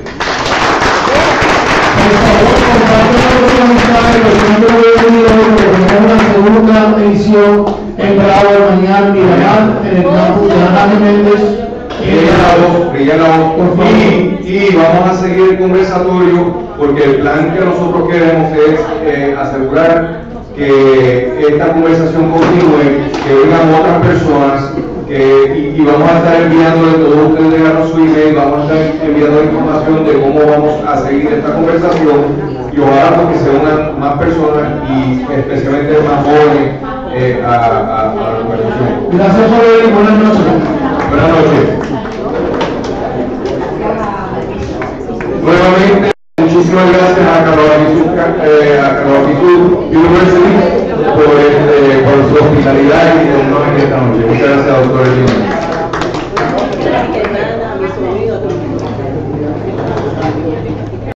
Speaker 9: Una segunda edición en Bravo, Miami, en el campus de Ana Menéndez.
Speaker 8: Y vamos a seguir el conversatorio porque el plan que nosotros queremos es asegurar que esta conversación continúe, que vengan otras personas, y vamos a estar enviándole, todos ustedes llegaron su email, vamos a estar enviando información de cómo vamos a seguir esta conversación, y ojalá porque se unan más personas y especialmente más jóvenes a la conversación.
Speaker 9: Gracias por venir, buenas noches.
Speaker 8: Buenas noches. Nuevamente, muchísimas gracias a Carlos University por su hospitalidad y tenernos en esta noche. Muchas gracias, doctor.